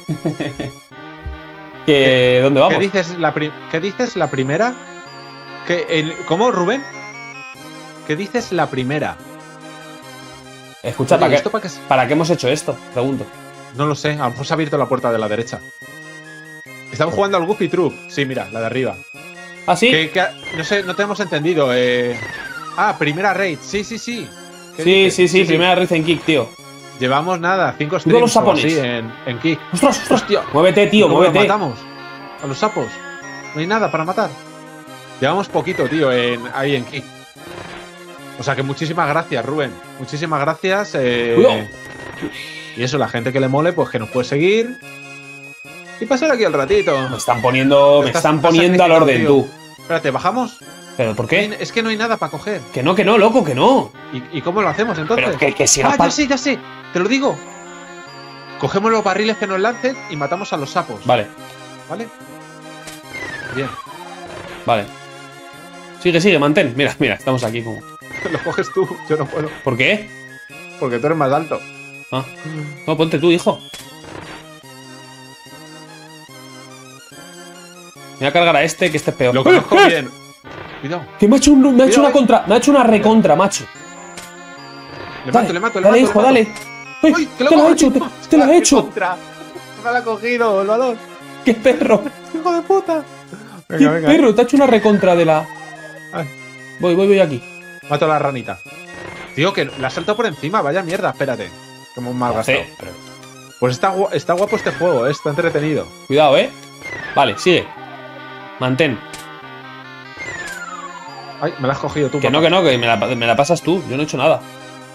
que, ¿Dónde
¿Qué
vamos?
dices la, pri- ¿qué dices la primera? ¿Qué, el- ¿Cómo, Rubén? ¿Qué dices la primera?
Escucha,
Oye,
¿para qué,
¿esto para qué es?
¿para qué hemos hecho esto? Pregunto.
No lo sé, a lo mejor se ha abierto la puerta de la derecha. Estamos jugando al Goofy Troop. Sí, mira, la de arriba.
¿Ah, sí?
Que- que- no sé, no te hemos entendido. Eh... Ah, primera raid. Sí, sí, sí. ¿Qué
Sí,
dices?
sí, sí, primera raid en Kick, tío.
Llevamos nada, cinco
Cuidado los
streams o
sapones.
así en, en Kick.
¡Ostras, ostras!
Hostia.
Muévete, tío,
¿Cómo los
muévete.
matamos? A los sapos. No hay nada para matar. Llevamos poquito, tío, en, ahí en Kick. O sea que muchísimas gracias, Rubén. Muchísimas gracias. eh,
Cuidado.
y eso, la gente que le mole, pues que nos puede seguir. Y pasar aquí el ratito.
Me están poniendo, me
Estás-
están
estás
poniendo al
sacrificado,
orden,
tío.
tú.
Espérate, ¿bajamos?
¿Pero por qué?
Es que no hay nada para coger.
Que no, que no, loco, que no.
¿Y, y cómo lo hacemos entonces?
Pero que, que si
ah,
era pa-
ya sé, ya sé. Te lo digo. Cogemos los barriles que nos lancen y matamos a los sapos.
Vale,
¿Vale? Bien.
vale. Sigue, sigue, mantén. Mira, mira, estamos aquí como.
Los coges tú, yo no puedo.
¿Por qué?
Porque tú eres más alto.
Ah. No, ponte tú, hijo. Voy a cargar a este, que este es peor.
Lo conozco bien. Cuidado.
Que me ha hecho, un- me ha hecho
Cuidado,
una
eh.
contra, me ha hecho una recontra, macho.
Le
Dale,
mato, le mato, le
dale,
mato.
hijo,
le mato.
dale. ¡Ay,
¡Uy, que
te
lo
lo
cojo,
ha hecho, te,
tío!
te lo ha
¡Qué
hecho!
contra! Me la ha cogido el balón.
¡Qué perro!
¡Hijo de puta!
¡Qué
Venga, venga.
perro! Te ha hecho una recontra de la.
Ay.
Voy, voy, voy aquí.
Mato a la ranita. Tío, que la ha saltado por encima. Vaya mierda, espérate. Que hemos mal gastado.
Sí, pero-
Pues está, gu- está guapo este juego, ¿eh? Está entretenido.
Cuidado, eh. Vale, sigue. Mantén.
Ay, me la has cogido tú.
Que no, que no, que me la, me la pasas tú. Yo no he hecho nada.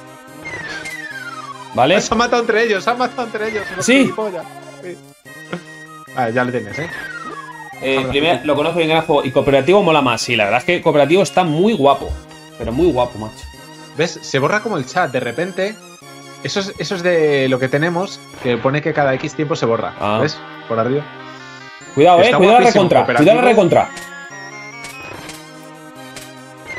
¿Vale?
Se han matado entre ellos, se han matado entre ellos. unos
Sí.
gilipollas. Sí. Ah, ya le tienes, ¿eh?
Eh, primero, lo conozco bien el juego. Y cooperativo mola más. Sí, la verdad es que cooperativo está muy guapo. Pero muy guapo, macho.
¿Ves? Se borra como el chat. De repente, eso es, eso es de lo que tenemos, que pone que cada X tiempo se borra.
Ah.
¿Ves? Por arriba.
Cuidado, eh.
Está
Cuidado la
guapísimo,
recontra.
cooperativo.
Cuidado la recontra.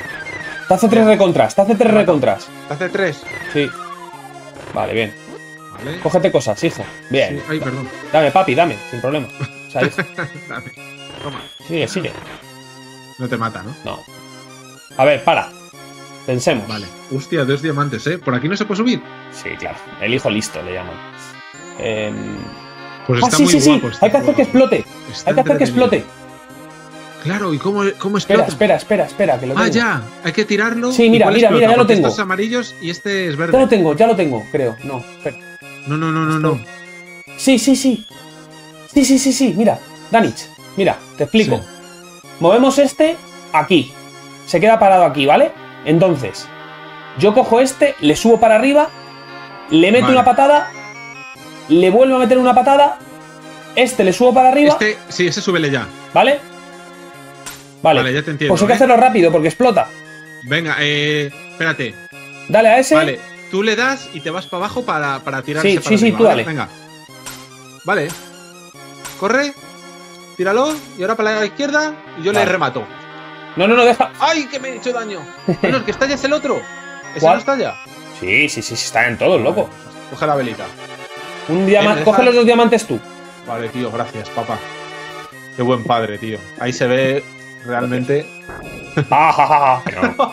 Te hace tres recontras. Te hace tres recontras.
¿Te hace tres?
Sí. Vale, bien.
Vale.
Cógete cosas, hijo. Bien.
Sí. Ay, perdón.
Dame, papi, dame, sin problema. O sea, hijo.
Dame. Toma.
Sigue, sigue.
No te mata, ¿no?
No. A ver, para. Pensemos.
Vale. Hostia, dos diamantes, ¿eh? ¿Por aquí no se puede subir?
Sí, claro. El hijo listo le llaman. Eh...
Pues
Ah,
está
sí,
muy
sí, sí.
guapo. este
Hay que hacer
juego.
que explote.
Está
Hay que hacer que
entretenido.
explote.
Claro, ¿y cómo, cómo
Espera,
explota?
espera, espera, espera, que lo tengo.
Ah, ya. Hay que tirarlo.
Sí,
¿Y
mira,
cuál
mira,
explota?
mira, ya lo
Porque
tengo.
Estos amarillos y este es verde.
Ya lo tengo, ya lo tengo, creo. No, espera.
No, no, no, no, no.
Sí, sí, sí. Sí, sí, sí, sí. Mira, Danich, mira, te explico.
Sí.
Movemos este aquí. Se queda parado aquí, ¿vale? Entonces, yo cojo este, le subo para arriba, le meto
Vale.
una patada, le vuelvo a meter una patada, este le subo para arriba,
Este, sí, ese súbele ya.
¿vale? Vale,
Vale, ya te entiendo,
pues hay que
¿eh?
hacerlo rápido porque explota.
Venga, eh. Espérate.
Dale a ese.
Vale, tú le das y te vas para abajo para, para tirar
Sí,
ese para
sí, sí,
arriba,
tú
¿vale?
dale.
Venga. Vale. Corre. Tíralo. Y ahora para la izquierda. Y yo
Vale.
le remato.
No, no, no, deja.
¡Ay, que me he hecho daño! Bueno, el que estalla es el otro. ¿Ese
¿Cuál?
no estalla?
Sí, sí, sí, sí, están en todos, loco.
Coge la velita.
Un diamante.
Venga,
Coge
deja-
los dos diamantes tú.
Vale, tío, gracias, papá. Qué buen padre, tío. Ahí se ve realmente.
Ah, ja, ja, ja. Que no,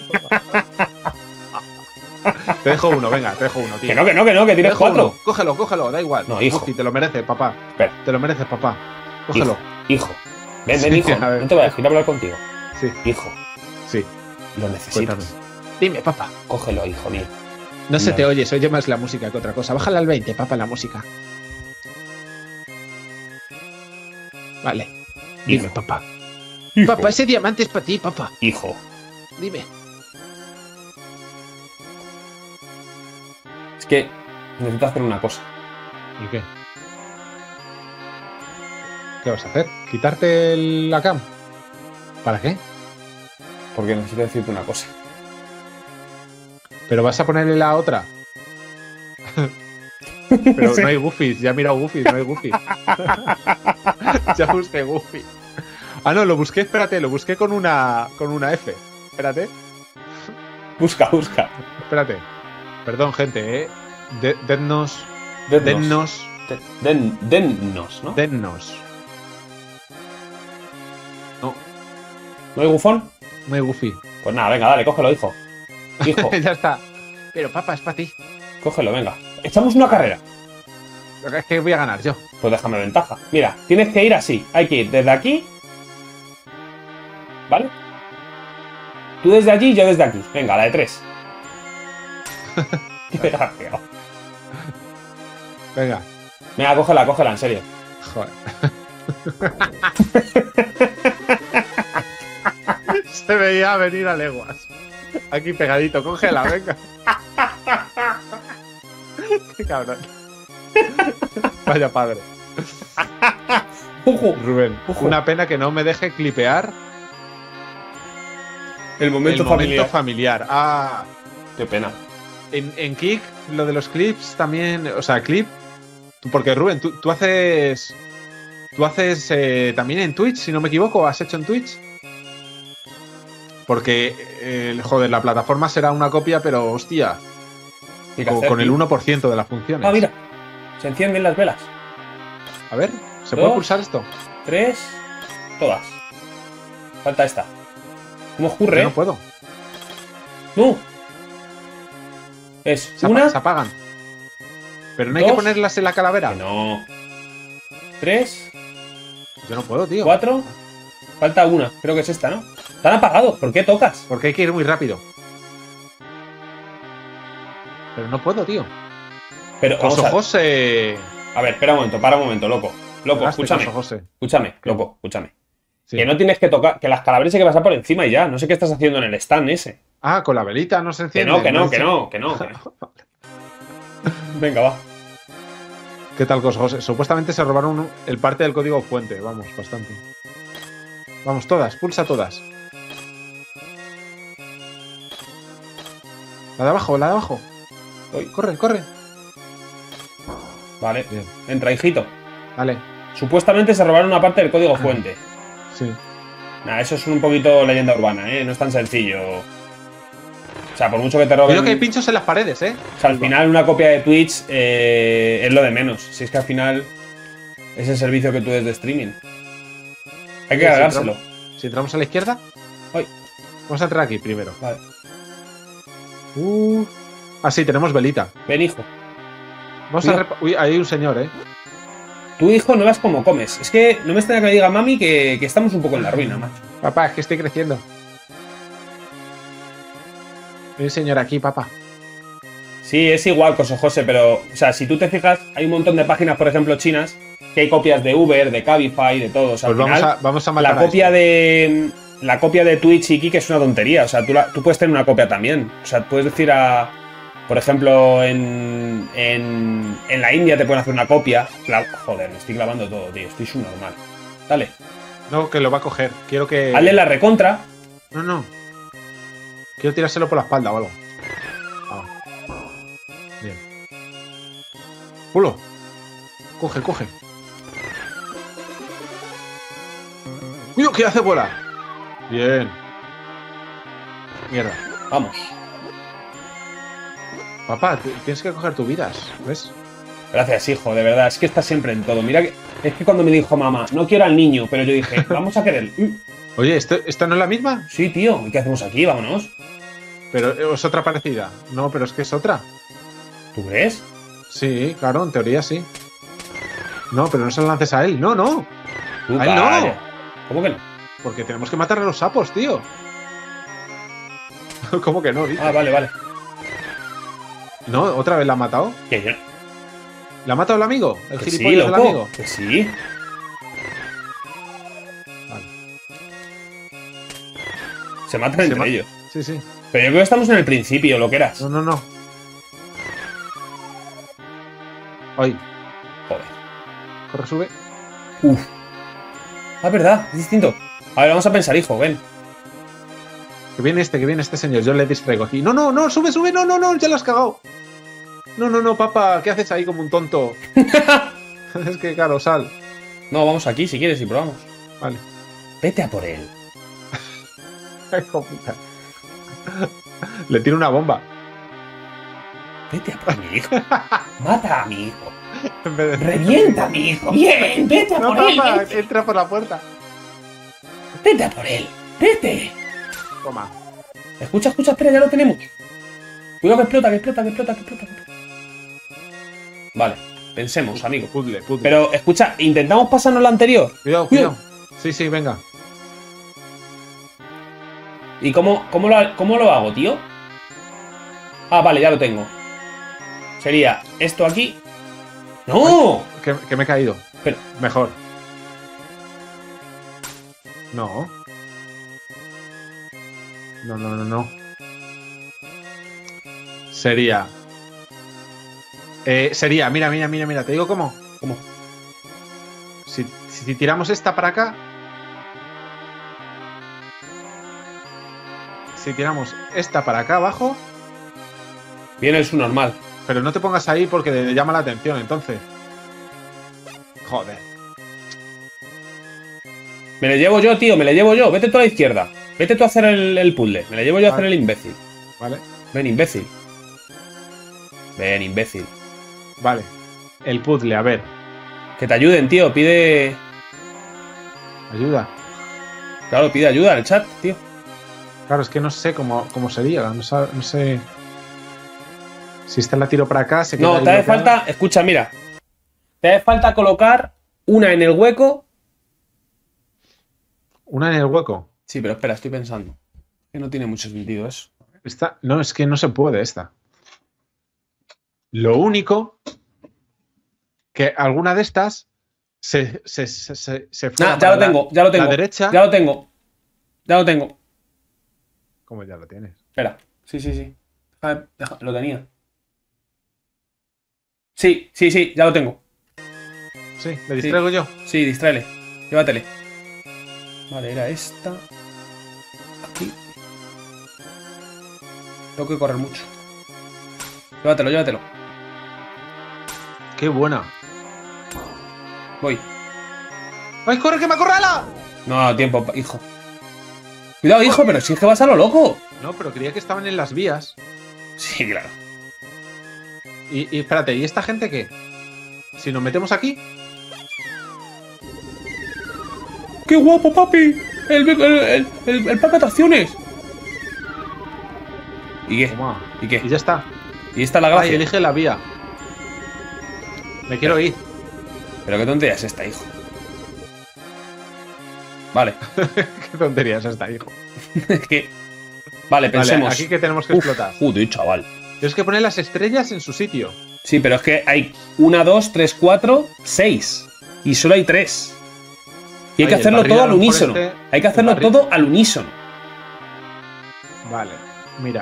Te dejo uno, venga, te dejo uno, tío.
que no, que no, que no, que
Te
tienes
dejo
cuatro.
uno. Cógelo, cógelo, da igual.
No, hijo.
Ufi, te lo mereces, papá.
Espera.
Te lo mereces, papá. Cógelo.
Hijo. Ven, ven,
Sí,
hijo.
a ver.
No te voy a dejar hablar contigo.
Sí,
Hijo,
sí.
lo necesitas.
Cuéntame. Dime, papá.
Cógelo, hijo mío.
No se
No.
te oye, se oye más la música que otra cosa. Bájala al veinte, papá, la música. Vale. Dime,
Hijo.
papá.
Hijo.
Papá, ese diamante es para ti, papá.
Hijo.
Dime.
Es que necesito hacer una cosa.
¿Y qué? ¿Qué vas a hacer? ¿Quitarte el- la cam? ¿Para qué?
Porque necesito decirte una cosa.
¿Pero vas a ponerle la otra? Pero no hay Goofies, ya he mirado Goofies, no hay Goofies. Ya busqué Goofy. Ah, no, lo busqué, espérate, lo busqué con una con una F. Espérate,
Busca, busca.
espérate. Perdón, gente, eh. De- dennos,
Dennos.
dennos,
De- Den, dennos, ¿no?
dennos. No,
¿No hay bufón?
no hay Goofy.
Pues nada, venga, dale, cógelo, hijo. Hijo,
Ya está. Pero papá, es para ti.
cógelo, venga. Echamos una carrera.
Es que voy a ganar yo.
Pues déjame ventaja. Mira, tienes que ir así. Hay que ir desde aquí. ¿Vale? Tú desde allí y yo desde aquí. Venga, la de tres. Qué desgraciado.
Venga.
Venga, cógela, cógela, en serio.
Joder. Se veía venir a leguas. Aquí pegadito, cógela, venga. Qué cabrón. Vaya padre.
Ojo,
Rubén,
Ojo.
una pena que no me deje clipear
el momento
el
familiar.
momento familiar. Ah,
Qué pena.
en, en Kik, lo de los clips también, o sea, clip. tú- Porque Rubén, tú, tú haces. Tú haces eh, también en Twitch, si no me equivoco, ¿has hecho en Twitch? Porque, eh, joder, la plataforma será una copia, pero hostia,
Hay que
con,
hacer,
con el
tío.
uno por ciento de las funciones.
Ah, mira. Se encienden las velas.
A ver, ¿se
Dos.
puede pulsar esto?
Tres. Todas. Falta esta. ¿Cómo ocurre?
Yo no puedo.
No. Es
Se, apa-
una.
se apagan. Pero no hay
dos.
que ponerlas en la calavera.
Que no. Tres.
Yo no puedo, tío.
Cuatro. Falta una. Creo que es esta, ¿no? Están apagados. ¿Por qué tocas?
Porque hay que ir muy rápido. Pero no puedo, tío.
Pero
Los
vamos a...
ojos eh...
a ver, espera un momento, para un momento, loco. Loco,
Gaste,
escúchame.
Los ojos, eh.
Escúchame, loco, escúchame.
Sí.
Que no tienes que tocar, que las calabres hay que pasar por encima y ya. No sé qué estás haciendo en el stand ese.
Ah, con la velita no se
Que
enciende.
no, que no,
se-
que no, que no, que no. Venga, va.
¿Qué tal, Cos José? Supuestamente se robaron un- el parte del código fuente. Vamos, bastante. Vamos, todas, pulsa todas. La de abajo, la de abajo.
Voy.
Corre, corre.
Vale.
Bien.
Entra, hijito.
Dale.
Supuestamente se robaron una parte del código fuente.
Sí.
Nah, eso es un poquito leyenda urbana, ¿eh? No es tan sencillo. sea, por mucho que te roben...
Creo que hay pinchos en las paredes, ¿eh?
O sea, al final una copia de Twitch eh, es lo de menos. Si es que al final es el servicio que tú des de streaming. Hay que
Sí,
cargárselo.
Si entramos, si entramos a la izquierda...
Ay.
Vamos a entrar aquí primero.
Vale.
Uh. Ah, sí, tenemos velita.
Ven, hijo.
Vamos
Mira.
a... repa- Uy, ahí hay un señor, ¿eh?
Tu hijo no veas cómo comes. Es que no me extraña que me diga mami que, que estamos un poco en la ruina, macho.
Papá, es que estoy creciendo. Hay un señor aquí, papá.
Sí, es igual, Coso José, pero, o sea, si tú te fijas, hay un montón de páginas, por ejemplo, chinas, que hay copias de Uber, de Cabify, de todo. O sea,
Pues
al
vamos
final,
a, vamos a matar
la
a
copia
este.
de la copia de Twitch y Kik es una tontería. O sea, tú, la- tú puedes tener una copia también. O sea, puedes decir a, por ejemplo, en, en, en la India te pueden hacer una copia. Cla- Joder, me estoy clavando todo, tío. Estoy subnormal. Dale.
No, que lo va a coger. Quiero que...
Hazle la recontra.
No, no. Quiero tirárselo por la espalda o algo. Ah. Bien. Pulo. Coge, coge. ¡Uy, que hace bola! Bien. Mierda.
Vamos.
Papá, t- tienes que coger tus vidas, ¿ves?
Gracias, hijo, de verdad. Es que estás siempre en todo. Mira que. Es que cuando me dijo mamá, no quiero al niño, pero yo dije, vamos a querer. Mm,
Oye, ¿esto, ¿esta no es la misma?
Sí, tío. ¿Y qué hacemos aquí? Vámonos.
Pero eh, es otra parecida. No, pero es que es otra.
¿Tú crees?
Sí, claro, en teoría sí. No, pero no se lo lances a él. No, no.
Tú,
¡Ay, no!
calla. ¿Cómo que no?
Porque tenemos que matar a los sapos, tío. ¿Cómo que no? Dice?
Ah, vale, vale.
No, otra vez la ha matado.
Que yo.
¿La ha matado el amigo? ¿El
Que sí,
gilipollas del
loco.
amigo?
Que sí.
Vale.
Se matan
Se
entre
ma-
ellos.
Sí, sí.
Pero yo creo que estamos en el principio, lo que eras.
No, no, no. Ay,
Joder.
corre, sube.
Uf. Ah, verdad, es distinto. A ver, vamos a pensar, hijo, ven.
Que viene este, que viene este señor. Yo le distraigo aquí. No, no, no, sube, sube. No, no, no, ya lo has cagado. No, no, no, papá. ¿Qué haces ahí como un tonto? Es que, claro, sal.
No, vamos aquí si quieres y probamos.
Vale.
Vete a por él.
Hijo puta. Le tiro una bomba.
Vete a por mi hijo. Mata a mi hijo.
En vez de...
Revienta a mi hijo. Bien, vete a
No,
por él.
papá,
Vete.
entra por la puerta.
Vete a por él. Vete.
Toma.
Escucha, escucha, espera, ya lo tenemos. Cuidado que explota, que explota, que explota, que explota. que explota. Vale, pensemos, amigo.
Puzzle, puzzle.
Pero escucha, intentamos pasarnos la anterior.
Cuidado, cuidado. Sí, sí, venga.
¿Y cómo, cómo, lo, cómo lo hago, tío? Ah, vale, ya lo tengo. Sería esto aquí. ¡No!
Que, que me he caído.
Pero,
Mejor. No. No, no, no, no. Sería. Eh, sería, mira, mira, mira, mira. Te digo cómo.
¿cómo?
Si, si tiramos esta para acá. Si tiramos esta para acá abajo.
Viene el subnormal.
Pero no te pongas ahí porque le llama la atención, entonces. Joder.
Me le llevo yo, tío, me le llevo yo. Vete tú a la izquierda. Vete tú a hacer el, el puzzle. Me le llevo yo a hacer
Vale.
el imbécil.
Vale.
Ven, imbécil. Ven, imbécil.
Vale. El puzzle, a ver.
Que te ayuden, tío. Pide.
Ayuda.
Claro, pide ayuda al chat, tío.
Claro, es que no sé cómo, cómo sería. No, sa- no sé. Si esta la tiro para acá, se queda
No,
ahí
te hace
bloqueada.
falta. Escucha, mira. Te hace falta colocar una en el hueco.
Una en el hueco.
Sí, pero espera, estoy pensando. Que no tiene mucho sentido eso.
Esta, no, es que no se puede esta. Lo único que alguna de estas se, se, se, se, se fuera
Nah, ya
para
lo
la-
tengo, ya lo tengo.
La derecha.
Ya lo tengo. Ya lo tengo.
¿Cómo ya lo tienes?
Espera. Sí, sí, sí. Déjame- deja- lo tenía. Sí, sí, sí, ya lo tengo.
Sí, me distraigo yo.
Sí, distráele. Llévatele. Vale, era esta. Aquí. Tengo que correr mucho. Llévatelo, llévatelo.
Qué buena.
Voy.
¡Ay, corre, que me acorrala!
No, tiempo, hijo. Cuidado, hijo, pero si es que vas a lo loco.
No, pero creía que estaban en las vías.
Sí, claro.
Y, y espérate, ¿y esta gente qué? Si nos metemos aquí.
¡Qué guapo, papi! El, el, el, el, el parque de atracciones. ¿Y qué?
Toma.
¿Y qué?
Y ya está.
Y esta es la
Ay,
gracia.
elige la vía. Me quiero ir.
Pero qué tontería es esta, hijo. Vale.
Qué tontería es esta, hijo.
¿Qué? Vale, pensemos.
Vale, aquí que tenemos que
Uf,
explotar.
joder, chaval.
Tienes que poner las estrellas en su sitio.
Sí, pero es que hay una, dos, tres, cuatro, seis. Y solo hay tres. Y hay
Ay,
que
el
hacerlo
barril
todo
a
al
lo mejor
unísono.
este-
Hay que
el
hacerlo
barril-
todo al unísono.
Vale, mira.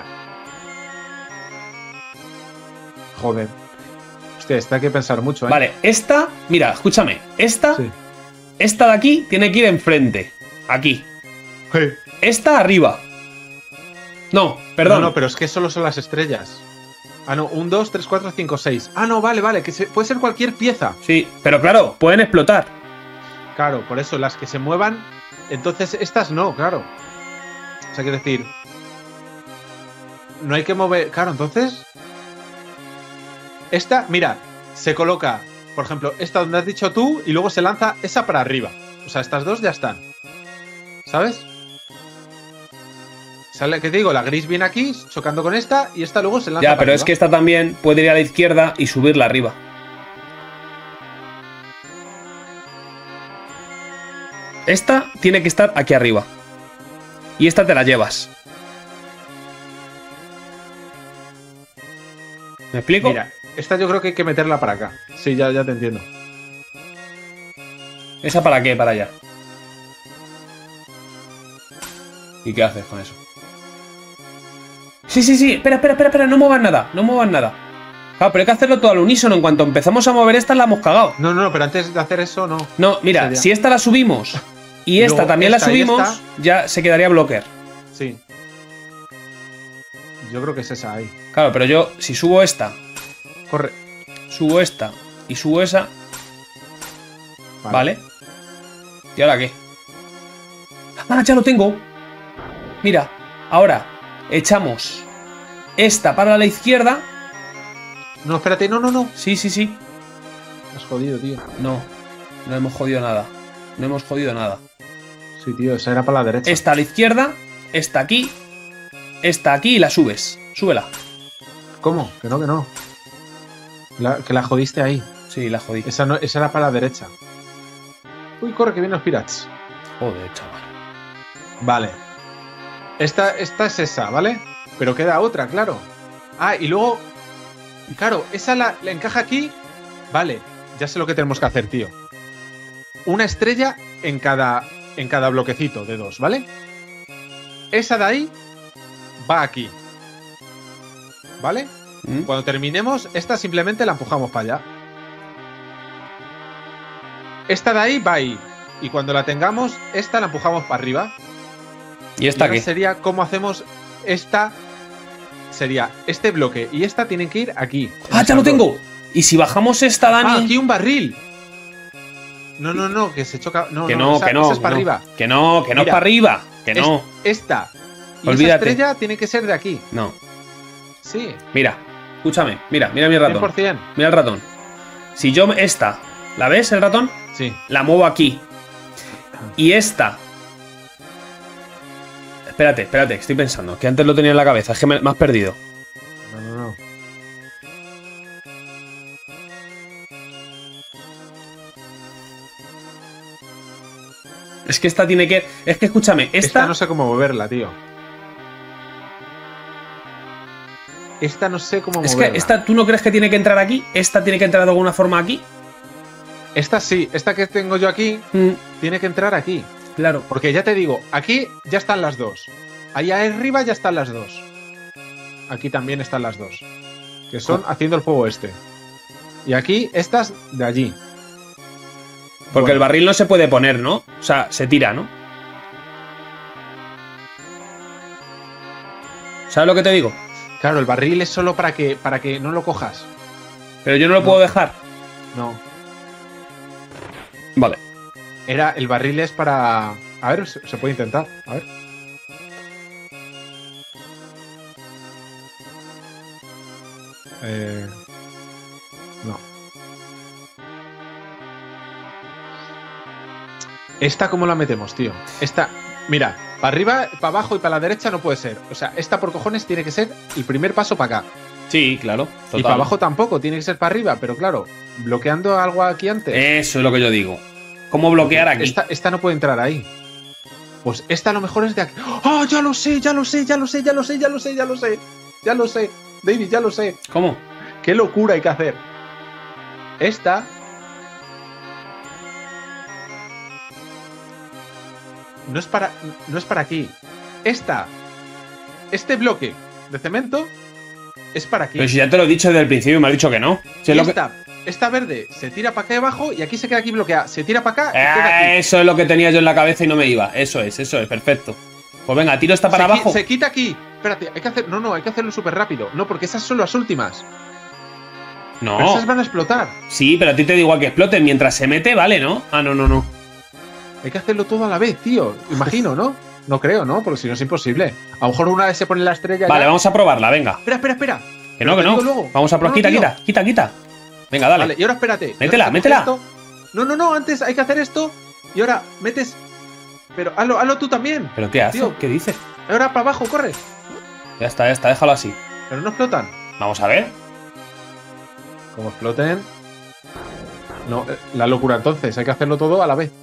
Joder. Hostia, esta hay que pensar mucho, ¿eh?
Vale, esta, mira, escúchame. Esta,
Sí.
esta de aquí tiene que ir enfrente. Aquí.
Sí.
Esta arriba. No, perdón.
No, no, pero es que solo son las estrellas. Ah, no, un, dos, tres, cuatro, cinco, seis. Ah, no, vale, vale, que se- puede ser cualquier pieza.
Sí, pero claro, pueden explotar.
Claro, por eso las que se muevan, entonces estas no, claro. O sea, quiero decir, no hay que mover. Claro, entonces. Esta, mira, se coloca, por ejemplo, esta donde has dicho tú y luego se lanza esa para arriba. O sea, estas dos ya están. ¿Sabes? Sale, ¿qué te digo? La gris viene aquí, chocando con esta, y esta luego se lanza
Ya,
para
pero
arriba.
es que esta también puede ir a la izquierda y subirla arriba. Esta tiene que estar aquí arriba. Y esta te la llevas. ¿Me explico?
Mira, esta yo creo que hay que meterla para acá. Sí, ya, ya te entiendo.
¿Esa para qué? Para allá. ¿Y qué haces con eso? Sí, sí, sí. Espera, espera, espera, espera. No muevas nada. No muevas nada. Claro, pero hay que hacerlo todo al unísono. En cuanto empezamos a mover esta, la hemos cagado.
No, no, no, pero antes de hacer eso, no.
No, mira,
Sería-
si esta la subimos y
Y
esta
luego
también
esta
la
y
subimos,
esta.
ya se quedaría bloquear.
Sí. Yo creo que es esa ahí.
Claro, pero yo, si subo esta,
Corre.
subo esta y subo esa, ¿vale? ¿Y ahora qué? ¡Ah, ya lo tengo! Mira, ahora echamos esta para la izquierda.
No, espérate, no, no, no.
Sí, sí, sí.
Has jodido, tío.
No, no hemos jodido nada. No hemos jodido nada.
Sí, tío, esa era para la derecha.
Esta a la izquierda, esta aquí, esta aquí y la subes. Súbela.
¿Cómo? Que no, que no. La- que la jodiste ahí.
Sí, la jodí.
Esa, no, esa era para la derecha. Uy, corre, que vienen los pirates.
Joder, chaval.
Vale. Esta, esta es esa, ¿vale? Pero queda otra, claro. Ah, y luego... Claro, esa la, la encaja aquí. Vale, ya sé lo que tenemos que hacer, tío. Una estrella en cada, en cada bloquecito de dos, ¿vale? Esa de ahí va aquí. ¿Vale?
¿Mm?
Cuando terminemos, esta simplemente la empujamos para allá. Esta de ahí va ahí. Y cuando la tengamos, esta la empujamos para arriba.
¿Y
Y
esta
ahora
qué?
sería cómo hacemos esta. Sería este bloque y esta tienen que ir aquí.
¡Ah, ya lo tengo! ¿Y si bajamos esta, Dani?
Ah, aquí un barril. No, no, no, que se choca. No,
que
no,
no,
esa-
que no.
esa es
que
para
no.
arriba.
Que no, que no es
Mira,
para arriba. Que
Es-
no.
esta. Y
Olvídate.
esa estrella tiene que ser de aquí.
No.
Sí.
Mira, escúchame. Mira, mira mi ratón.
cien por cien.
Mira el ratón. Si yo esta, ¿la ves el ratón?
Sí.
La muevo aquí. Y esta. Espérate, espérate, estoy pensando. Que antes lo tenía en la cabeza. Es que me, me has perdido.
No, no, no.
Es que esta tiene que. Es que escúchame, esta.
Esta no sé cómo moverla, tío. Esta no sé cómo
Es
moverla.
que esta, ¿tú no crees que tiene que entrar aquí? ¿Esta tiene que entrar de alguna forma aquí?
Esta sí, esta que tengo yo aquí
Mm,
tiene que entrar aquí.
claro.
Porque ya te digo, aquí ya están las dos. Allá arriba ya están las dos. Aquí también están las dos. Que son haciendo el juego este. Y aquí estas de allí.
Porque
Bueno.
el barril no se puede poner, ¿no? O sea, se tira, ¿no? ¿Sabes lo que te digo?
Claro, el barril es solo para que, para que no lo cojas.
Pero yo no lo
No.
puedo dejar.
No.
Vale.
Era, el barril es para... A ver, se, se puede intentar. A ver. Eh... No. ¿Esta cómo la metemos, tío? Esta... Mira, para arriba, para abajo y para la derecha no puede ser. O sea, esta por cojones tiene que ser el primer paso para acá.
Sí, claro. Total.
Y para abajo tampoco, tiene que ser para arriba. Pero claro, bloqueando algo aquí antes.
Eso es lo que yo digo. ¿Cómo bloquear aquí?
Esta, esta no puede entrar ahí. Pues esta a lo mejor es de aquí. ¡Ah, ya lo sé, ya lo sé, ya lo sé, ya lo sé, ya lo sé, ya lo sé! Ya lo sé, David, ya lo sé.
¿Cómo?
¡Qué locura hay que hacer! Esta... No es para, no es para aquí. Esta, este bloque de cemento es para aquí.
Pero si ya te lo he dicho desde el principio y me has dicho que no. Si
y
es lo
esta,
que...
esta verde se tira para acá abajo y aquí se queda aquí bloqueada. Se tira para acá y
eh,
queda aquí.
Eso es lo que tenía yo en la cabeza y no me iba. Eso es, eso es, perfecto. Pues venga, tiro esta para
se
abajo.
Qui se quita aquí. Espérate, hay que hacer. No, no, hay que hacerlo súper rápido. No, porque esas son las últimas.
No.
Pero esas van a explotar.
Sí, pero a ti te da igual que exploten. Mientras se mete, vale, ¿no? Ah, no, no, no.
Hay que hacerlo todo a la vez, tío. Imagino, ¿no? No creo, ¿no? Porque si no es imposible. A lo mejor una vez se pone la estrella.
Vale,
ya...
vamos a probarla, venga.
Espera, espera, espera.
Que no, que no.
Luego.
Vamos a probar.
No,
Quita,
tío.
quita, quita, quita. Venga, dale.
Vale, y ahora espérate.
Métela,
Ahora
métela.
esto. No, no, no. Antes hay que hacer esto. Y ahora metes. Pero hazlo, hazlo tú también.
¿Pero qué hace?
Tío.
¿Qué dices?
Ahora para abajo, corre.
Ya está, ya está, déjalo así.
Pero no explotan.
Vamos a ver.
Como exploten. No, eh, la locura entonces. Hay que hacerlo todo a la vez.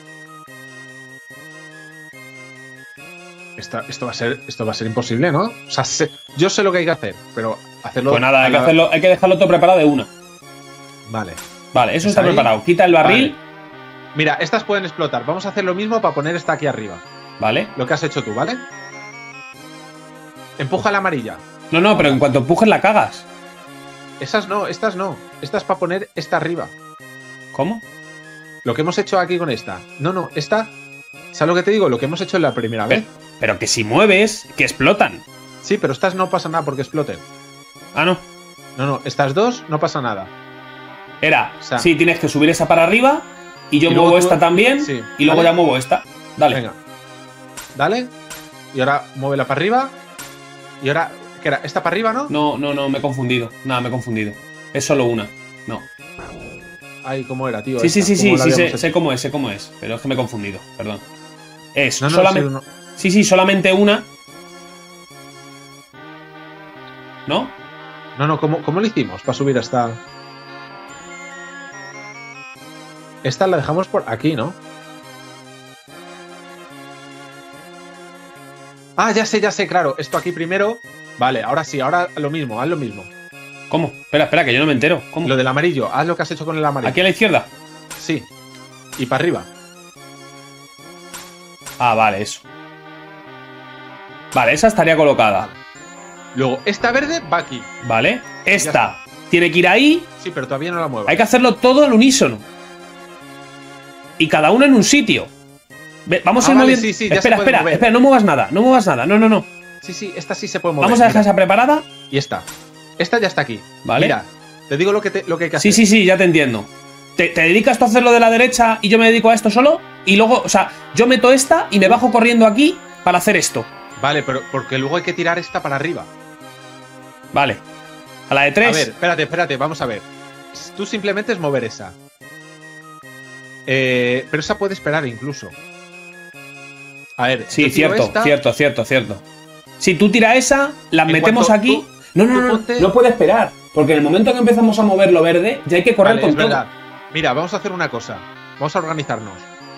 Esta, esto, va a ser, esto va a ser imposible, ¿no? O sea, sé, yo sé lo que hay que hacer, pero hacerlo...
Pues nada, hay que,
la...
hacerlo, hay que dejarlo todo preparado de una.
Vale.
Vale, eso
¿Es
está
ahí?
preparado. Quita el barril.
Vale. Mira, estas pueden explotar. Vamos a hacer lo mismo para poner esta aquí arriba.
Vale.
Lo que has hecho tú, ¿vale? Empuja la amarilla.
No, no, pero en cuanto empujes la cagas.
Esas no, estas no. Estas para poner esta arriba.
¿Cómo?
Lo que hemos hecho aquí con esta. No, no, esta... ¿Sabes lo que te digo? Lo que hemos hecho en la primera
Pero,
vez.
pero que si mueves, que explotan.
Sí, pero estas no pasa nada porque exploten.
Ah, no.
No, no, estas dos no pasa nada.
Era,
O sea,
sí, tienes que subir esa para arriba. Y yo
y
muevo
luego tú-
esta también.
sí,
Y luego
¿vale?
ya muevo esta. Dale.
Venga. Dale. Y ahora muévela para arriba. Y ahora, ¿qué era? ¿Esta para arriba, no?
No, no, no, me he confundido. Nada, me he confundido. Es solo una. No.
Ay, ¿cómo era, tío?
Sí, sí,
Esta,
sí,
¿cómo
sí,
la
sí, sé,
habíamos hecho?
sé cómo es, sé cómo es. Pero es que me he confundido, perdón. Es
No, no,
solamente.
sí, no.
Sí, sí, solamente una. ¿No?
No, no, ¿cómo, cómo lo hicimos para subir esta? Esta la dejamos por aquí, ¿no? Ah, ya sé, ya sé, claro. Esto aquí primero. Vale, ahora sí, ahora lo mismo, haz lo mismo.
¿Cómo? Espera, espera, que yo no me entero. ¿Cómo?
Lo del amarillo, haz lo que has hecho con el amarillo.
¿Aquí a la izquierda?
Sí. Y para arriba.
Ah, vale, eso. Vale, esa estaría colocada.
Luego, esta verde va aquí.
Vale. Esta tiene que ir ahí.
Sí, pero todavía no la muevo.
Hay que hacerlo todo al unísono. Y cada uno en un sitio. Ve, vamos
Ah,
a ir
vale,
moviendo.
sí, sí, ya
espera,
se puede
espera,
mover.
espera, no muevas nada, no muevas nada. No, no, no.
Sí, sí, esta sí se puede mover.
Vamos a dejar
mira.
esa preparada.
Y esta. Esta ya está aquí.
Vale.
Mira, te digo lo que, te, lo que hay que
Sí,
hacer.
sí, sí, ya te entiendo. ¿Te, te dedicas tú a hacerlo de la derecha y yo me dedico a esto solo? Y luego, o sea, yo meto esta y me bajo corriendo aquí para hacer esto.
Vale, pero porque luego hay que tirar esta para arriba.
Vale. A la de tres.
A ver, espérate, espérate, vamos a ver. Tú simplemente es mover esa. Eh, pero esa puede esperar incluso. A ver,
Sí,
yo tiro
cierto,
esta,
cierto, cierto, cierto. Si tú tiras esa, la
En
metemos
cuanto
aquí.
tú-
no, no,
tú
no, no,
ponte-
no puede esperar. Porque en el momento que empezamos a mover lo verde, ya hay que correr
Vale,
con
es
todo.
verdad. Mira, vamos a hacer una cosa. Vamos a organizarnos.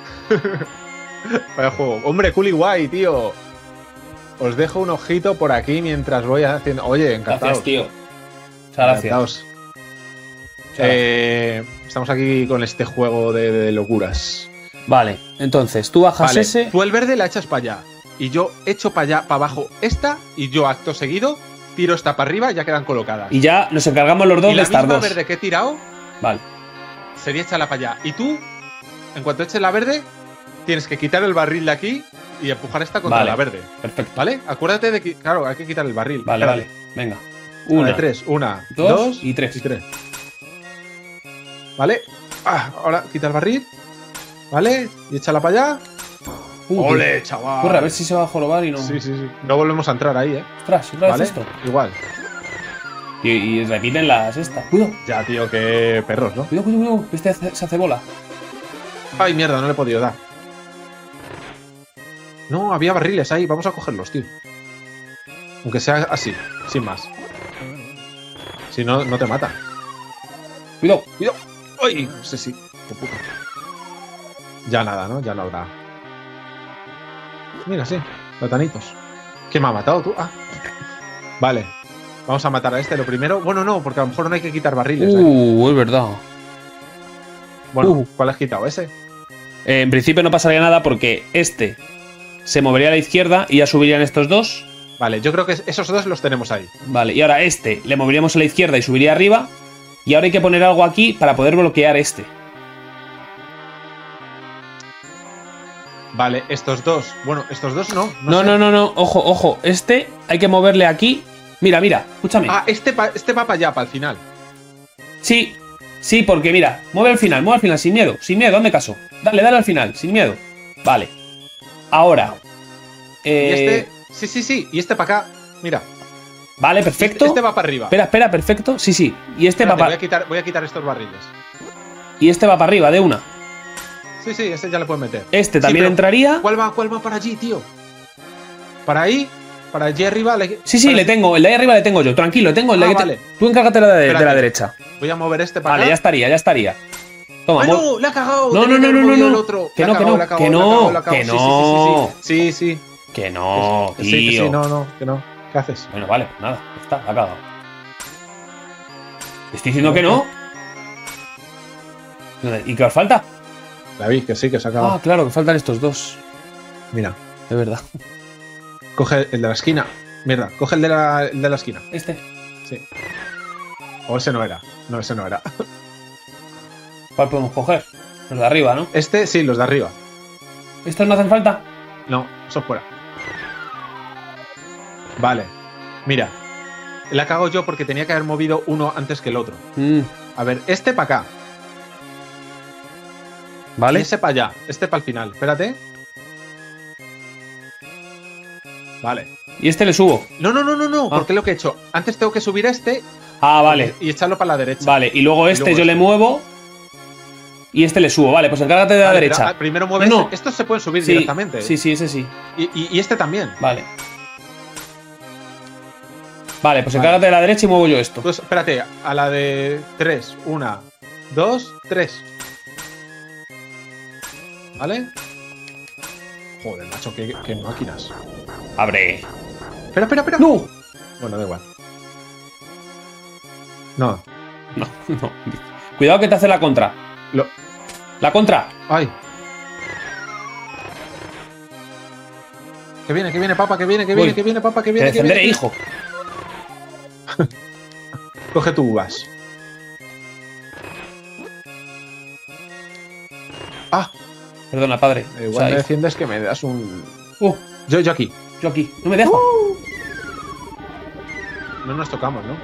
Vaya juego. Hombre, cool y guay, tío. Os dejo un ojito por aquí mientras voy haciendo. Oye, encantado.
Gracias, tío. Muchas gracias.
Encantados.
Muchas gracias.
Eh, estamos aquí con este juego de, de locuras.
Vale, entonces tú bajas
Vale,
ese.
tú el verde la echas para allá. Y yo echo para allá, para abajo esta. Y yo, acto seguido, tiro esta para arriba y ya quedan colocadas.
Y ya nos encargamos los dos
Y
de
la
estas
misma
dos.
verde que he tirado
Vale.
sería echarla para allá. Y tú, en cuanto eches la verde, tienes que quitar el barril de aquí y empujar esta contra
Vale.
la verde.
Perfecto.
¿Vale? Acuérdate de que, claro, hay que quitar el barril.
Vale,
Espérate.
vale. Venga.
Una,
Una,
de tres. Una,
dos,
dos,
y tres.
y tres. ¿Vale? Ah, ahora quita el barril. ¿Vale? Y échala para allá.
Uh,
¡Ole, chaval!
Corre, a ver si se va a jorobar y no.
Sí, sí, sí. No volvemos a entrar ahí, ¿eh?
Ostras, otra vez
¿Vale?
esto.
Igual.
Y, y repiten las estas. Cuidado,
Ya, tío, qué perros, ¿no?
cuidado, cuidado, cuidado. Este hace- se hace bola.
Ay, mierda, no le he podido dar. No, había barriles ahí. Vamos a cogerlos, tío. Aunque sea así, sin más. Si no, no te mata.
Cuidado.
Cuidado. ¡Ay! No sé si. Qué puta. Ya nada, ¿no? Ya no habrá. Mira, sí. Platanitos. ¿Quién me ha matado tú? Ah. Vale. Vamos a matar a este lo primero. Bueno, no, porque a lo mejor no hay que quitar barriles. ¿eh?
Uh, es verdad.
Bueno,
uh.
¿cuál has quitado? ¿Ese?
Eh, en principio no pasaría nada porque este se movería a la izquierda y ya subirían estos dos.
Vale, yo creo que esos dos los tenemos ahí.
Vale, y ahora este le moveríamos a la izquierda y subiría arriba. Y ahora hay que poner algo aquí para poder bloquear este.
Vale, estos dos. Bueno, estos dos no.
No, no,
sé.
no, no, no. Ojo, ojo. Este hay que moverle aquí. Mira, mira, escúchame.
Ah, este, pa- este va para allá, para el final.
Sí, sí, porque mira, mueve al final, mueve al final, sin miedo, sin miedo, hazme caso. Dale, dale al final, sin miedo. Vale. Ahora. Eh,
Y este. Sí, sí, sí. Y este para acá. Mira.
Vale, perfecto.
Este va para arriba.
Espera, espera, perfecto. Sí, sí. Y este
Espérate,
va
voy, a
para.
quitar, voy a quitar estos barriles.
Y este va para arriba, de una.
Sí, sí, este ya le puedes meter.
Este
Sí,
también
pero
entraría.
¿Cuál va, ¿Cuál va para allí, tío? ¿Para ahí? ¿Para allí arriba? Le-
Sí, sí,
para
le
allí.
tengo. El de ahí arriba le tengo yo. Tranquilo, tengo el de
Ah,
ahí. te-
vale.
Tú encárgate de la, de, de
Espérate.
la derecha.
Voy a mover este para
Vale, ya
acá.
estaría, ya estaría. Toma,
¡Ay,
mueve-
no! ¡Le ha cagado!
No,
Tenía
no,
que
no,
haber
no,
movido
no,
el
no.
otro.
Que
Le ha
no, que
cagado,
no,
le ha cagado,
que
le ha
no,
cagado, le ha cagado.
que
Sí,
no.
Sí, sí, sí, sí. Sí, sí.
Que no,
Que sí, que
tío.
sí, no, no, que no. ¿Qué haces?
Bueno, vale, pues nada, ya está, ha cagado. Te estoy diciendo que no. ¿Y qué os falta?
David, que sí, que se ha acabado.
Ah, claro, que faltan estos dos.
Mira,
Es verdad.
coge el de la esquina. Mierda, coge el de la, el de la esquina.
Este.
Sí. O ese no era. No, ese no era.
¿Cuál podemos coger? Los de arriba, ¿no?
Este sí, los de arriba.
¿Estos no hacen falta?
No, esos fuera. Vale. Mira. La cago yo porque tenía que haber movido uno antes que el otro.
Mm,
A ver, este para acá. Y
vale.
ese para allá. Este para el final. Espérate. Vale.
Y este le subo.
No, no, no, no, no.
Ah.
Porque lo que he hecho. Antes tengo que subir este
Ah, vale.
y echarlo para la derecha.
Vale, y luego este
luego
yo
este.
le muevo. Y este le subo. Vale, pues encárgate de la
Vale,
derecha.
pero, ah, primero mueve
No, no.
este. Estos se pueden subir
Sí,
directamente.
sí, sí, ese sí.
Y, y- y este también.
Vale. Vale, pues
Vale.
encárgate de la derecha y muevo yo esto.
Pues espérate, a la de tres. Una, dos, tres. ¿Vale? Joder, macho, qué, qué máquinas.
Abre.
Espera, espera, espera.
¡No!
Bueno, da igual. No.
No, no. Cuidado que te hace la contra.
Lo...
La contra.
¡Ay! Que viene, que viene, papá, que viene, que viene,
Uy.
que viene, papá, que
Te
viene, que
defenderé,
viene.
hijo.
Coge tu uvas. Ah,
Perdona, padre.
igual
O sea,
me
hijo.
defiendes que me das un...
Uh,
Yo, yo aquí.
yo aquí. No me dejo.
No nos tocamos, ¿no?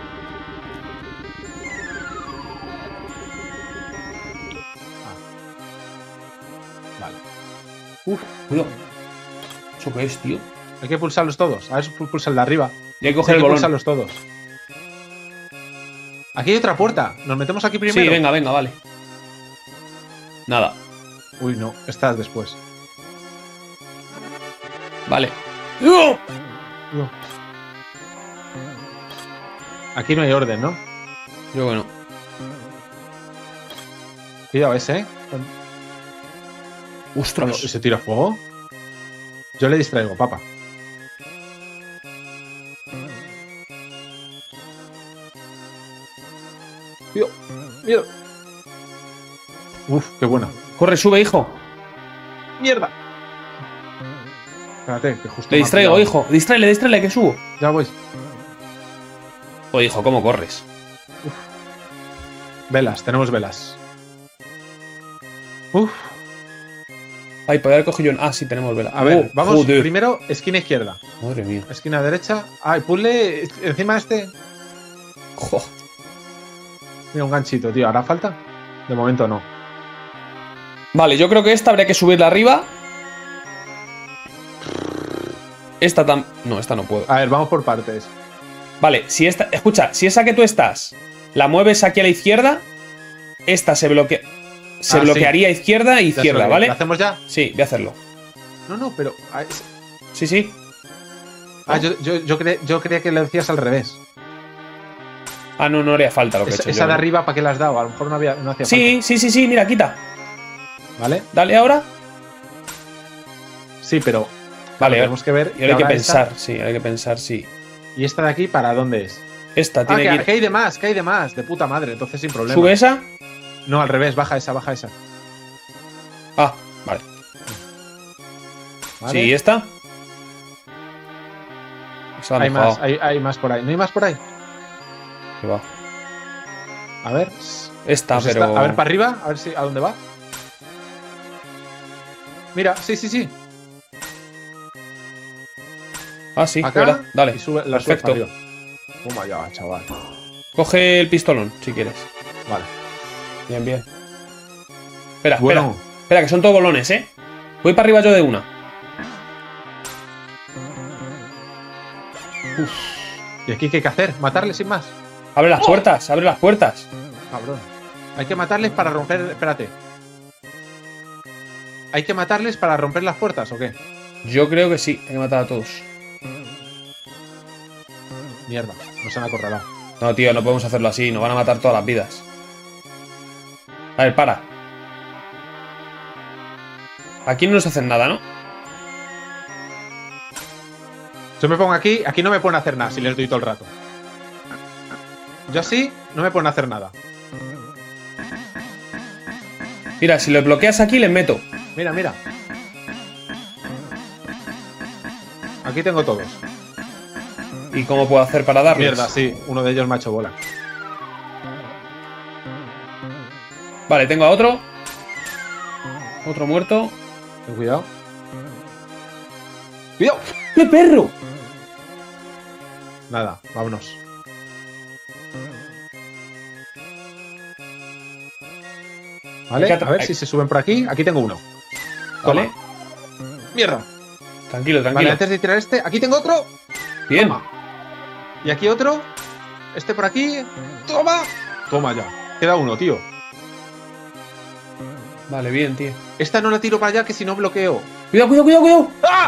Ah. Vale.
Uf, cuidado. ¿Eso qué es, tío?
Hay que pulsarlos todos. A ver, pulsa el de arriba.
Y hay que
Hay
coger
que
el bolón.
pulsarlos todos. Aquí hay otra puerta. Nos metemos aquí primero.
Sí, venga, venga, vale. Nada.
Uy, no. Estás después.
Vale. ¡Uh!
No. Aquí no hay orden, ¿no?
Yo bueno.
Cuidado ese, ¿eh?
¡Ostras!
¿Ese tira fuego? Yo le distraigo, papá. Miedo, miedo. Uf, qué buena.
Corre, sube, hijo.
¡Mierda! Espérate, que justo.
Te
me ha
distraigo,
pillado.
hijo. Distráele, distráele, que subo.
Ya voy.
Oh, hijo, ¿cómo corres?
Velas, tenemos velas. Uf.
Ay, podría haber cogido yo. Ah, sí, tenemos vela.
A ver,
Oh,
vamos
joder.
primero, esquina izquierda.
Madre mía.
Esquina derecha. Ay, puzzle encima de este.
Jo.
Mira, un ganchito, tío. ¿Hará falta? De momento no.
Vale, yo creo que esta habría que subirla arriba. Esta tam... No, esta no puedo.
A ver, vamos por partes.
Vale, si esta... Escucha, si esa que tú estás la mueves aquí a la izquierda, esta se bloquea... Se
Ah,
bloquearía
sí.
izquierda e
Ya
izquierda,
sé,
¿vale?
¿lo hacemos ya?
Sí, voy a hacerlo.
No, no, pero... ah, es-
Sí, sí.
Ah, yo, yo, yo, cre- yo creía que lo decías al revés.
Ah, no, no haría falta lo que he
Esa,
hecho
esa
yo,
de
¿no?
arriba, ¿para qué la has dado? A lo mejor no, había, no hacía
Sí, sí, sí, sí, mira, quita.
falta. ¿Vale?
Dale ahora.
Sí, pero...
Vale,
tenemos que ver...
Y ahora hay que
ahora
pensar,
esta-
sí, hay que pensar, sí.
¿Y esta de aquí para dónde es?
Esta
Ah,
tiene
que,
que ir...
que hay de más, que hay de más. De puta madre, entonces sin problema.
¿Sube esa?
No, al revés, baja esa, baja esa.
Ah, vale.
¿Vale?
Sí, ¿esta? Esa la
Hay
he mojado.
más, hay, hay más por ahí. ¿No hay más por ahí?
Que va.
A ver.
Esta,
Pues
pero...
esta- a ver, para arriba, a ver si a dónde va. Mira, sí, sí, sí.
Ah, sí,
Acá
¿verdad? Dale,
y sube, la sube
perfecto.
para arriba. Toma ya, chaval.
Coge el pistolón, si quieres.
Vale.
Bien, bien. Espera,
Bueno.
espera. Espera, que son todos bolones, ¿eh? Voy para arriba yo de una. Uf.
¿Y aquí qué hay que hacer? ¿Matarle sin más?
Abre las puertas, abre las puertas.
Cabrón. Hay que matarles para romper... Espérate. ¿Hay que matarles para romper las puertas o qué?
Yo creo que sí, hay que matar a todos.
Mierda, nos han acorralado.
No, tío, no podemos hacerlo así, nos van a matar todas las vidas. A ver, para. Aquí no nos hacen nada, ¿no?
Yo me pongo aquí, aquí no me pueden hacer nada si les doy todo el rato. Yo así no me pueden hacer nada.
Mira, si lo bloqueas aquí, les meto.
Mira, mira. Aquí tengo todos.
¿Y cómo puedo hacer para darles?
Mierda, sí, uno de ellos me ha hecho bola.
Vale, tengo a otro. Otro muerto.
Ten cuidado. ¡Cuidado!
¡Qué perro!
Nada, vámonos. Vale,
Hay que
a ver
hay-
si se suben por aquí. Aquí tengo uno. Toma.
Vale.
Mierda.
Tranquilo,
Vale,
tranquilo.
antes de tirar este, aquí tengo otro.
Bien.
Toma. Y aquí otro. Este por aquí. Toma. Toma ya. Queda uno, tío.
Vale, bien, tío.
Esta no la tiro para allá que si no bloqueo.
Cuidado, cuidado, cuidado, cuidado.
¡Ah!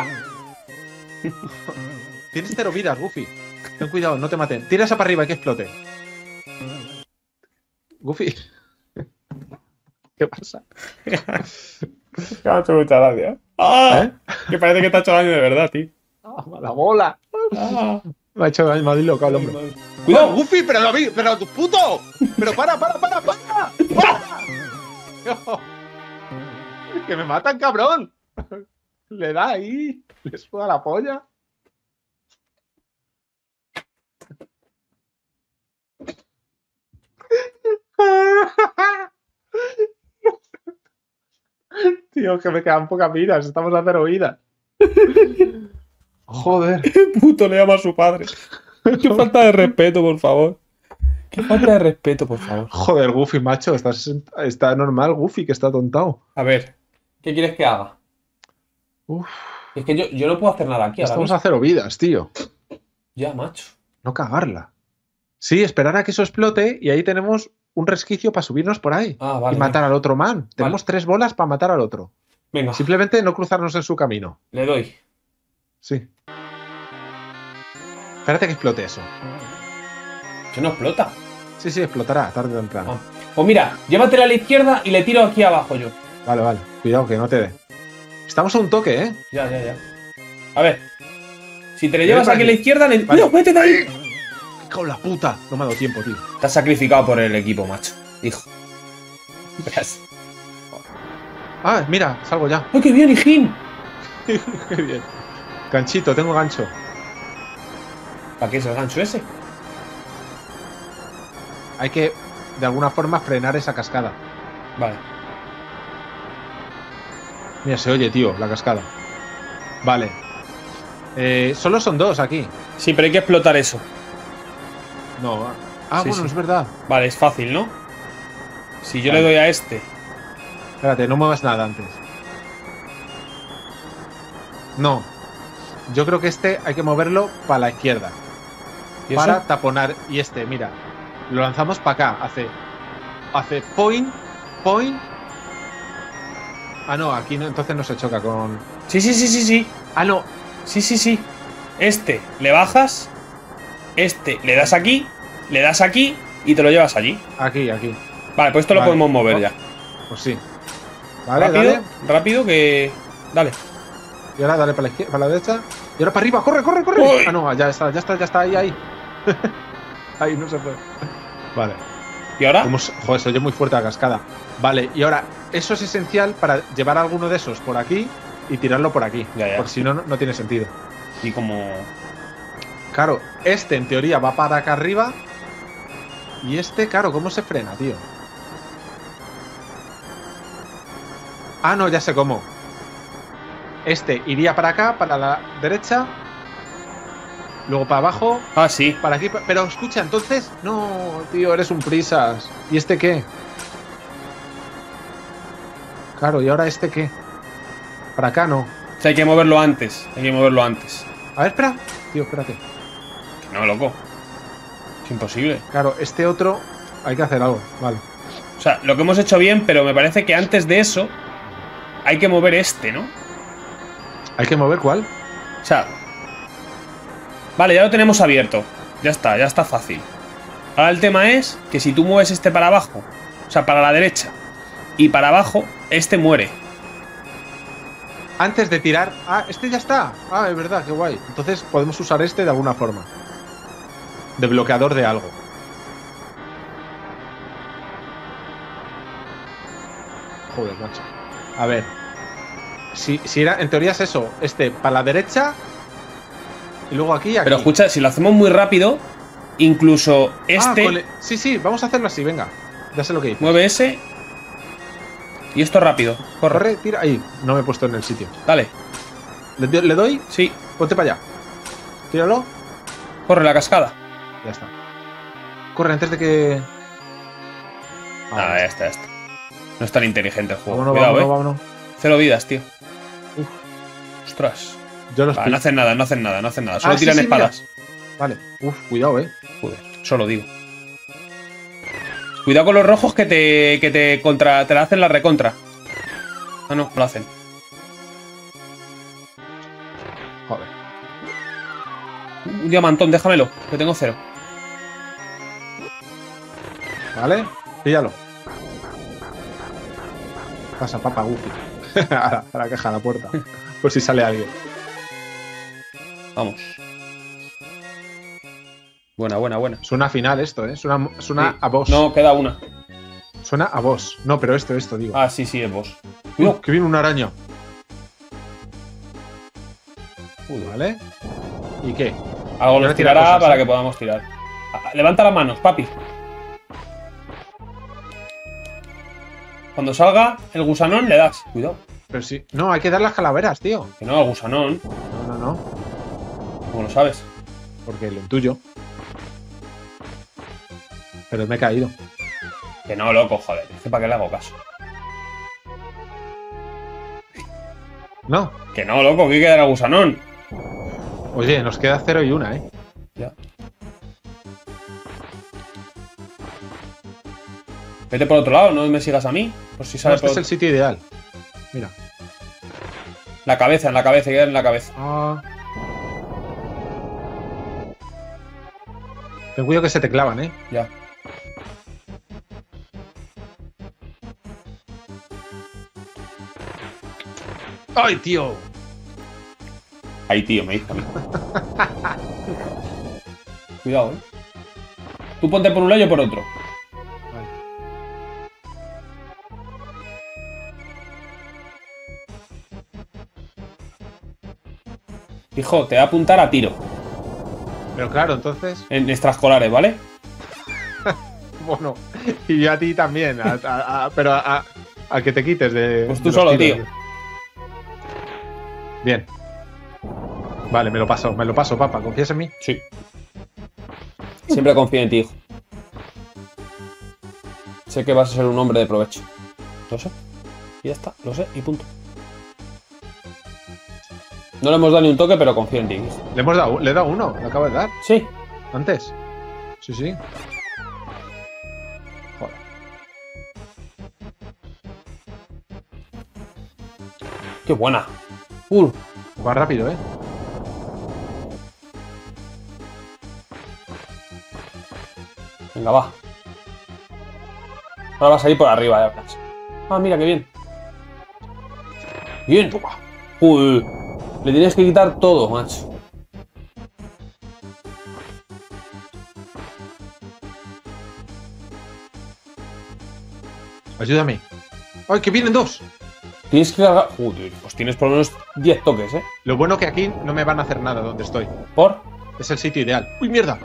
Tienes cero vidas, Goofy. Ten cuidado, no te maten. Tira esa para arriba y que explote. Goofy. ¿Qué pasa?
Me ha hecho mucha gracia. ¡Ah!
¿Eh?
Que parece que te ha hecho daño de verdad, tío.
¡Ah, la bola!
Ah.
Me ha hecho daño, me ha dislocado el hombro.
Cuidado.
¡Cuidado, Goofy! ¡Pero lo vi! ¡Pero tu puto! ¡Pero para, para, para, para! ¡Para! No. ¡Que me matan, cabrón! Le da ahí. Le suda la polla. Tío, que me quedan pocas vidas. Estamos a cero vidas. Joder.
Puto le llama a su padre. Qué falta de respeto, por favor. Qué falta de respeto, por favor.
Joder, Goofy, macho. Estás, está normal, Goofy, que está tontado.
A ver, ¿qué quieres que haga?
Uf,
Es que yo, yo no puedo hacer nada aquí ahora
estamos
mismo.
a cero vidas, tío.
Ya, macho.
No cagarla. Sí, esperar a que eso explote y ahí tenemos un resquicio para subirnos por ahí.
Ah, vale.
Y matar al otro man. Tenemos tres bolas para matar al otro.
Venga,
Simplemente no cruzarnos en su camino.
le doy.
Sí. Espérate que explote eso.
Que no explota.
Sí, sí, explotará tarde o temprano.
Ah. Pues mira, llévatela a la izquierda y le tiro aquí abajo yo.
Vale, vale. Cuidado que no te dé. Estamos a un toque, ¿eh?
Ya, ya, ya. A ver. Si te le
Ven
llevas
para
aquí a la
aquí.
izquierda, le...
Vale.
¡Cuidado, métete ahí!
¡Con la puta! No me ha dado tiempo, tío.
Te has sacrificado por el equipo, macho. Hijo. Verás.
Ah, mira, salgo ya.
¡Ay, qué bien, hijín!
Qué bien. Ganchito, tengo gancho.
¿Para qué es el gancho ese?
Hay que, de alguna forma, frenar esa cascada.
Vale.
Mira, se oye, tío, la cascada. Vale. Eh, solo son dos aquí.
Sí, pero hay que explotar eso.
No. Ah,
Sí,
bueno,
sí.
es verdad.
Vale, es fácil, ¿no? Si yo
Vale.
le doy a este...
Espérate, no muevas nada antes. No. Yo creo que este hay que moverlo para la izquierda.
¿Y
para
eso?
taponar. Y este, mira, lo lanzamos para acá. Hace, hace point, point. Ah, no, aquí no, entonces no se choca con...
Sí, sí, sí, sí, sí.
Ah, no.
Sí, sí, sí. Este le bajas. Este le das aquí. Le das aquí. Y te lo llevas allí.
Aquí, aquí.
Vale, pues esto
Vale.
lo podemos mover
Oh.
ya.
Pues sí. Vale,
rápido,
dale.
rápido que... Dale.
Y ahora dale para la izquierda, para la derecha. Y ahora para arriba, corre, corre, corre.
Uy.
Ah, no, ya está, ya está, ya está, ahí, ahí. Ahí no se puede. Vale.
¿Y ahora?
Como, se- joder, se oye muy fuerte la cascada. Vale, y ahora, eso es esencial para llevar alguno de esos por aquí y tirarlo por aquí.
Ya, ya.
Porque si no, no, no tiene sentido.
Y como...
Claro, este en teoría va para acá arriba. Y este, claro, ¿cómo se frena, tío? Ah, no, ya sé cómo. Este iría para acá, para la derecha. Luego para abajo,
Ah, sí.
para aquí. pa- Pero escucha, entonces... No, tío, eres un prisas. ¿Y este qué? Claro, ¿y ahora este qué? Para acá no.
O sea, hay que moverlo antes. Hay que moverlo antes.
A ver, espera. Tío, espérate.
Que no, loco. Es imposible.
Claro, este otro hay que hacer algo. Vale.
O sea, lo que hemos hecho bien, pero me parece que antes de eso hay que mover este, ¿no?
¿Hay que mover cuál?
O sea... Vale, ya lo tenemos abierto. Ya está, ya está fácil. Ahora el tema es que si tú mueves este para abajo, o sea, para la derecha, y para abajo, este muere.
Antes de tirar... Ah, este ya está. Ah, es verdad, qué guay. Entonces podemos usar este de alguna forma. De bloqueador de algo. Joder, macho. A ver. Si, si era, en teoría es eso. Este para la derecha. Y luego aquí y aquí.
Pero escucha, si lo hacemos muy rápido, incluso
Ah,
este
con el- sí, sí, vamos a hacerlo así, venga. Ya sé lo que hice.
mueve ese. Y esto rápido. Corre.
Corre, tira. Ahí, no me he puesto en el sitio.
Dale.
Le, do- le doy,
Sí.
ponte para allá. Tíralo.
Corre la cascada.
Ya está. Corre antes de que.
Ah, ya está, ya está. No es tan inteligente el juego.
Vámonos,
Cuidado,
vámonos,
eh.
vámonos.
Cero vidas, tío.
Uf.
Ostras.
Yo los
Vale, no hacen nada, no hacen nada, no hacen nada. Solo
Ah, sí,
tiran
sí,
espadas.
Vale. Uf, cuidado, eh.
Joder, solo digo. Cuidado con los rojos que te, que te contra, te la hacen la recontra. Ah, no, lo hacen.
Joder.
Un diamantón, déjamelo, que tengo cero.
Vale, píllalo. Pasa, papa, Goofy. a, la, a la caja, a la puerta. Por si sale alguien.
Vamos. Buena, buena, buena.
Suena final esto, ¿eh? Suena, suena
Sí.
a boss.
No, queda una.
Suena a boss. No, pero esto, esto, digo.
Ah, sí, sí, es boss.
Uh, que viene una araña.
Joder.
¿Vale? ¿Y qué?
Algo
Ahora
nos
tira
tirará
cosas,
para
¿eh?
que podamos tirar. Ah, levanta las manos, papi. Cuando salga el gusanón, le das. Cuidado.
Pero sí. No, hay que dar las calaveras, tío.
Que no, al gusanón.
No, no, no.
Como lo sabes.
Porque lo intuyo. Pero me he caído.
Que no, loco, joder. Es que para qué le hago caso.
No.
Que no, loco, que hay que dar al gusanón.
Oye, nos queda cero y una, ¿eh?
Ya. Vete por otro lado, no me sigas a mí. Por si
No,
sale
este
por
es el sitio ideal. Mira.
la cabeza, en la cabeza, queda en la cabeza.
Ah. Ten cuidado que se te clavan, ¿eh?
Ya.
¡Ay, tío!
Ahí, tío, me dice a mí. Cuidado, eh. Tú ponte por un lado y yo por otro.
Vale.
Hijo, te va a apuntar a tiro.
Pero claro, entonces.
En extraescolares, ¿vale?
Bueno, y yo a ti también. a- a- a- pero a, a- a que te quites de.
Pues tú
de los
solo,
tiros.
tío.
Bien. Vale, me lo paso, me lo paso, papá. ¿Confías en mí?
Sí. Siempre confío en ti, hijo. Sé que vas a ser un hombre de provecho. Lo sé. Y ya está, lo sé, y punto. No le hemos dado ni un toque, pero confío en ti, hijo.
Le hemos dado, le he dado uno, le acabo de dar.
Sí.
¿Antes? Sí, sí. Joder.
¡Qué buena! Uh,
Va rápido, ¿eh?
venga, va. Ahora vas a ir por arriba, ya verás. Ah, mira, qué bien. Bien. Uy, le tienes que quitar todo, macho.
Ayúdame. ¡Ay, que vienen dos!
Tienes que cargar... Joder, pues tienes por lo menos diez toques, ¿eh?
Lo bueno que aquí no me van a hacer nada donde estoy.
¿Por?
Es el sitio ideal. ¡Uy, mierda!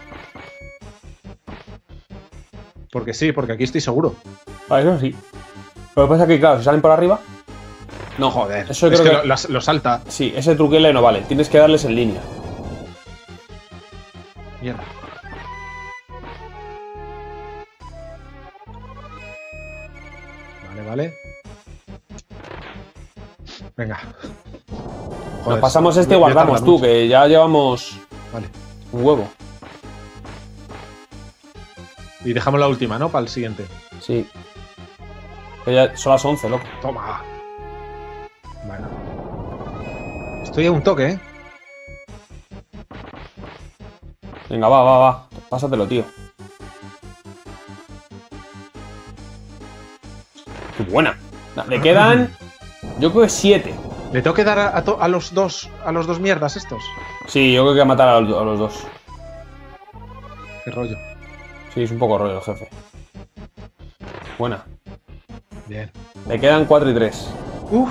Porque sí, porque aquí estoy seguro.
Ah, eso sí. Lo que pasa es que, claro, si salen por arriba... No,
Joder,
eso
es
creo
que,
que...
Lo, lo- lo salta.
Sí, ese truquele no vale. Tienes que darles en línea.
Mierda. Vale, vale. Venga.
Nos pasamos este y
voy a
guardamos,
tardar
tú,
mucho.
que ya llevamos
Vale.
un huevo.
Y dejamos la última, ¿no? Para el siguiente.
Sí. Que ya son las once, loco.
Toma. Bueno. Estoy a un toque, ¿eh?
Venga, va, va, va. Pásatelo, tío. Qué buena. Le quedan... Yo creo que siete.
¿Le tengo que dar a, a to- a los dos a los dos mierdas estos?
Sí, yo creo que hay que matar a los, a los dos.
Qué rollo.
Sí, es un poco rollo el jefe. Buena.
Bien.
Le quedan cuatro y tres.
Uf.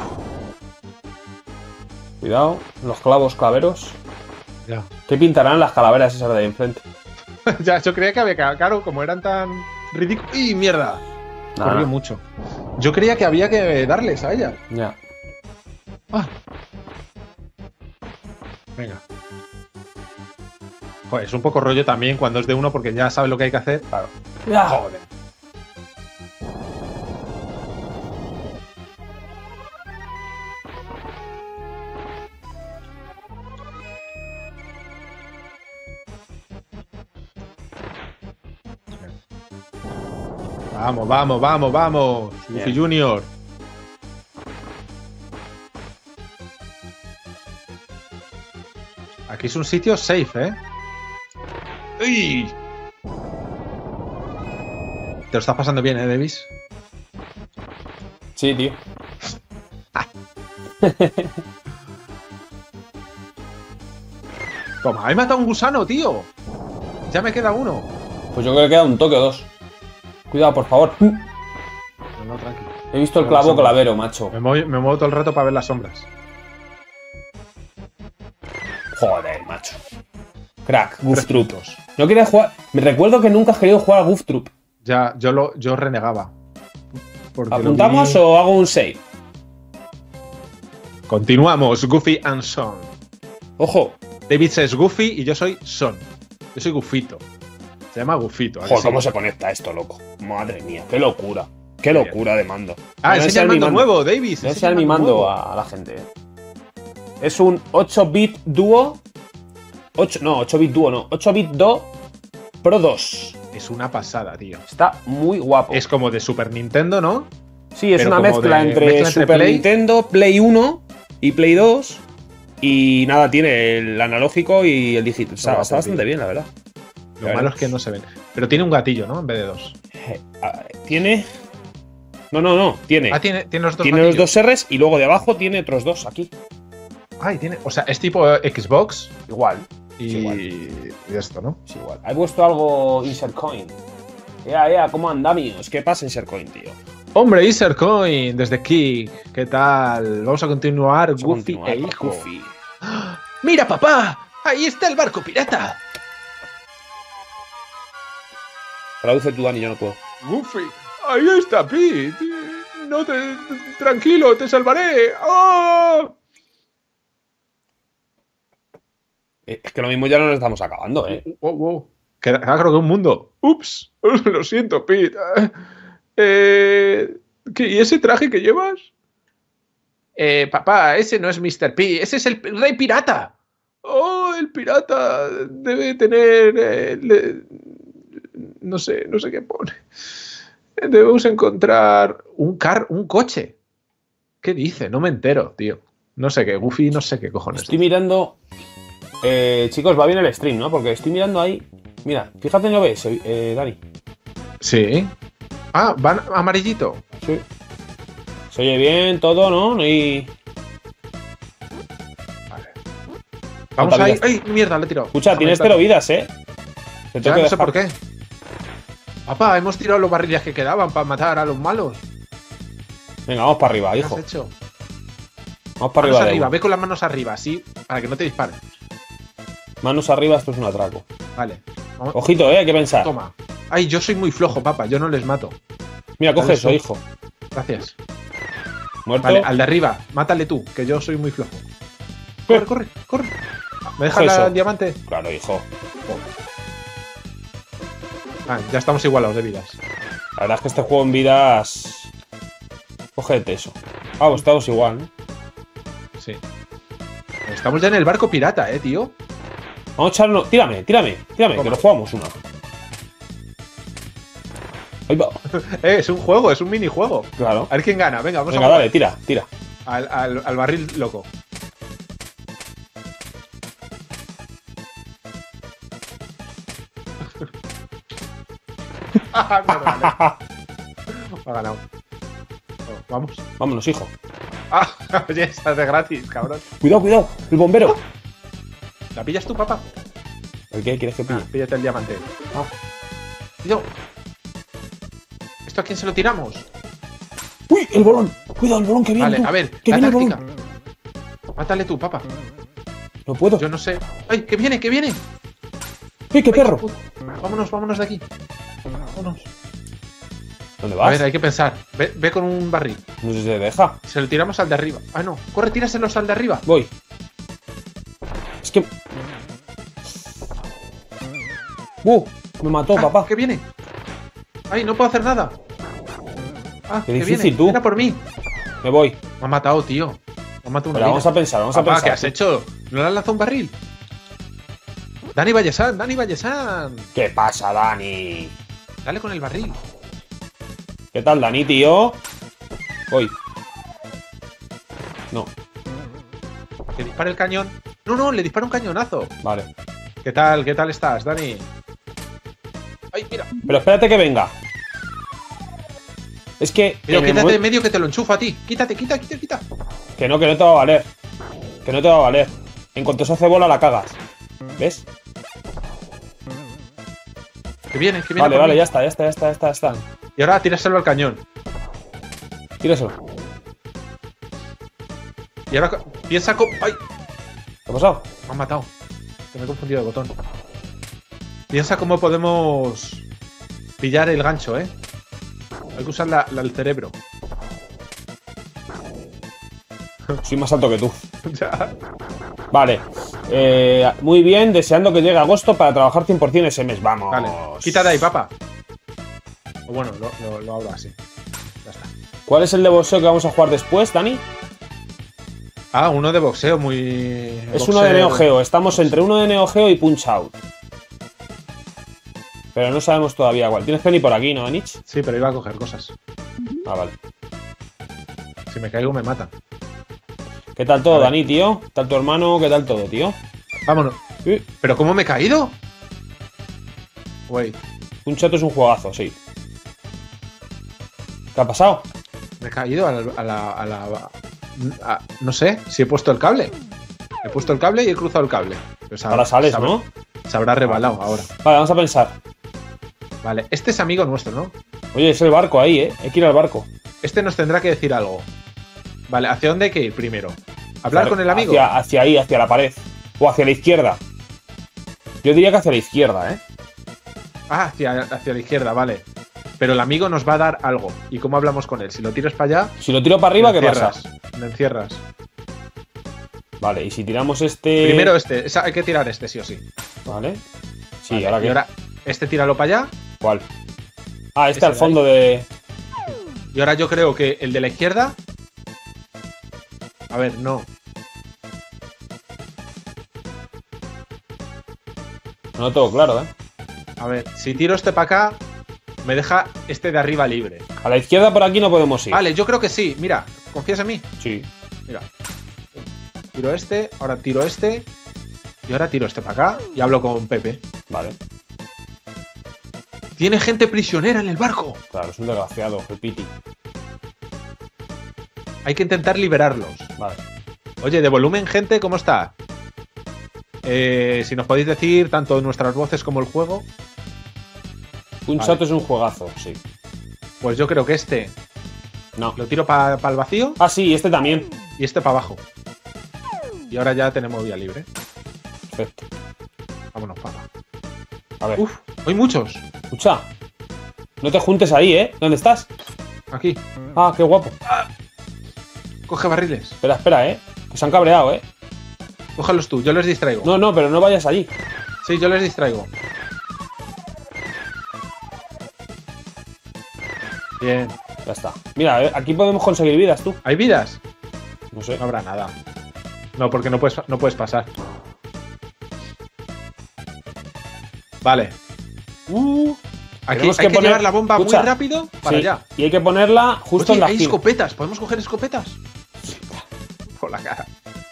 Cuidado. Los clavos claveros.
Ya.
¿Qué pintarán las calaveras esas de ahí enfrente?
Ya, yo creía que había que, claro, como eran tan ridículos. ¡Y mierda!
Nah,
Corrió
nah.
mucho. Yo creía que había que darles a ella.
Ya.
Ah. Venga. Joder, es un poco rollo también cuando es de uno porque ya sabe lo que hay que hacer.
Claro. Ya.
Joder. Vamos, vamos, vamos, vamos.
Bien.
Luffy Junior. Aquí es un sitio safe, ¿eh? ¡Uy! Te lo estás pasando bien, ¿eh, Davis?
Sí, tío.
Toma, he matado a un gusano, tío. Ya me queda uno.
Pues yo creo que queda un toque o dos. Cuidado, por favor.
No, no, tranquilo.
He visto el clavo clavero, macho.
Me muevo, me muevo todo el rato para ver las sombras.
Joder, macho. Crack, Goof
Tres
Troop.
puntos.
No quería jugar. Me recuerdo que nunca has querido jugar a Goof Troop.
Ya, yo lo yo renegaba. Porque lo
¿Apuntamos
vi-
o hago un save?
Continuamos, Goofy and Son.
Ojo.
David es Goofy y yo soy Son. Yo soy Gufito. Se llama Gufito. ¿a que
Joder,
sí?
¿cómo se conecta esto, loco? Madre mía, qué locura. Qué
Bien.
locura de mando.
Ah,
Voy a
enseña el
enseñar
mando
mi
nuevo, David.
Voy a
enseña
enseñar
el
mi mando
nuevo.
a, a la gente. eh. Es un ocho bit Duo. ocho, no, ocho bit Duo, no. ocho bit Do Pro dos.
Es una pasada, tío.
Está muy guapo.
Es como de Super Nintendo, ¿no?
Sí, es
pero
una
como
mezcla
de-
entre
mezcla entre
Super
Play.
Nintendo, Play uno y Play dos. Y nada, tiene el analógico y el digital. Está,
guapo,
está bastante
tío.
bien, la verdad.
Lo
Ya
malo es
veremos.
que no se ven. Pero tiene un gatillo, ¿no? En vez de dos.
Eh, ah, Tiene. No, no, no. Tiene.
Ah, tiene, tiene los dos
tiene los
gatillos.
dos R's y luego de abajo tiene otros dos aquí.
Ay, tiene. O sea, es tipo eh, Xbox
Igual.
y,
Es igual.
y esto, ¿no?
Es igual. ¿Has puesto algo Insert Coin? Ya, ya, ¿cómo andamios? ¿Qué pasa Insert Coin, tío?
Hombre, Isercoin, desde aquí. ¿Qué tal? Vamos a continuar,
Vamos a
Goofy
continuar
e
con
hijo.
Goofy.
¡Mira, papá! ¡Ahí está el barco pirata!
Traduce tú, Dani, yo no puedo.
Goofy, ahí está Pete. No te. Tranquilo, te salvaré. ¡Oh!
Eh, Es que lo mismo ya no nos estamos acabando, ¿eh?
Wow, wow. Queda- ah, creo que un mundo. Ups, lo siento, Pete. Eh, ¿qué- ¿Y ese traje que llevas? Eh, papá, ese no es mister P, ese es el rey pirata. ¡Oh, el pirata debe tener... eh, le- no sé, no sé qué pone. Debemos encontrar un car, un coche. ¿Qué dice? No me entero, tío. No sé qué, Goofy, no sé qué cojones.
Estoy mirando... Eh, chicos, va bien el stream, ¿no? Porque estoy mirando ahí... Mira, fíjate en el O B S, eh, Dani.
Sí. Ah, van amarillito.
Sí. Se oye bien todo, ¿no? No hay...
Vale. Vamos
Falta
ahí.
vida.
¡Ay, mierda! Le he tirado.
Escucha, tienes cero vidas, ¿eh? Te
Ya
tengo que
no sé
dejar.
por qué. Papá, hemos tirado los barriles que quedaban para matar a los malos.
Venga, vamos para arriba,
¿Qué
hijo.
has hecho?
Vamos para
Manos
arriba. de
arriba,
uno.
ve con las manos arriba, así, para que no te disparen.
Manos arriba, esto es un atraco.
Vale. Vamos.
Ojito, ¿eh? Hay que pensar.
Toma. Ay, yo soy muy flojo, papá, yo no les mato.
Mira, coge
Dale
eso,
eso.
hijo.
Gracias.
Muerto.
Vale, al de arriba, mátale tú, que yo soy muy flojo. Corre, corre, corre. ¿Me dejas
Coge
la-
eso.
el diamante?
Claro, hijo.
Ah, ya estamos igualados de vidas.
La verdad es que este juego en vidas... Cógete eso. Ah, pues estamos igual, ¿no?
Sí. Estamos ya en el barco pirata, eh, tío.
Vamos a echarnos... Tírame, tírame, tírame,
Toma.
que lo jugamos una. Ahí va.
Eh, es un juego, es un minijuego.
Claro.
A ver quién gana. Venga, vamos
Venga,
a jugar.
dale, tira, tira.
Al, al, al barril loco. Ah, no, no, vale. Ha ganado. Oh, vamos.
Vámonos, hijo.
Ah, oye, estás de gratis, cabrón.
Cuidado, cuidado. El bombero.
¿La pillas tú, papá?
¿El qué? ¿Quieres que
Ah,
pille?
píllate el diamante.
Ah.
Yo. ¿Esto a quién se lo tiramos?
¡Uy! El bolón. Cuidado, el bolón que viene.
Vale,
tú.
a ver,
Que
la
viene el
táctica.
bolón.
Mátale tú, papá.
No puedo.
Yo no sé. ¡Ay, que viene, que viene!
¡Uy, qué
Ay,
perro!
puta. Vámonos, vámonos de aquí. Vámonos.
¿Dónde
A
vas?
ver, hay que pensar. Ve, ve con un barril.
No sé si se deja.
Se lo tiramos al de arriba. Ah, no. Corre, tíraselos al de arriba.
Voy. Es que... ¡Uh! Me mató,
Ah,
papá.
que viene. Ay, no puedo hacer nada. Ah,
Qué
que
difícil,
viene.
tú.
Era por mí.
Me voy.
Me ha matado, tío. Me ha matado una
Pero vamos
vida.
a pensar, vamos a
Papá,
pensar.
¿qué has hecho? ¿No le has lanzado un barril? Dani Vallesan, Dani Vallesan.
¿Qué pasa, Dani?
Dale con el barril.
¿Qué tal, Dani, tío? Voy. No,
Que dispare el cañón. No, no, le dispara un cañonazo.
vale.
¿Qué tal? ¿Qué tal estás, Dani? Ay, mira.
Pero espérate que venga. Es que...
Pero
en el
quítate de
momen-
medio que te lo enchufo a ti. Quítate, quita, quita, quita.
Que no, que no te va a valer. Que no te va a valer. En cuanto se hace bola, la cagas. ¿Ves?
Que viene, que viene.
Vale,
por
vale,
mí.
ya está, ya está, ya está, ya está, ya está.
Y ahora tíraselo al cañón.
Tíraselo.
Y ahora piensa con. ¡Ay!
¿Qué ha pasado?
Me han matado. Que me he confundido de botón. Piensa cómo podemos pillar el gancho, ¿eh? Hay que usar la- la- el cerebro.
Soy más alto que tú.
Ya.
Vale. Eh, muy bien, deseando que llegue agosto para trabajar cien por cien ese mes. Vamos.
Vale. Quita de ahí, papá. O bueno, lo, lo, lo abro así. Ya está.
¿Cuál es el de boxeo que vamos a jugar después, Dani?
Ah, uno de boxeo muy.
Es uno de Neo Geo. Estamos entre uno de Neo Geo y Punch Out. Pero no sabemos todavía cuál. Tienes que venir por aquí, ¿no, Anich?
Sí, pero iba a coger cosas.
Ah, vale.
Si me caigo, me matan.
¿Qué tal todo,
A ver.
Dani, tío? ¿Qué tal tu hermano? ¿Qué tal todo, tío?
Vámonos.
Sí.
¿Pero cómo me he caído? Wait.
Punch Out es un juegazo, sí. ¿Qué ha pasado?
Me he caído a la. A la, a la- a- no sé si he puesto el cable. He puesto el cable y he cruzado el cable. Pues
Ahora sales,
se habrá-
¿no?
Se habrá rebalado ahora.
Vale, vamos a pensar.
Vale, este es amigo nuestro, ¿no?
Oye, es el barco ahí, ¿eh? Hay que ir al barco.
Este nos tendrá que decir algo. Vale, ¿hacia dónde hay que ir primero? ¿Hablar
Hacia-
con el amigo?
Hacia, hacia ahí, hacia la pared. O hacia la izquierda. Yo diría que hacia la izquierda, ¿eh?
Ah, hacia, hacia la izquierda, vale. Pero el amigo nos va a dar algo. ¿Y cómo hablamos con él? Si lo tiras para allá,
Si lo tiro para arriba,
me
¿qué pasa?
encierras. Me encierras.
Vale, y si tiramos este...
Primero este. Esa- hay que tirar este, sí o sí.
Vale. Sí,
Vale,
ahora
y
que...
ahora este tíralo para allá.
¿Cuál? Ah, este
Ese
al
de
fondo de...
Y ahora yo creo que el de la izquierda. A ver, no.
No lo tengo claro, ¿eh?
A ver, si tiro este para acá, me deja este de arriba libre.
A la izquierda por aquí no podemos ir.
Vale, yo creo que sí. Mira, ¿confías en mí?
Sí.
Mira. Tiro este, ahora tiro este. Y ahora tiro este para acá y hablo con Pepe.
Vale.
Tiene gente prisionera en el barco.
Claro, es un desgraciado, el Piti.
Hay que intentar liberarlos.
Vale.
Oye, de volumen, gente, ¿cómo está? Eh, si nos podéis decir tanto nuestras voces como el juego.
Un
Vale.
shot es un juegazo, sí.
Pues yo creo que este
No.
lo tiro para el vacío
Ah, sí, este también.
y este para abajo. Y ahora ya tenemos vía libre.
Perfecto.
Vámonos para.
A ver.
Uf, hay muchos.
Escucha. No te juntes ahí, ¿eh? ¿Dónde estás?
Aquí.
Ah, qué guapo.
Coge barriles.
Espera, espera, ¿eh? Que se han cabreado, ¿eh?
Cógelos tú, yo les distraigo.
No, no, pero no vayas allí.
Sí, yo les distraigo. Bien.
Ya está. Mira, eh, aquí podemos conseguir vidas, tú.
¿Hay vidas?
No sé.
No habrá nada. No, porque no puedes, no puedes pasar. Vale.
Uh,
Aquí
Tenemos
hay
que
que,
poner-
llevar la bomba
Escucha.
muy rápido para
sí.
allá.
Y hay que ponerla justo
Oye,
en la
hay
esquina.
escopetas. ¿Podemos coger escopetas? Por la cara.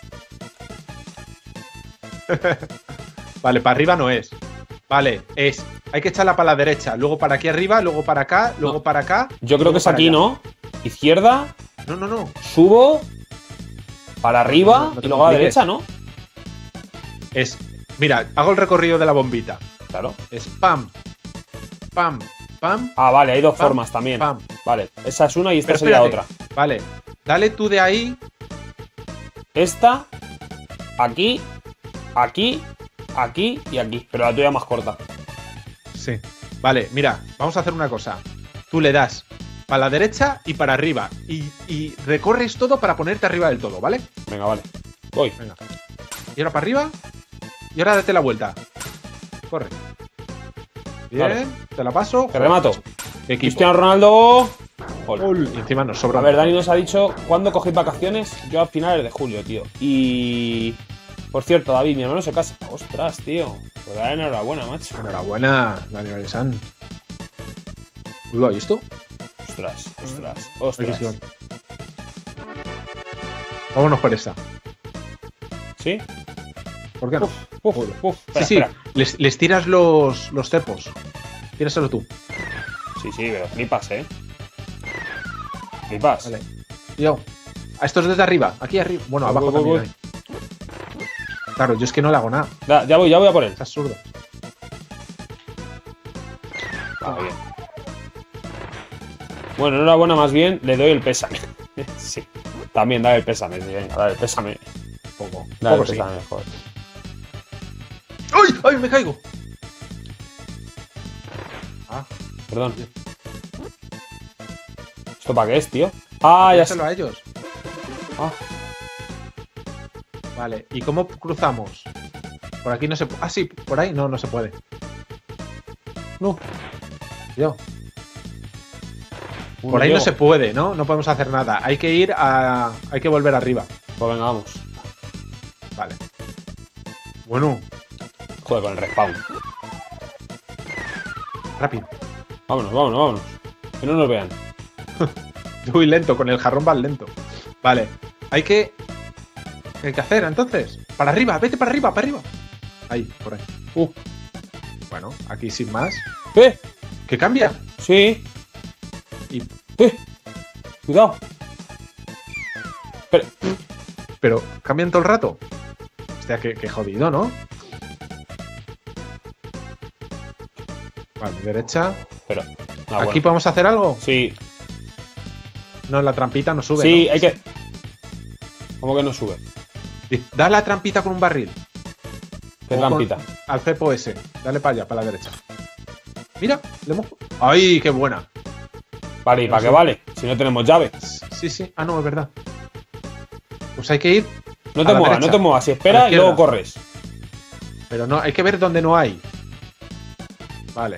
Vale, para arriba no es. Vale, es. Hay que echarla para la derecha. Luego para aquí arriba, luego para acá, luego
No.
para acá.
Yo creo
luego
que es
para
aquí,
allá.
¿no? Izquierda,
No, no, no.
subo, para arriba
no, no te
y luego a la
compliques.
derecha, ¿no?
Es. Mira, hago el recorrido de la bombita.
Claro.
Es pam, pam, pam,
Ah, vale, hay dos
Pam,
formas también.
pam.
Vale, esa es una y esta
Pero
sería
espérate.
otra.
Vale. Dale tú de ahí.
Esta, aquí, aquí, aquí y aquí. Pero la tuya más corta.
Sí. Vale, mira, vamos a hacer una cosa. Tú le das para la derecha y para arriba. Y, y recorres todo para ponerte arriba del todo, ¿vale?
Venga, vale. Voy.
Venga. Y ahora para arriba. Y ahora date la vuelta. Corre. Bien,
Vale.
te la paso.
Te remato.
Qué equipo.
Cristiano Ronaldo. Gol.
Y encima nos sobra.
A ver, Dani nos ha dicho cuándo cogéis vacaciones. Yo a finales de julio, tío. Y. Por cierto, David, mi hermano se casa. Ostras, tío. Pues dale enhorabuena, macho.
Enhorabuena, Daniel San. Uy, va, ¿y esto?
Ostras, ostras,
Hay
ostras.
que esquivar. Vámonos por esta.
¿Sí?
¿Por qué no?
Uf,
Joder.
uf.
Sí,
Espera,
sí.
espera.
Les, les tiras los, los cepos. Tíraselo tú.
Sí, sí, pero flipas, ¿eh? Flipas.
Vale. Yo. A estos desde arriba. Aquí arriba. Bueno,
Voy,
abajo
voy,
también
voy.
hay. Claro, yo es que no le hago nada.
Ya, ya voy, ya voy a por él.
Es absurdo.
Ah, bien. Bueno, enhorabuena, más bien le doy el pésame. Sí. También dale el pésame, sí, venga, dale el pésame.
Poco.
Dale el
Poco sí.
pésame, joder.
¡Ay! ¡Ay! Me caigo. Ah,
Perdón. ¿Esto para qué es, tío? Ah, ya sé.
dáselo a ellos.
Ah,
Vale. ¿Y cómo cruzamos? Por aquí no se puede. Ah, sí, por ahí no, no se puede.
no.
Yo.
Uno
Por ahí no
llego.
se puede, ¿no? No podemos hacer nada. Hay que ir a. Hay que volver arriba.
Pues venga, vamos.
Vale. Bueno,
Joder, con el respawn.
rápido.
Vámonos, vámonos, vámonos. Que no nos vean.
Yo voy lento, con el jarrón vas lento. Vale. Hay que. ¿Qué hay que hacer entonces? Para arriba, vete para arriba, para arriba. Ahí, por ahí.
Uh.
Bueno, aquí sin más.
¡Eh!
¿Qué cambia?
Sí.
Y-
¡Eh! Cuidado. Espera.
Pero cambian todo el rato. Hostia, qué, qué jodido, ¿no? Vale, derecha.
Pero. Ah,
¿Aquí
bueno.
podemos hacer algo?
Sí.
No, la trampita no sube.
Sí,
¿no?
hay que. ¿Cómo que no sube?
Sí. Da la trampita con un barril.
¿Qué
O con-
trampita?
Al cepo ese. Dale para allá, para la derecha. Mira, le hemos. ¡Ay, qué buena!
Vale, ¿y para qué vale? Si no tenemos llave.
Sí, sí. Ah, no, es verdad. Pues hay que ir.
No
A
te
la
muevas, no
derecha.
te muevas. Si
A la
espera y
izquierda.
luego corres.
Pero no, hay que ver dónde no hay. Vale.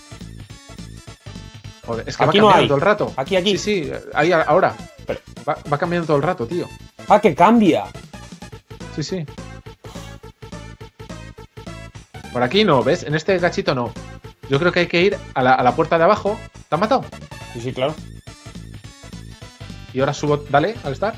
Joder, es que
Aquí
va
no
cambiando
hay.
todo el rato.
Aquí, aquí.
Sí, sí, ahí a- ahora.
Espera.
Va, va cambiando todo el rato, tío.
Ah, que cambia.
Sí, sí. Por aquí no, ¿ves? En este gachito no. Yo creo que hay que ir a la, a la puerta de abajo. ¿Te han matado?
Sí, sí, claro.
Y ahora subo, dale, al estar.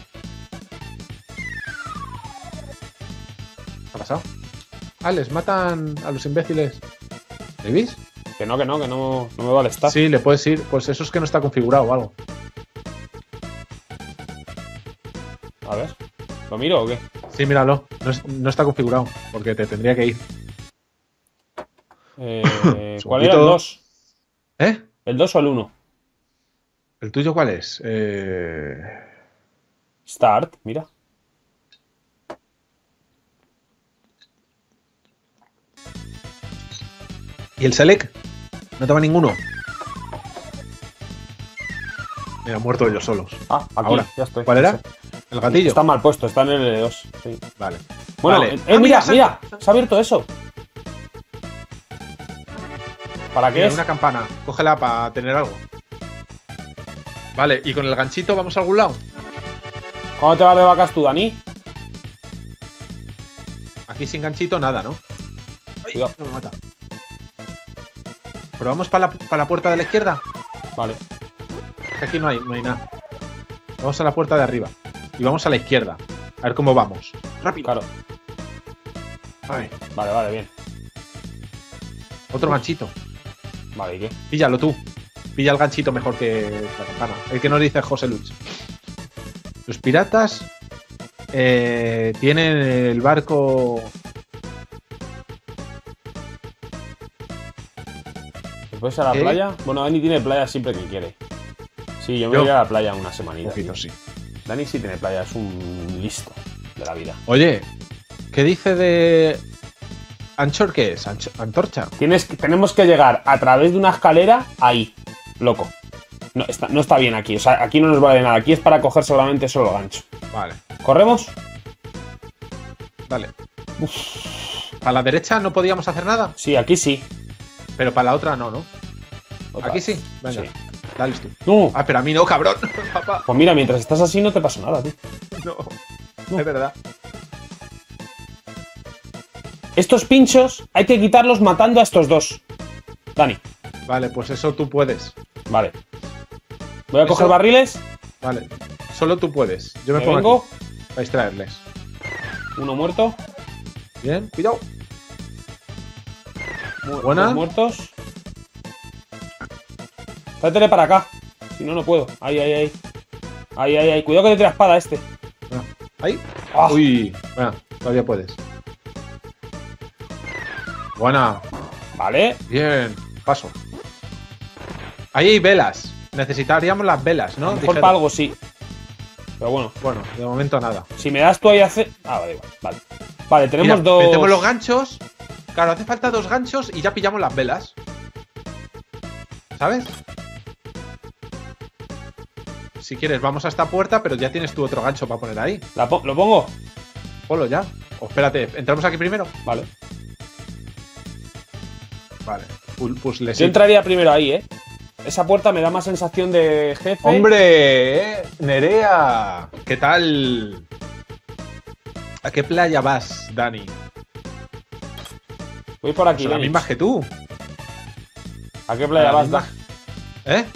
¿Qué ha pasado? Ah, les matan a los imbéciles. ¿Veis?
Que no, que no, que no, no me vale estar.
Sí, le puedes ir. Pues eso es que no está configurado o algo.
A ver. ¿Lo miro o qué?
Sí, míralo. No, es- no está configurado. Porque te tendría que ir.
Eh, ¿Cuál era el
Segundito.
dos?
¿Eh?
¿El dos o el uno?
¿El tuyo cuál es? Eh...
Start, mira.
¿Y el Select? No toma ninguno. Mira, han muerto ellos solos.
Ah, aquí,
Ahora.
ya estoy.
¿Cuál era?
Sí.
¿El gatillo?
Está mal puesto, está en el L dos. Sí.
Vale.
Bueno,
Vale.
eh,
Ah,
mira,
se-
mira, se ha abierto eso. ¿Para qué
Mira,
es?
una campana. Cógela para tener algo. Vale, ¿y con el ganchito vamos a algún lado?
¿Cuándo te vas de vacas tú, Dani?
Aquí sin ganchito nada, ¿no? Ay,
Cuidado.
no me mata. Pero vamos para la, pa la puerta de la izquierda.
Vale.
Que aquí no hay, no hay nada. Vamos a la puerta de arriba. Y vamos a la izquierda. A ver cómo vamos. Rápido.
Claro.
Ay,
Vale, vale, bien.
otro ganchito.
Vale, ¿y qué?
Píllalo tú. Pilla el ganchito mejor que la campana. El que nos dice José Luis. Los piratas eh, tienen el barco.
¿Después a la
¿Eh?
playa? Bueno, Dani tiene playa siempre que quiere. Sí, yo me
Yo.
voy a la playa una semanita.
Un poquito,
tío.
sí.
Dani sí tiene playa, es un listo de la vida.
Oye, ¿qué dice de. ¿Anchor qué es? Ancho- ¿Antorcha?
Tienes, que- tenemos que llegar a través de una escalera ahí, loco. No está, no está bien aquí, o sea, aquí no nos vale nada. Aquí es para coger solamente solo gancho.
Vale,
¿Corremos?
dale. Para la derecha no podíamos hacer nada,
Sí, aquí sí.
pero para la otra no, ¿no?
Otra
Aquí
vez.
sí. Venga,
Sí.
dale tú.
No,
Ah, pero a mí no, cabrón. Papá.
pues mira, mientras estás así no te pasa nada, tío.
No,
No.
es verdad.
Estos pinchos hay que quitarlos matando a estos dos. Dani,
Vale, pues eso tú puedes.
vale. Voy a
Eso-
coger barriles.
Vale, solo tú puedes. Yo me,
Me
pongo
vengo.
aquí para distraerles.
Uno muerto.
Bien, cuidado.
mu-
Buena.
dos muertos. Tráetele para acá. Si no, no puedo. Ahí, ahí, ahí. Ahí, ahí, ahí. Cuidado que te tira espada este.
Venga, ahí.
Ah.
Uy, venga, todavía puedes. Buena.
Vale.
Bien, paso. Ahí hay velas. Necesitaríamos las velas,
A
¿no?
lo mejor
Dijeron.
para algo sí. Pero bueno,
Bueno, de momento nada.
si me das tú ahí hace. Ah, vale, vale. Vale, vale tenemos
Mira,
dos.
metemos los ganchos. Claro, hace falta dos ganchos y ya pillamos las velas. ¿Sabes? Si quieres, vamos a esta puerta, pero ya tienes tu otro gancho para poner ahí.
La po- ¿Lo pongo?
Ponlo ya. O espérate, ¿entramos aquí primero?
Vale.
Vale. Pu- Pues le
Yo entraría primero ahí, ¿eh? Esa puerta me da más sensación de jefe.
¡Hombre! eh, ¡Nerea! ¿Qué tal? ¿A qué playa vas, Dani?
Voy por aquí,
Pues a la
Denis.
misma que tú.
¿A qué playa
A la
vas?
misma-
Da?
¿Eh?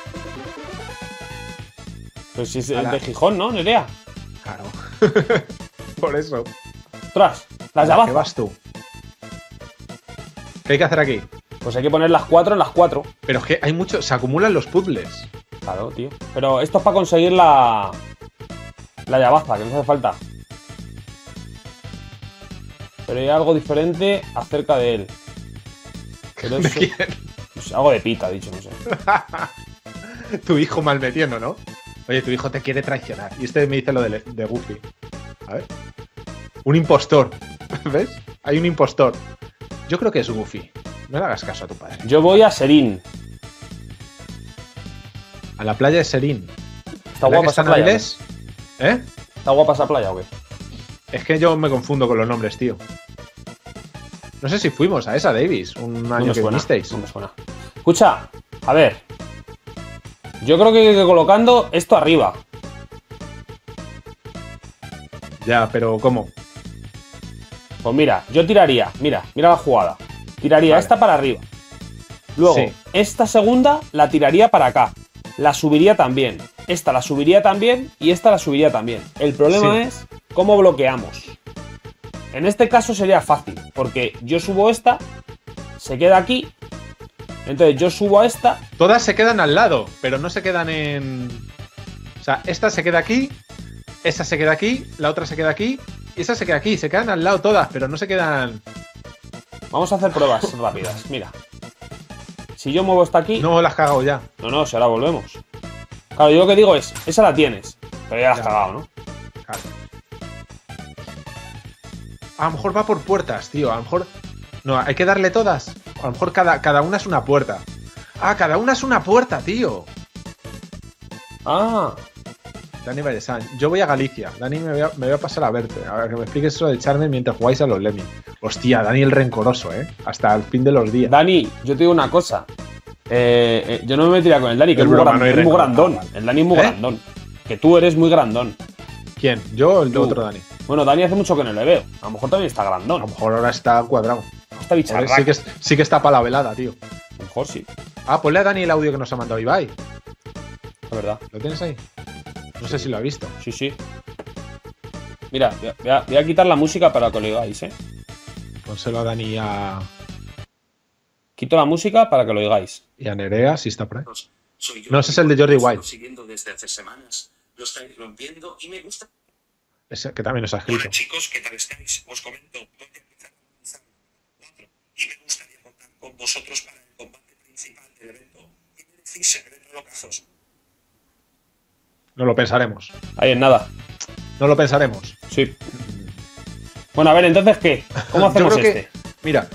Pues si es
A
el
la-
de Gijón, ¿no, Nerea?
Claro. Por eso.
Ostras, las de
¿A qué
abajo.
vas tú? ¿Qué hay que hacer aquí?
Pues hay que poner las cuatro en las cuatro.
Pero es que hay mucho. Se acumulan los puzzles.
Claro, tío. Pero esto es para conseguir la. La llabaza, que no hace falta. Pero hay algo diferente acerca de él. Pero
¿De
eso-
quién?
pues algo de pita, dicho, no sé.
Tu hijo mal metiendo, ¿no? Oye, tu hijo te quiere traicionar. Y este me dice lo de, de Goofy. A ver. Un impostor. ¿Ves? Hay un impostor. Yo creo que es Goofy. No le hagas caso a tu padre.
Yo voy a Serín.
A la playa de Serín.
¿Está
¿Verdad que
guapa esa
están
playa?
Avilés? ¿Eh?
¿Está guapa esa playa o qué?
Es que yo me confundo con los nombres, tío. No sé si fuimos a esa, Davis, un
No
año
me
que
suena.
vinisteis.
No me suena. Escucha, a ver. Yo creo que hay que ir colocando esto arriba.
Ya, pero ¿cómo?
Pues mira, yo tiraría. Mira, mira la jugada. Tiraría
Vale.
esta para arriba. Luego,
Sí.
esta segunda la tiraría para acá. La subiría también. Esta la subiría también y esta la subiría también. El problema
Sí.
es cómo bloqueamos. En este caso sería fácil, porque yo subo esta, se queda aquí. Entonces yo subo a esta.
Todas se quedan al lado, pero no se quedan en... O sea, esta se queda aquí, esa se queda aquí, la otra se queda aquí y esa se queda aquí. Se quedan al lado todas, pero no se quedan...
Vamos a hacer pruebas rápidas. Mira. Si yo muevo esta aquí.
No, las has cagado ya.
No, no, si ahora volvemos. Claro, yo lo que digo es, esa la tienes, pero ya la has
Ya.
cagado, ¿no?
Claro. A lo mejor va por puertas, tío. A lo mejor... No, hay que darle todas. A lo mejor cada, cada una es una puerta. Ah, cada una es una puerta, tío.
Ah,
Dani Vallesan. Yo voy a Galicia. Dani, me voy a, me voy a pasar a verte. A ver, que me expliques eso de echarme mientras jugáis a los Lemmings. Hostia, Dani el rencoroso, ¿eh? Hasta el fin de los días.
Dani, yo te digo una cosa. Eh, eh, yo no me metería con el Dani, que
Es
es muy,
broma,
gran-
no hay
es muy
rencor.
grandón.
Ah, vale.
El Dani es muy
¿Eh?
grandón. Que tú eres muy grandón.
¿Quién? ¿Yo o el
Tú.
otro Dani?
Bueno, Dani hace mucho que no le veo. A lo mejor también está
A
grandón.
lo mejor ahora está cuadrado.
Está bicharraco.
Joder, sí, que, es- sí que está para la velada, tío.
A lo mejor sí,
Ah, ponle a Dani el audio que nos ha mandado Ibai.
es verdad.
¿Lo tienes ahí? No sé si lo ha visto.
Sí, sí. Mira, voy a, voy a- voy a quitar la música para que lo oigáis, ¿eh?
Pónselo a Dani y a,
Quito la música para que lo oigáis.
y a Nerea, si está por ahí.
Soy yo.
No, ese es el de Jordi
Os
White.
estoy siguiendo desde hace semanas. Lo estáis rompiendo y me gusta.
Ese que también nos ha escrito.
Hola chicos, ¿qué tal estáis? Os comento, voy a empezar a organizar cuatro y me gustaría contar con vosotros para el combate principal del evento. ¿Qué me decís en el locazos?
No lo pensaremos.
Ahí en nada.
No lo pensaremos.
Sí. Bueno, a ver, entonces, ¿qué? ¿Cómo
Yo
hacemos
creo que-
este?
Mira.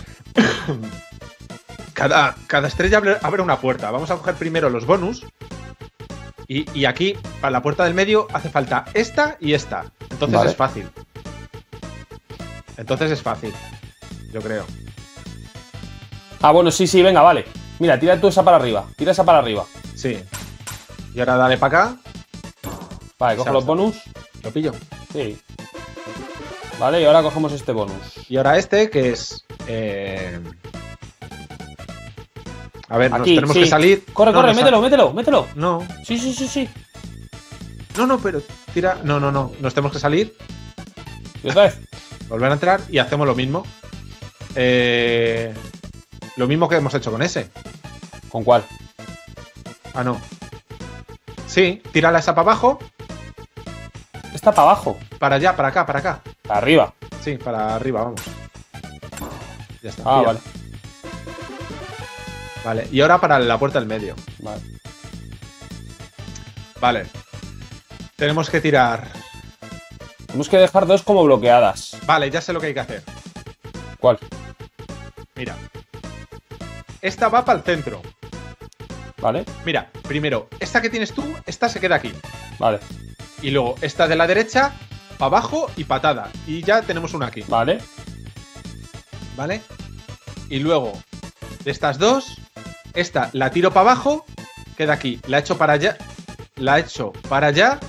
Cada, cada estrella abre, abre una puerta. Vamos a coger primero los bonus. Y, y aquí, para la puerta del medio, hace falta esta y esta. Entonces
Vale.
es fácil. Entonces es fácil. Yo creo.
Ah, bueno, sí, sí, venga, vale. Mira, tira tú esa para arriba. Tira esa para arriba.
Sí. Y ahora dale para acá.
Vale, coge
Esa
los
está.
bonus.
Lo pillo.
Sí. Vale, y ahora cogemos este bonus.
Y ahora este, que es. eh, A ver, nos
Aquí,
tenemos
sí.
que salir.
Corre,
No,
corre,
nos sa-
mételo, mételo, mételo.
No,
Sí, sí, sí, sí.
no, no, pero tira. No, no, no. Nos tenemos que salir,
Y otra vez.
volver a entrar y hacemos lo mismo. Eh, Lo mismo que hemos hecho con ese.
¿Con cuál?
Ah, no. Sí, tírala esa para abajo,
Está para abajo.
para allá, para acá, para acá.
Para arriba.
Sí, para arriba, vamos. Ya está.
Ah,
tira.
vale.
Vale, y ahora para la puerta del medio.
Vale.
Vale. Tenemos que tirar.
Tenemos que dejar dos como bloqueadas.
Vale, ya sé lo que hay que hacer.
¿Cuál?
Mira. Esta va para el centro.
Vale,
Mira, primero, esta que tienes tú, esta se queda aquí.
vale,
Y luego, esta de la derecha, para abajo y patada. Y ya tenemos una aquí.
vale.
¿Vale? Y luego, de estas dos, esta la tiro para abajo, queda aquí. La echo para allá. La echo para allá.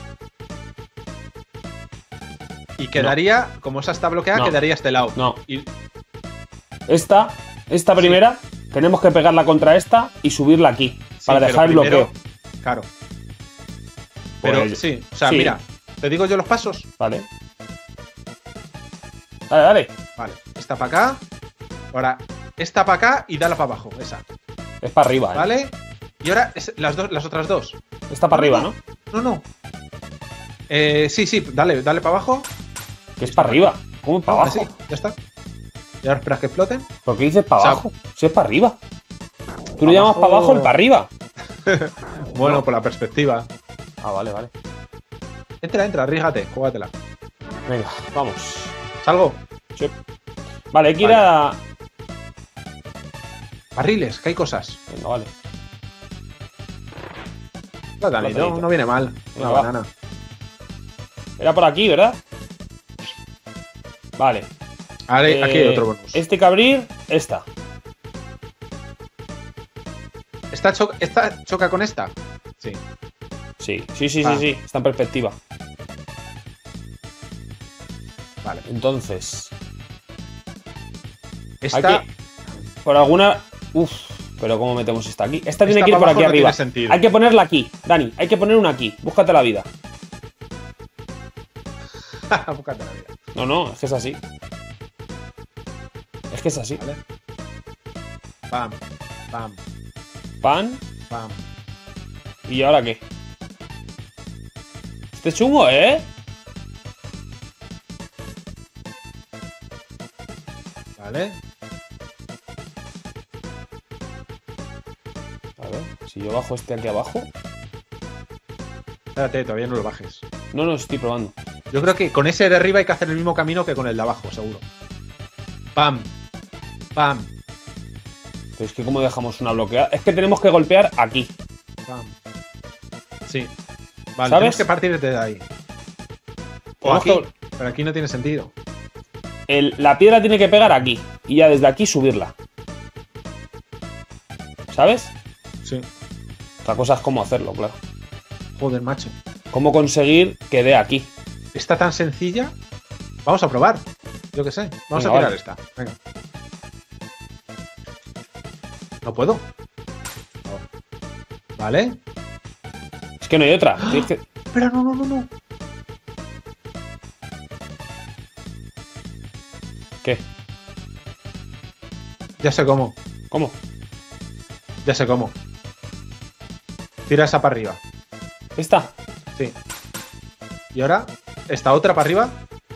Y quedaría, como esa está bloqueada,
No.
quedaría a este lado.
No.
Y,
Esta, esta primera, tenemos que pegarla contra esta y subirla aquí.
sí,
para
pero
dejar el
primero-
bloqueo.
Claro. Pero
Pues,
sí, o sea,
sí.
mira, te digo yo los pasos.
Vale. Dale, dale.
Vale, esta para acá. Ahora, esta para acá y dala para abajo, esa.
Es para arriba, ¿eh?
¿Vale? Y ahora es- las, dos, las otras dos.
Está para arriba, ¿no?
No, no. Eh, sí, sí, dale, dale para abajo.
Que es para arriba. ¿Cómo para
Ah,
abajo?
sí, ya está. Y ahora esperas que exploten.
¿Por qué dices para
O sea,
abajo? Si es para arriba. Tú lo llamas para abajo el para arriba.
Bueno,
No.
por la perspectiva.
Ah, vale, vale.
Entra, entra, arrígate, júgatela.
Venga, vamos.
Salgo.
Sí. Vale, hay que ir a.
Barriles, que hay cosas.
Venga, vale.
No, Dani, no,
Platanito.
no viene mal. Una
Venga, va.
banana.
Era por aquí, ¿verdad? Vale.
Ahora, aquí hay
Eh,
otro bonus.
Este hay que abrir esta.
¿Esta, cho- esta choca con esta? Sí.
Sí, sí, sí,
Ah.
sí, sí. Está en perspectiva.
Vale.
Entonces.
Esta.
Aquí. Por alguna... Uf, pero ¿cómo metemos esta aquí? Esta tiene
Esta
que ir
para
por
abajo
aquí
no
arriba.
tiene sentido.
Hay que ponerla aquí, Dani. Hay que poner una aquí. Búscate la vida.
Búscate la vida.
No, no, es que es así. Es que es así.
Vale. Pam, pam,
Pan.
pam.
¿Y ahora qué? Este chungo, ¿eh?
Vale.
A ver, si yo bajo este aquí abajo.
Espérate, todavía no lo bajes.
No, no, estoy probando.
Yo creo que con ese de arriba hay que hacer el mismo camino que con el de abajo, seguro. Pam, pam,
Pero es que ¿cómo dejamos una bloqueada? Es que tenemos que golpear aquí.
pam. Sí. Vale,
¿Sabes?
tenemos que partir desde ahí. O
Tenemos
aquí.
que-
Pero aquí no tiene sentido.
El- la piedra tiene que pegar aquí. Y ya desde aquí subirla. ¿Sabes?
Sí.
Otra cosa es cómo hacerlo, claro.
Joder, macho.
Cómo conseguir que dé aquí.
Está tan sencilla. Vamos a probar. Yo qué sé. Vamos
Venga,
a tirar
vale.
esta. Venga. No puedo. Vale.
Es que no hay otra. Tienes que-
Pero no, no, no, no.
¿Qué?
Ya sé cómo.
¿Cómo?
Ya sé cómo. Tira esa para arriba.
¿Esta?
Sí. Y ahora, esta otra para arriba.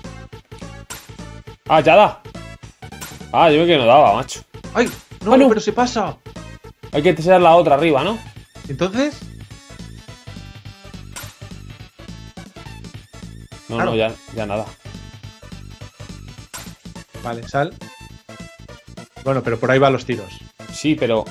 Ah, ya da. Ah, yo creo que no daba, macho.
¡Ay! No,
Ah, no.
pero se pasa.
Hay que tirar la otra arriba, ¿no?
Entonces,
No,
Claro.
no, ya, ya nada.
vale, sal. Bueno, pero por ahí van los tiros.
Sí, pero...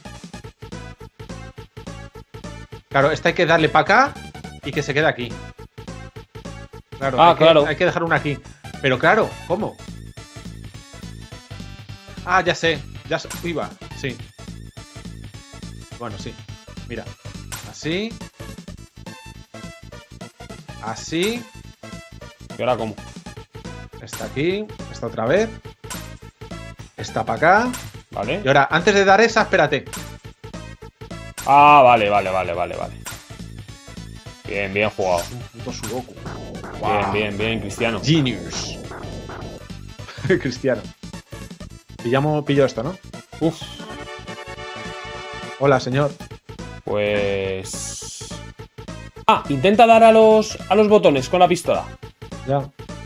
Claro, esta hay que darle para acá y que se quede aquí. Claro,
Ah,
hay, que,
claro.
hay que dejar una aquí. Pero claro, ¿cómo? Ah, ya sé. Ya sé. Uy, va. Sí. Bueno, sí. Mira. Así. Así.
¿Y ahora cómo?
Esta aquí. Esta otra vez. Esta para acá.
¿Vale?
Y ahora, antes de dar esa, espérate.
Ah, vale, vale, vale, vale, vale. Bien, bien jugado.
Puto Sudoku.
Bien, bien, bien, Cristiano.
Genius. Cristiano. Pillamos, pillo esto, ¿no?
Uf,
Hola, señor.
pues... Ah, intenta dar a los, a los botones con la pistola.
Ya.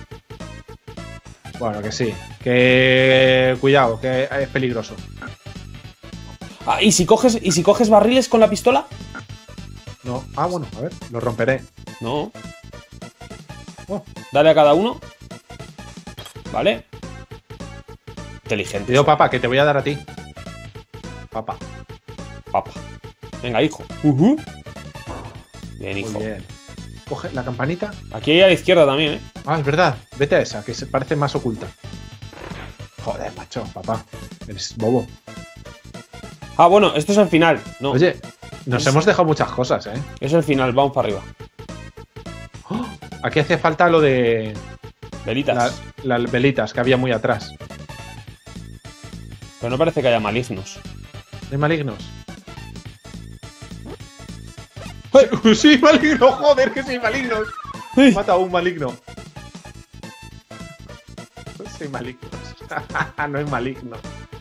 Bueno, que sí. Que cuidado, que es peligroso.
Ah, ¿y si coges, y si coges barriles con la pistola?
No. Ah, bueno, a ver, lo romperé.
No.
Oh.
Dale a cada uno. Vale. Inteligente.
Te digo, papá, que te voy a dar a ti. Papá.
Papa. Venga, hijo. Ujú. Bien,
Muy
hijo.
bien. Coge la campanita.
Aquí hay a la izquierda también, ¿eh?
Ah, es verdad. Vete a esa, que se parece más oculta. Joder, macho, papá. Eres bobo.
Ah, bueno, esto es el final. No,
Oye, nos
Es-
hemos dejado muchas cosas, ¿eh?
es el final. Vamos para arriba.
¡Oh! Aquí hace falta lo de
Velitas.
la- las velitas que había muy atrás.
Pero no parece que haya malignos.
¿Hay malignos? ¡Ay! ¡Sí, maligno! ¡Joder, que sí, malignos!
¡Ay!
Mata a un maligno. Sí, malignos. No hay maligno.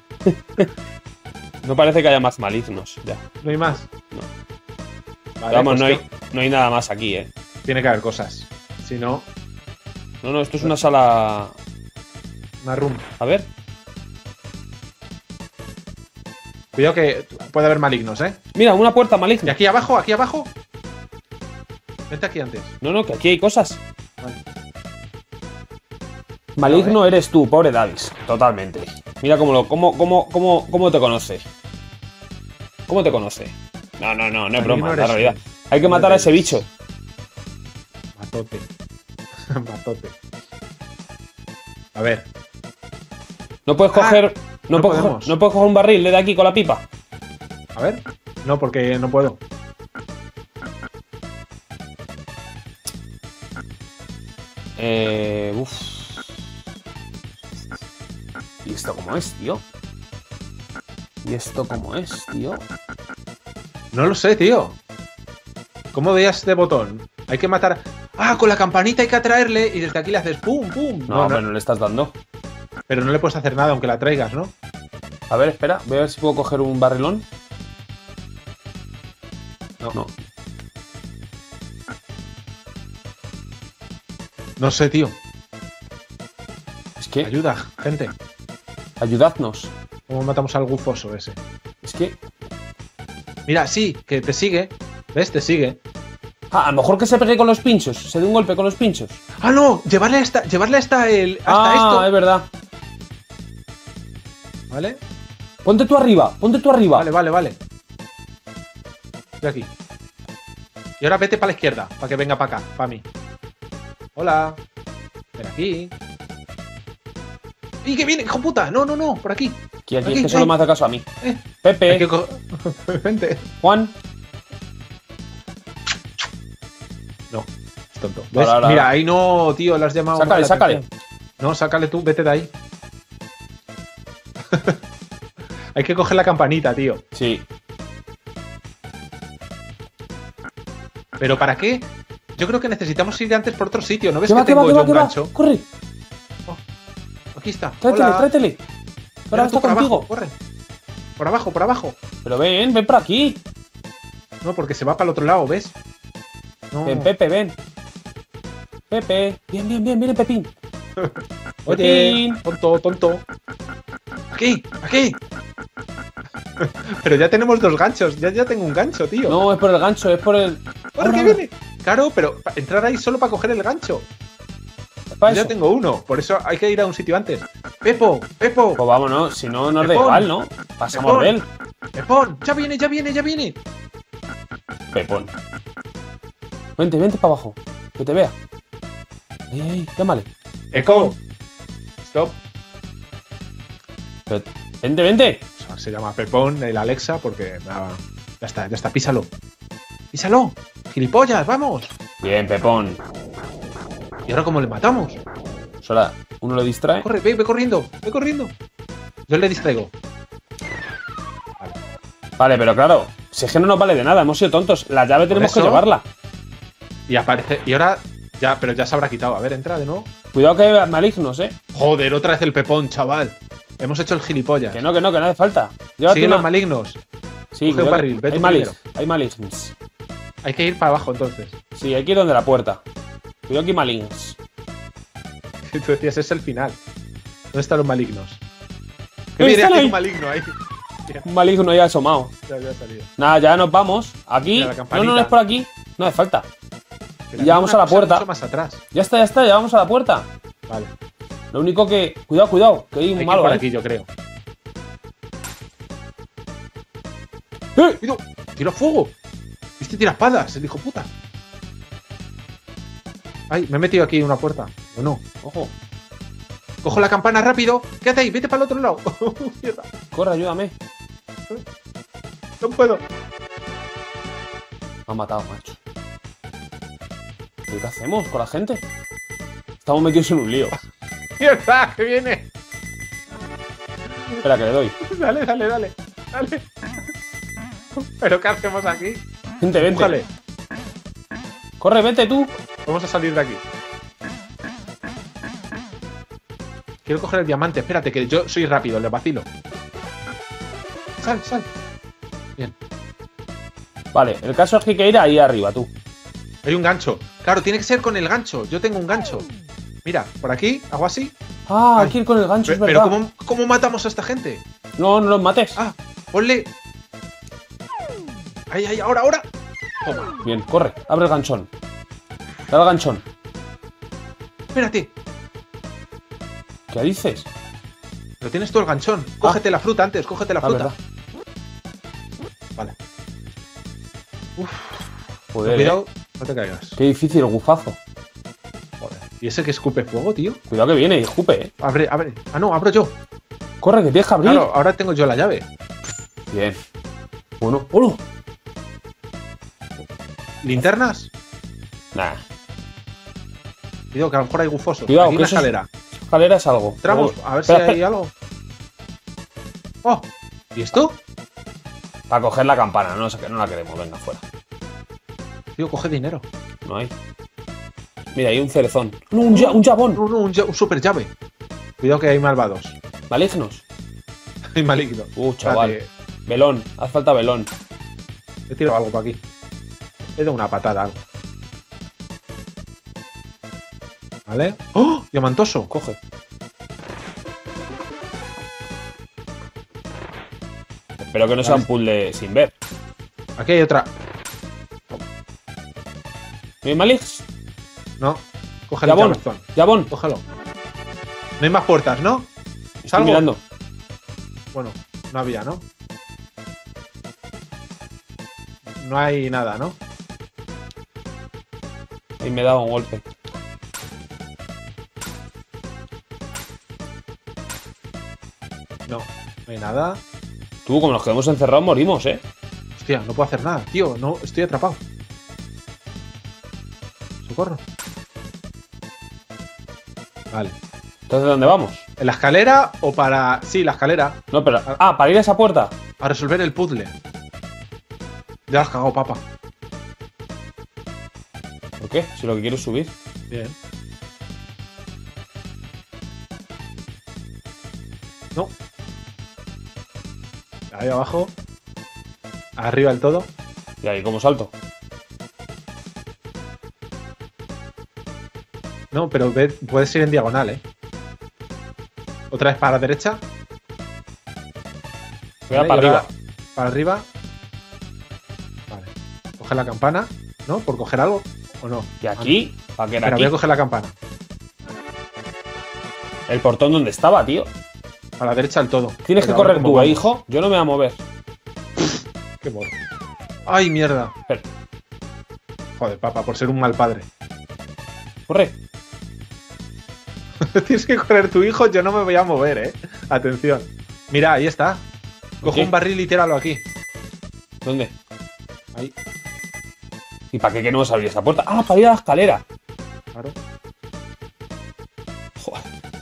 No parece que haya más malignos. Ya.
No hay más.
No.
Vale,
Vamos,
pues
no hay,
que-
no hay nada más aquí, ¿eh?
Tiene que haber cosas. Si no,
No, no, esto es una sala...
una room.
A ver.
Cuidado que puede haber malignos, ¿eh?
Mira, una puerta
Y
maligna.
aquí abajo, aquí abajo. Vente aquí antes.
No, no, que aquí hay cosas.
Vale.
Maligno eres tú, pobre Davis. Totalmente. Mira cómo lo, cómo, cómo, cómo, cómo te conoce. ¿Cómo te conoce? No, no, no, no es
Maligno
broma, es la
eres
realidad.
tú.
Hay que
No
matar a ese
eres.
bicho.
Matote. Matote. A ver.
No puedes
Ah,
coger. No,
no
puedes,
podemos.
coger, no puedes coger un barril de aquí con la pipa.
A ver. No, porque no puedo.
Eh. Uff. ¿Y esto cómo es, tío? ¿Y esto cómo es, tío?
No lo sé, tío. ¿Cómo veías este botón? Hay que matar... Ah, con la campanita hay que atraerle y desde aquí le haces pum, pum.
No, no, pero no le estás dando.
Pero no le puedes hacer nada aunque la traigas, ¿no?
A ver, espera, voy a ver si puedo coger un barrilón.
No.
No.
No sé, tío.
Es que...
Ayuda, gente.
Ayudadnos.
¿Cómo matamos al gufoso ese?
Es que...
Mira, sí, que te sigue. ¿Ves? Te sigue.
Ah, a lo mejor que se pegue con los pinchos. Se dé un golpe con los pinchos.
¡Ah, no! Llevarle hasta, llevarle hasta el... Hasta
ah,
esto.
es verdad.
¿Vale?
Ponte tú arriba, ponte tú arriba.
Vale, vale, vale. Estoy aquí. Y ahora vete para la izquierda, para que venga para acá, para mí. Hola. Ven aquí. ¡Y que viene, hijo puta! No, no, no, por aquí.
Aquí, aquí,
Aquí,
es que solo
eh.
me hace caso a mí.
Eh.
Pepe,
Hay que co- Vente.
Juan.
No, es tonto. ¿Ves?
Ahora, ahora,
Mira,
ahora.
ahí no, tío, lo has llamado.
Sácale,
la
sácale.
atención. No, sácale tú, vete de ahí. Hay que coger la campanita, tío.
Sí.
¿Pero para qué? Yo creo que necesitamos ir antes por otro sitio. ¿No ves
¿Qué
que
va, qué va,
tengo
qué
yo
va,
un
qué va?
gancho?
Corre,
Aquí está.
tráetele,
Hola.
tráetele. Ahora
Mira
está
tú por
contigo.
abajo, corre. Por abajo, por abajo.
Pero ven, ven por aquí.
No, porque se va para el otro lado, ¿ves? No.
Ven, Pepe, ven. Pepe. Bien, bien, bien, viene Pepín.
Oye,
Pepín.
tonto, tonto. Aquí, aquí. Pero ya tenemos dos ganchos. Ya, ya tengo un gancho, tío.
No, es por el gancho, es por el...
¿Por qué viene? Claro, pero pa- entrar ahí solo para coger el gancho.
Es para
Yo
eso.
ya tengo uno, por eso hay que ir a un sitio antes. Pepo, Pepo,
Pues vámonos, si no nos da
Pepón.
igual, ¿no? Pasamos
Pepón.
de él.
Pepón, ya viene, ya viene, ya viene.
Pepón. Vente, vente para abajo. Que te vea. Ey, ey, llámale.
Eco. Stop.
Pero- Vente, vente.
O sea, se llama Pepón, el Alexa, porque nada, ya está, ya está, písalo. Písalo. Gilipollas, vamos.
Bien, Pepón.
¿Y ahora cómo le matamos?
Solo uno lo distrae.
Corre, ve, ve corriendo, ve corriendo. Yo le distraigo.
Vale, pero claro, si es que no nos vale de nada, hemos sido tontos. La llave tenemos que
eso-
llevarla.
Y aparece. Y ahora. Ya, pero ya se habrá quitado. A ver, entra de nuevo.
Cuidado que hay malignos, ¿eh?
Joder, otra vez el Pepón, chaval. Hemos hecho el gilipollas.
Que no, que no, que no hace falta. Llévate
Siguen
una-
los malignos.
Sí,
Coge un
cuidado que-
barril, vete
hay,
tú
malig-
primero.
hay malignos.
Hay que ir para abajo entonces.
Sí, hay que ir donde la puerta. Cuidado que hay malignos.
Tú decías, es el final. ¿Dónde están los malignos? Que
Ahí
viene
están
aquí
ahí.
un maligno ahí.
Un maligno ya asomado.
Ya, ya ha salido.
Nada, ya nos vamos. Aquí.
Mira la
No,
campanita.
no, no es por aquí. No hace falta.
Pero
Ya
hay
vamos
una
a la
cosa
puerta.
mucho más atrás.
Ya está, ya está, ya vamos a la puerta.
Vale.
Lo único que. Cuidado, cuidado, que hay
Hay
un
que ir
malo
por
ahí.
aquí, yo creo.
¡Eh!
¡Cuidado! ¡Tira fuego! ¿Viste? Tira espadas, el hijo puta. Ay, me he metido aquí en una puerta. ¿O no?
Ojo,
Cojo la campana rápido. Quédate ahí, vete para el otro lado. Mierda,
corre, ayúdame.
no puedo.
Me han matado, macho. ¿Pero qué hacemos con la gente? Estamos metidos en un lío.
¡Mierda! ¡Que viene!
Espera, que le doy.
Dale, dale, dale. Dale. ¿Pero qué hacemos aquí?
Vente, vente.
Bújale.
Corre, vete tú.
Vamos a salir de aquí. Quiero coger el diamante. Espérate, que yo soy rápido, le vacilo. Sal, sal. Bien.
Vale, el caso es que hay que ir ahí arriba, tú.
Hay un gancho. Claro, tiene que ser con el gancho. Yo tengo un gancho. Mira, por aquí, hago así.
Ah,
Ay.
hay que ir con el gancho, es
Pero,
verdad.
¿cómo, ¿cómo matamos a esta gente?
No, no los mates.
Ah, ponle. Ahí, ahí, ahora, ahora. Toma.
Bien, corre, abre el ganchón. Dale al ganchón.
Espérate.
¿Qué dices?
Lo tienes tú el ganchón. Cógete la fruta antes, cógete la
Ah,
fruta.
verdad.
Vale. Uf,
Joder,
cuidado,
eh.
no te caigas.
Qué difícil el gufazo.
Joder. ¿Y ese que escupe fuego, tío?
Cuidado que viene y escupe, eh.
Abre, abre. Ah, no, abro yo.
Corre, que tienes que abrir.
Claro, ahora tengo yo la llave.
Bien. Bueno, ¡hola!
¿Linternas?
Nah.
Cuidado, que a lo mejor hay gufosos.
Cuidado,
Aquí
que
una
eso es-
escalera.
Escalera es algo.
Entramos,
Luego-
a ver si
Espera,
hay
espera.
algo. ¡Oh! ¿Y esto?
Para coger la campana, no sé que no la queremos, venga, fuera.
Tío, coge dinero.
No hay. Mira, hay un cerezón. No, un, ya, un jabón.
No, no, un, un super llave. Cuidado que hay malvados.
Malignos.
Hay malignos.
Uh, chaval.
Espérate,
Velón, hace falta velón.
he tirado algo para aquí. He dado una patada, algo. ¿Vale? ¡Oh! Diamantoso.
Coge. Espero que no sea un puzzle sin ver.
Aquí hay otra.
¿No hay Malix?
No. Coge el
Jabón.
llavestón.
Jabón.
Cógelo. No hay más puertas, ¿no?
Estoy
¿Salgo?
mirando.
Bueno, no había, ¿no? No hay nada, ¿no?
Ahí me he dado un golpe.
No, no hay nada.
Tú, como nos quedemos encerrados, morimos, ¿eh?
Hostia, no puedo hacer nada, tío. No, estoy atrapado. Socorro. Vale.
Entonces, ¿dónde vamos?
¿En la escalera o para...? Sí, la escalera.
No, pero... Ah, para ir a esa puerta.
Para resolver el puzzle. Ya lo has cagado, papa.
¿Por qué? Si lo que quiero es subir.
Bien. No. Ahí abajo. Arriba del todo.
Y ahí, ¿cómo salto?
No, pero ve, puedes ir en diagonal, ¿eh? Otra vez para la derecha.
Voy a
Vale,
para
y ahora
arriba.
Para arriba. Vale. Coge la campana, ¿no? ¿Por coger algo? ¿O no?
Y aquí, ¿para qué era
Espera,
aquí?
voy a coger la campana.
El portón donde estaba, tío.
A la derecha del todo.
Tienes que
Pero ahora
correr
cómo
tú, ¿eh,
vamos.
hijo? Yo no me voy a mover.
Qué morro. ¡Ay, mierda!
Espera,
Joder, papá, por ser un mal padre.
corre.
Tienes que correr tu hijo, yo no me voy a mover, ¿eh? Atención. Mira, ahí está. Coge
¿Qué?
un barril y tíralo aquí.
¿Dónde?
Ahí,
¿Y para qué queremos abrir esa puerta? Ah, para ir a la escalera.
claro.
Joder.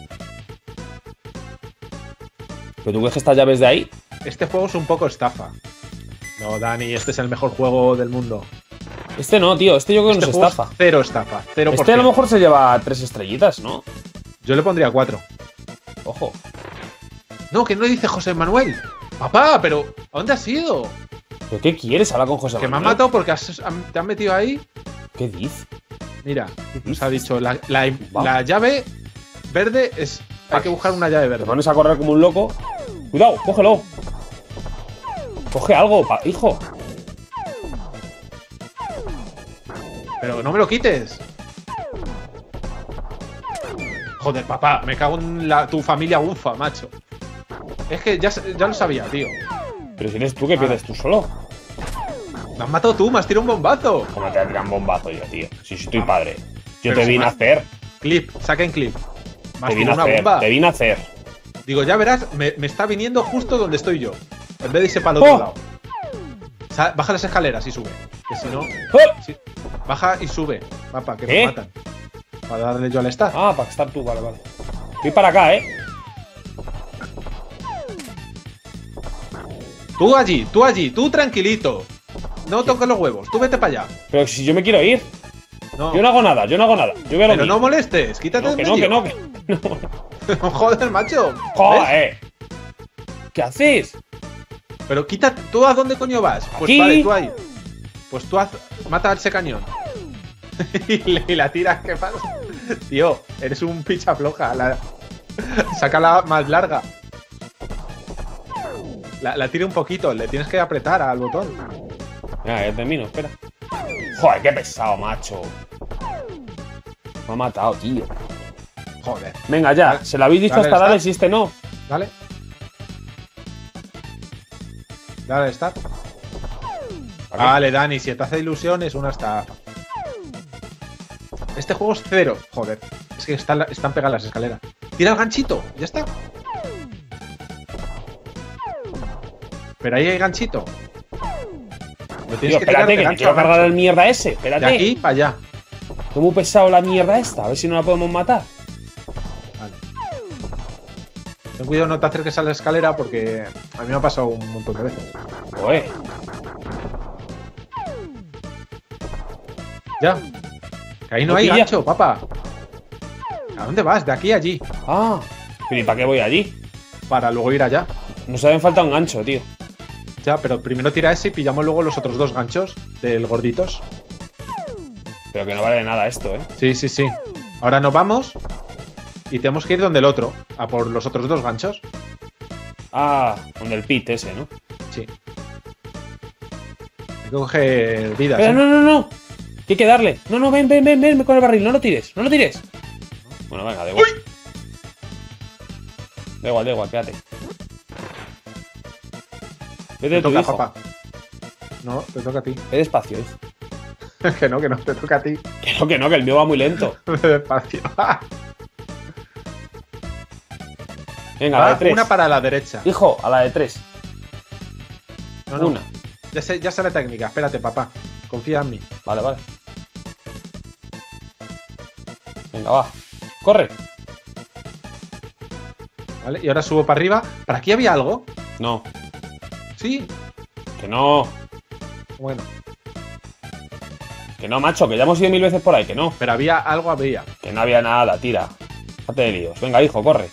¿Pero tú ves que estas llaves de ahí?
Este juego es un poco estafa. No, Dani, este es el mejor juego del mundo.
Este no, tío. Este yo creo que
Este
nos
juego
estafa.
es cero estafa. Cero por
Este a lo
ciento.
mejor se lleva tres estrellitas, ¿no?
Yo le pondría cuatro.
Ojo.
No, que no dice José Manuel. Papá, pero ¿a dónde has ido?
¿Pero qué quieres? Habla con José
Que me han
Manuel.
matado porque has- han- te han metido ahí.
¿Qué dices?
Mira,
¿Qué
nos ha
dices?
dicho, la, la-
Va.
la llave verde es... Hay que buscar una llave
Te
verde.
pones a correr como un loco. Cuidado, cógelo. Coge algo, pa- hijo.
Pero no me lo quites. Joder, papá, me cago en la- tu familia bufa, macho. Es que ya, s- ya lo sabía, tío.
Pero si eres tú que pierdes tú solo.
Me has matado tú, me has tirado un bombazo.
¿Cómo te tiran bombazo yo, tío? Si soy tu padre. Yo
Pero
te
si
vine
me-
a hacer.
Clip, saquen clip. Me has
Te vine a
tirado una
hacer.
bomba.
Te vine a hacer.
Digo, ya verás, me, me está viniendo justo donde estoy yo. En vez de irse para el
¡Oh!
otro lado. Sa- baja las escaleras y sube. Que si no.
¡Oh!
sí. Baja y sube. Papá, que
¿Eh?
me matan. Para darle yo al start.
Ah, para estar tú, vale, vale. Voy para acá, ¿eh?
Tú allí, tú allí, tú tranquilito. No toques los huevos, tú vete para allá.
Pero si yo me quiero ir.
No,
Yo no hago nada, yo no hago nada. Yo voy a lo
pero
mío.
no molestes, quítate
No,
de
que no, que
medio.
no, que no.
Joder, macho. ¿Ves?
Joder. ¿Qué haces?
Pero quítate, ¿tú a dónde coño vas? Pues
Aquí.
vale, tú ahí. Pues tú haz, mata a ese cañón. y, le- y la tiras, ¿qué pasa? Tío, eres un picha floja. La, sácala más larga. La, la tira un poquito, le tienes que apretar al botón.
Mira, ya termino, espera. Joder, qué pesado, macho. Me ha matado, tío.
Joder.
Venga, ya.
Dale.
Se lo habéis dicho
Dale,
hasta
start.
dale, si este no.
Dale. Dale, start. Vale, Dani, si te hace ilusión es una estafa. Este juego es cero. Joder. Es que están, están pegadas las escaleras. Tira el ganchito. Ya está. Pero ahí hay ganchito. Lo
Tío,
tienes que tirar
espérate,
de
que me
gancho
quiero
a gancho.
cargar el mierda ese.
De
Espérate.
aquí para allá.
Estoy muy pesado la mierda esta. A ver si no la podemos matar.
Vale. Estoy Ten cuidado, no te acerques a la escalera porque a mí me ha pasado un montón de veces.
Oye.
Ya. Que ahí no
Aquí
hay
ya.
gancho, papá. ¿A dónde vas? De aquí a allí.
Ah. ¿Pero y para qué voy allí?
Para luego ir allá.
Nos hace falta un gancho, tío.
Ya, pero primero tira ese y pillamos luego los otros dos ganchos del gorditos.
Pero que no vale de nada esto, ¿eh?
Sí, sí, sí. Ahora nos vamos y tenemos que ir donde el otro, a por los otros dos ganchos.
Ah, con el pit ese, ¿no?
Sí. Hay que coger vidas.
Pero
¿eh?
no, no, no. Que hay que darle. No, no, ven, ven, ven, ven con el barril. No lo tires, no lo tires. Bueno, venga, da igual. Da igual, da igual, quédate. Vete
Te
tu
toca,
hijo.
papá. No, te toca a ti.
Ve despacio, hijo.
Que no, que no, te toca a ti.
Que no, que no, que el mío va muy lento.
Despacio.
Venga, a la
Va
de tres.
una para la derecha.
Hijo, a la de tres.
No, no.
Una.
Ya sé, ya sé la técnica. Espérate, papá. Confía en mí.
Vale, vale. Venga, va. Corre.
¿Vale? Y ahora subo para arriba. ¿Para aquí había algo?
No,
Sí.
que no.
Bueno.
Que no, macho, que ya hemos ido mil veces por ahí, que no.
Pero había algo, había.
Que no había nada, tira. Déjate de líos. Venga, hijo, corre.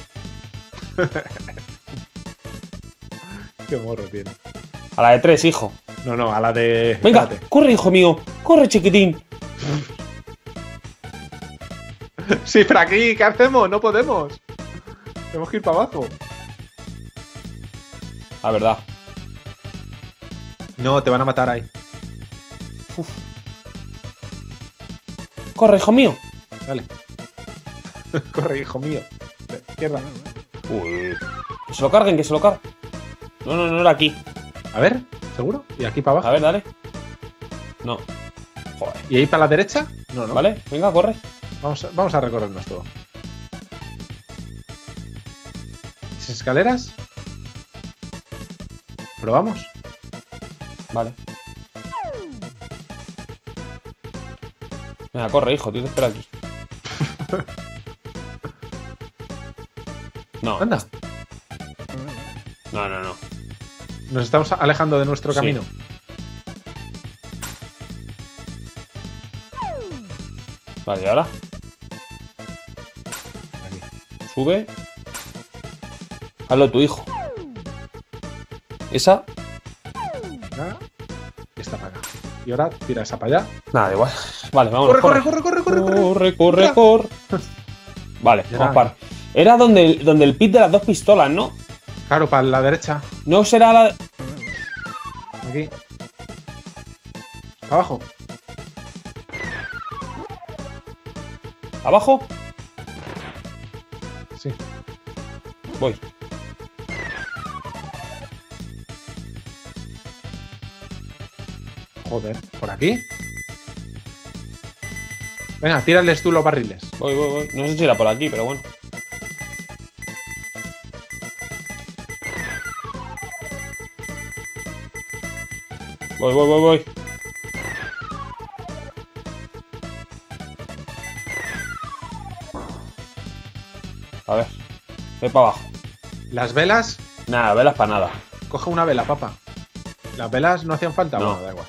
Qué morro tiene.
A la de tres, hijo.
No, no, a la de...
Venga,
Espérate.
corre, hijo mío. Corre, chiquitín.
Sí, pero aquí, ¿qué hacemos? No podemos. Tenemos que ir para abajo.
La verdad.
No, te van a matar ahí.
Corre, hijo mío.
Dale. Corre, hijo mío. De izquierda.
Uy. Que se lo carguen, que se lo carguen. No, no, no era aquí.
A ver, ¿seguro? ¿Y aquí para
A
abajo?
ver, dale. No. Joder.
¿Y ahí para la derecha? No, no.
¿Vale? Venga, corre.
Vamos a, vamos a recorrernos todo. ¿Las escaleras? ¿Probamos?
Vale. Venga, corre, hijo. Tío, te espero aquí. No.
Anda.
No, no, no.
Nos estamos alejando de nuestro
Sí.
camino.
Vale, ¿y ahora?
Aquí.
Sube. Hazlo tu hijo. Esa.
Venga. Y esta para acá. Y ahora tira esa para allá.
Nada, da igual. Vale, vamos.
Corre, corre, corre, corre, corre, corre.
Corre, corre, corre. Vale,
Ya.
vamos para. Era donde el, donde el pit de las dos pistolas, ¿no?
Claro, para la derecha.
No será la.
Aquí. Abajo.
¿Abajo?
Sí.
Voy.
Joder. ¿Por aquí? Venga, tírales tú los barriles.
Voy, voy, voy. No sé si era por aquí, pero bueno. Voy, voy, voy, voy. A ver. Voy para abajo.
Las velas.
Nada, velas para nada.
Coge una vela, papá. ¿Las velas no hacían falta?
No.
Bueno, da igual.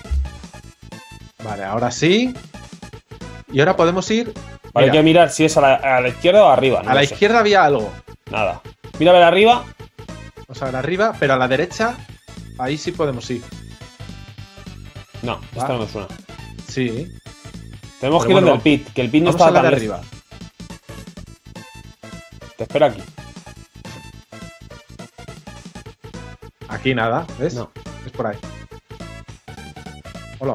Vale, ahora sí. Y ahora podemos ir.
Vale, hay
Mira,
que mirar si es a la, a la izquierda o arriba. No
a la
lo sé.
izquierda había algo.
Nada. Mira a ver arriba.
Vamos a ver arriba, pero a la derecha. Ahí sí podemos ir.
No, esta
Va.
no me suena.
Sí.
Tenemos
Pero
que ir
bueno,
donde el pit, que el pit no
Vamos a
está
la
tan
de
lejos.
arriba.
Te espero aquí.
Aquí nada, ¿ves?
No.
Es por ahí. Hola.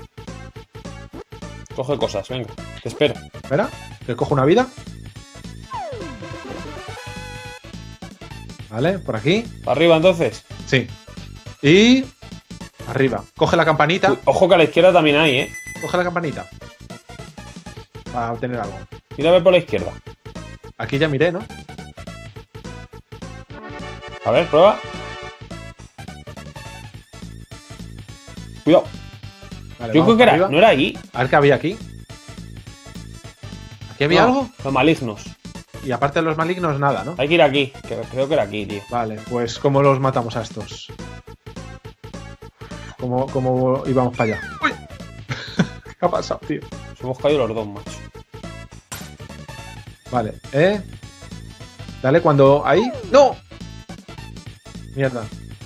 Coge cosas, venga. Te espero.
Espera, que cojo una vida. Vale, por aquí.
¿Para arriba entonces?
Sí. Y arriba. Coge la campanita.
Uy, ojo que a la izquierda también hay, ¿eh?
Coge la campanita. Para obtener algo.
Mira a ver por la izquierda.
Aquí ya miré, ¿no?
A ver, prueba. Cuidado.
Vale,
Yo
vamos
creo que era.
arriba.
¿No era ahí?
A ver qué había aquí. ¿Aquí había
No,
algo?
Los malignos.
Y aparte de los malignos, nada, ¿no?
Hay que ir aquí, que creo que era aquí, tío.
Vale, pues ¿cómo los matamos a estos? ¿Cómo, cómo íbamos para allá? ¡Uy! ¿Qué ha pasado, tío?
Nos hemos caído los dos, macho.
Vale, ¿eh? Dale, cuando... ¿Ahí? ¡No! Mierda.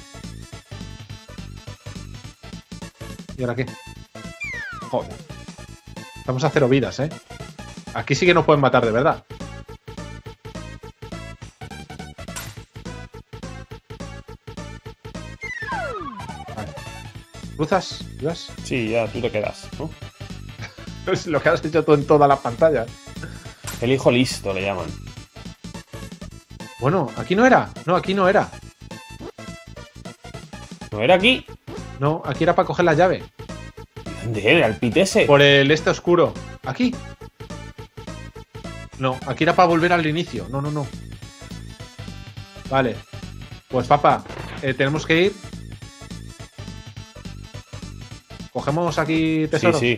¿Y ahora qué? Joder. Estamos a cero vidas, ¿eh? Aquí sí que nos pueden matar de verdad. Vale. ¿Cruzas? ¿Ibas?
Sí, ya tú te quedas, ¿no?
Es lo que has hecho tú en todas las pantallas.
El hijo listo le llaman.
Bueno, aquí no era. No, aquí no era.
¿No era aquí?
No, aquí era para coger la llave.
¿Dónde era el pit ese?
Por el este oscuro. ¿Aquí? No, aquí era para volver al inicio. No, no, no. Vale. Pues papá, eh, tenemos que ir. Cogemos aquí tesoros.
Sí, sí.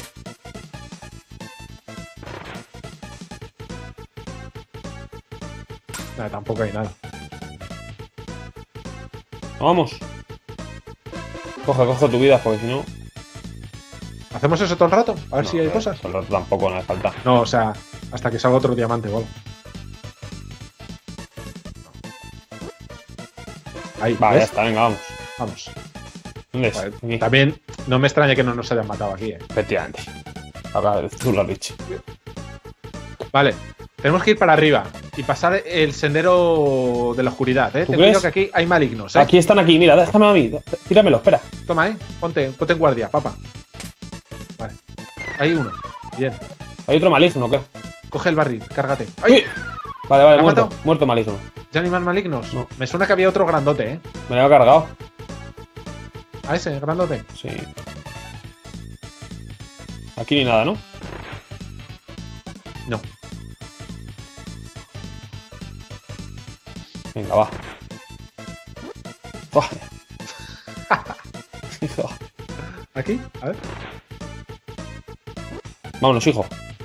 Nah, tampoco hay nada.
Vamos. Coge, coge tu vida, porque si no...
¿Hacemos eso todo el rato? A ver
no,
si hay
eh,
cosas.
todo el rato tampoco no hace falta.
No, o sea, hasta que salga otro diamante o algo. Ahí,
Vale, ya
¿ves?
está, venga, vamos.
Vamos.
¿Dónde es?
Vale,
Aquí.
también no me extraña que no nos hayan matado aquí, eh.
Efectivamente. Acá, tú lo has dicho.
Vale, tenemos que ir para arriba y pasar el sendero de la oscuridad, ¿eh?
¿Tú
Ten
crees?
cuidado que aquí hay malignos, ¿eh?
Aquí están aquí, mira, déjame a mí. Tíramelo, espera.
Toma, ¿eh? Ponte, ponte en guardia, papá. Vale. Hay uno. Bien.
Hay otro maligno, creo.
Coge el barril, cárgate.
¡Ay! Vale, vale,
¿Me ha
muerto.
matado?
Muerto maligno.
¿Ya hay más malignos?
No.
Me suena que había otro grandote, ¿eh?
Me lo he cargado.
A ese, grandote.
Sí. Aquí ni nada, ¿no?
No.
Venga, va. Buah.
¿Aquí? A ver.
Vámonos, hijo.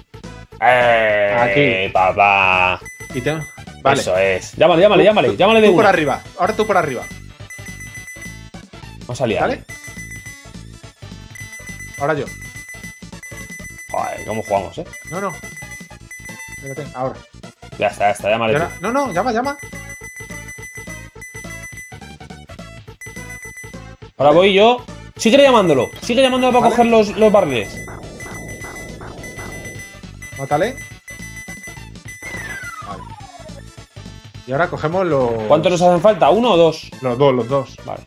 ¡Eh!
Aquí.
Papá.
Y tengo... Vale.
Eso es. Llámale, llámale,
Tú-
llámale.
tú-
Llámale de
tú por
una.
arriba. Ahora tú por arriba.
Vamos a liar.
¿Vale? Ahora yo.
Joder, cómo jugamos, ¿eh?
No, no. Espérate, ahora.
Ya está, ya está.
Y
Llámale
ahora-
tú.
No, no, llama, llama.
Ahora voy yo. Sigue llamándolo. Sigue llamándolo para
Vale.
coger los, los barriles.
Mátale. Vale. Y ahora cogemos los...
¿Cuántos nos hacen falta? ¿Uno o dos?
Los dos, los dos.
Vale.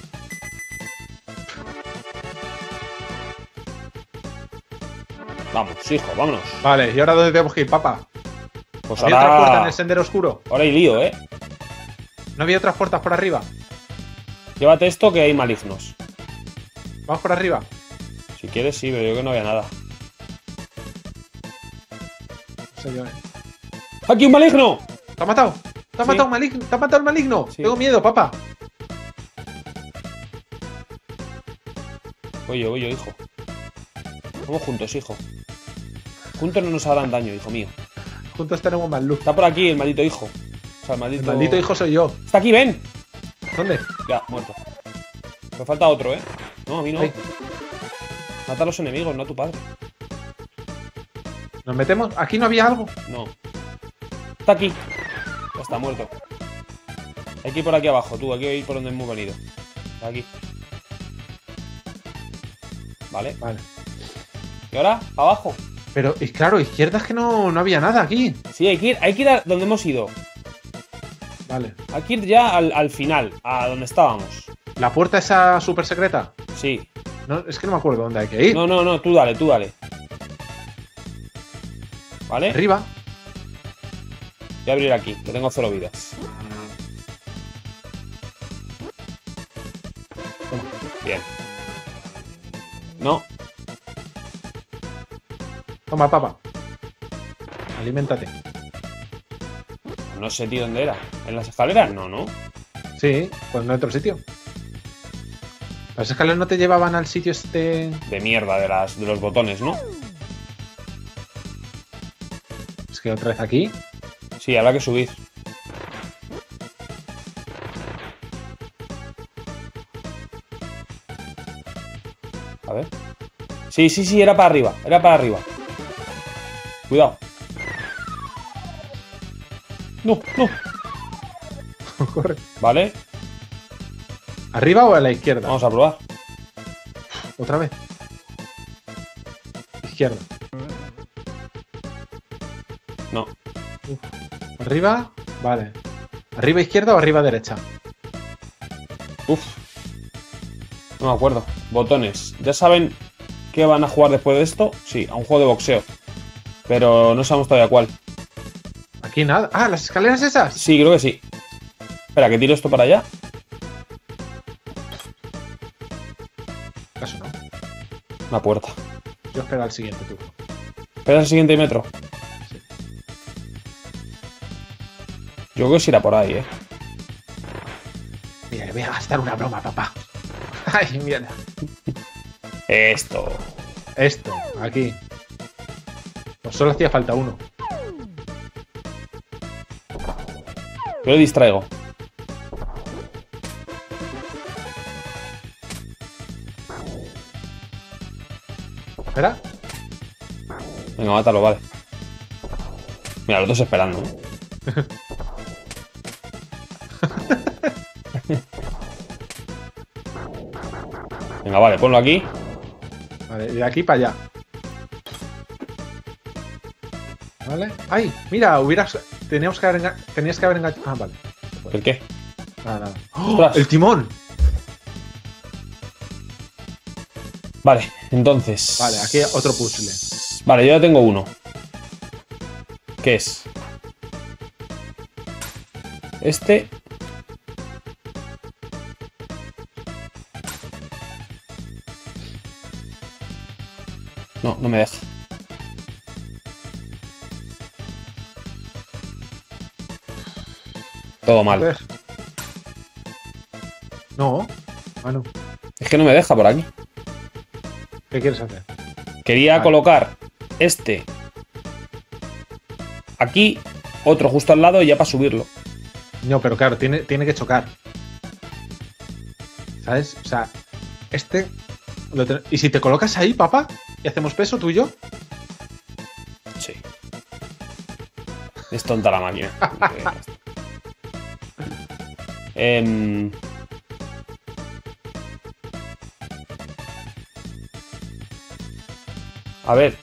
Vamos, hijo, vámonos.
Vale, ¿y ahora dónde tenemos que ir, papá?
Pues
¿Había otra puerta en
ahora.
el sendero oscuro?
Ahora hay lío, ¿eh?
¿No había otras puertas por arriba?
Llévate esto que hay malignos.
Vamos por arriba.
Si quieres, sí, pero yo creo que no había nada.
No sé yo, eh.
¡Aquí un maligno!
¿Te ha matado? ¿Te ha
Sí.
matado un maligno? ¿Te ha matado el maligno?
Sí.
Tengo miedo, papá.
Voy yo, voy yo, hijo. Vamos juntos, hijo. Juntos no nos harán daño, hijo mío.
Juntos tenemos más luz.
Está por aquí el maldito hijo. O sea, el maldito...
El maldito hijo soy yo.
Está aquí, ven.
¿Dónde?
Ya, muerto. Me falta otro, ¿eh? No, a mí no.
Ahí.
Mata a los enemigos, no a tu padre.
¿Nos metemos? ¿Aquí no había algo?
No. Está aquí. Ya está muerto. Hay que ir por aquí abajo, tú. Hay que ir por donde hemos venido. Aquí. Vale.
Vale.
¿Y ahora? Abajo.
Pero, y claro, izquierda es que no, no había nada aquí.
Sí, hay que ir, hay que ir a donde hemos ido.
Vale.
Hay que ir ya al, al final, a donde estábamos.
¿La puerta esa súper secreta?
Sí.
No, es que no me acuerdo dónde hay que ir.
No, no, no, tú dale, tú dale. ¿Vale?
Arriba.
Voy a abrir aquí, que tengo cero vidas. Bien. No.
Toma, papá. Aliméntate.
No sé, tío, dónde era. ¿En las escaleras? No, no.
Sí, pues no hay otro sitio. Las escaleras no te llevaban al sitio este...
De mierda de, las, de los botones, ¿no?
Es que otra vez aquí.
Sí, habrá que subir. A ver. Sí, sí, sí, era para arriba. Era para arriba. Cuidado. No, no.
Corre.
Vale,
¿Arriba o a la izquierda?
vamos a probar.
Otra vez. Izquierda.
No.
Arriba. Vale. ¿Arriba izquierda o arriba derecha?
Uf. No me acuerdo. Botones. ¿Ya saben qué van a jugar después de esto? Sí, a un juego de boxeo. Pero no sabemos todavía cuál.
Aquí nada. Ah, ¿las escaleras esas?
Sí, creo que sí. Espera, que tiro esto para allá.
Caso no.
Una puerta.
Yo espero al siguiente turno.
Espera el siguiente metro.
Sí.
Yo creo que sí irá por ahí, eh.
Mira, le voy a gastar una broma, papá. Ay, mierda.
Esto.
Esto, aquí. Pues solo hacía falta uno.
Yo le distraigo.
Espera.
Venga, mátalo, vale. Mira, los dos esperando, ¿eh? Venga, vale, ponlo aquí.
Vale, de aquí para allá. Vale. ¡Ay! Mira, hubieras. Teníamos que haber enga... Tenías que haber enganchado. Ah, vale.
¿El qué?
Nada, nada. ¡Oh!
Ostras.
¡El timón!
Vale, entonces.
Vale, aquí otro puzzle.
Vale, yo ya tengo uno. ¿Qué es? Este. No, no me deja. Todo
A
mal.
ver. No. Ah, no.
Es que no me deja por aquí.
¿Qué quieres hacer?
Quería
Vale.
colocar este aquí, otro justo al lado y ya para subirlo.
No, pero claro, tiene, tiene que chocar. ¿Sabes? O sea, este. lo ten- ¿Y si te colocas ahí, papá? ¿Y hacemos peso tú y yo?
Sí. Es tonta la máquina. Em, A ver,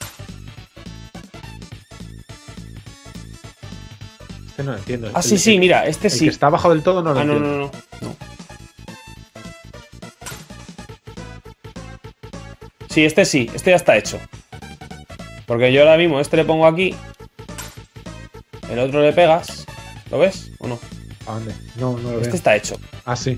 Este no lo entiendo.
ah,
El-
sí, sí,
el-
mira, este
el
sí.
que está abajo del todo no lo
Ah, no,
entiendo.
no, no, no. Sí, este sí, este ya está hecho. Porque yo ahora mismo este le pongo aquí. El otro le pegas. ¿Lo ves o no?
¿A dónde? No, no lo
Este
veo.
está hecho.
Ah, sí.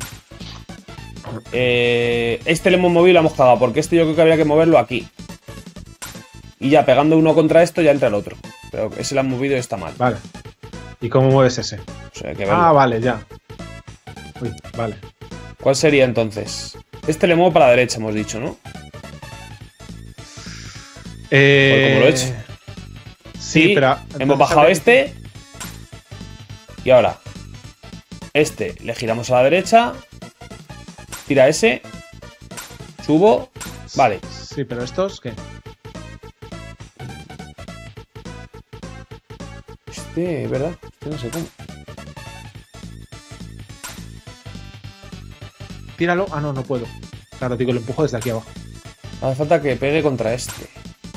Eh, este le hemos movido y lo hemos cagado. Porque este yo creo que habría que moverlo aquí. Y ya pegando uno contra esto ya entra el otro. Pero ese lo han movido y está mal.
Vale. ¿Y cómo mueves ese?
O sea, hay que verlo.
Ah, vale, ya. Uy, vale.
¿Cuál sería entonces? Este le muevo para la derecha, hemos dicho, ¿no?
Eh...
¿Cómo lo he hecho?
Sí, pero.
hemos
entonces
bajado
habría-
este. Y ahora. Este le giramos a la derecha. Tira ese. Subo. Vale.
Sí, pero estos, ¿qué?
Este, ¿verdad? Este no sé cómo.
Tíralo. Ah, no, no puedo. Claro, digo, lo empujo desde aquí abajo.
Hace falta que pegue contra este.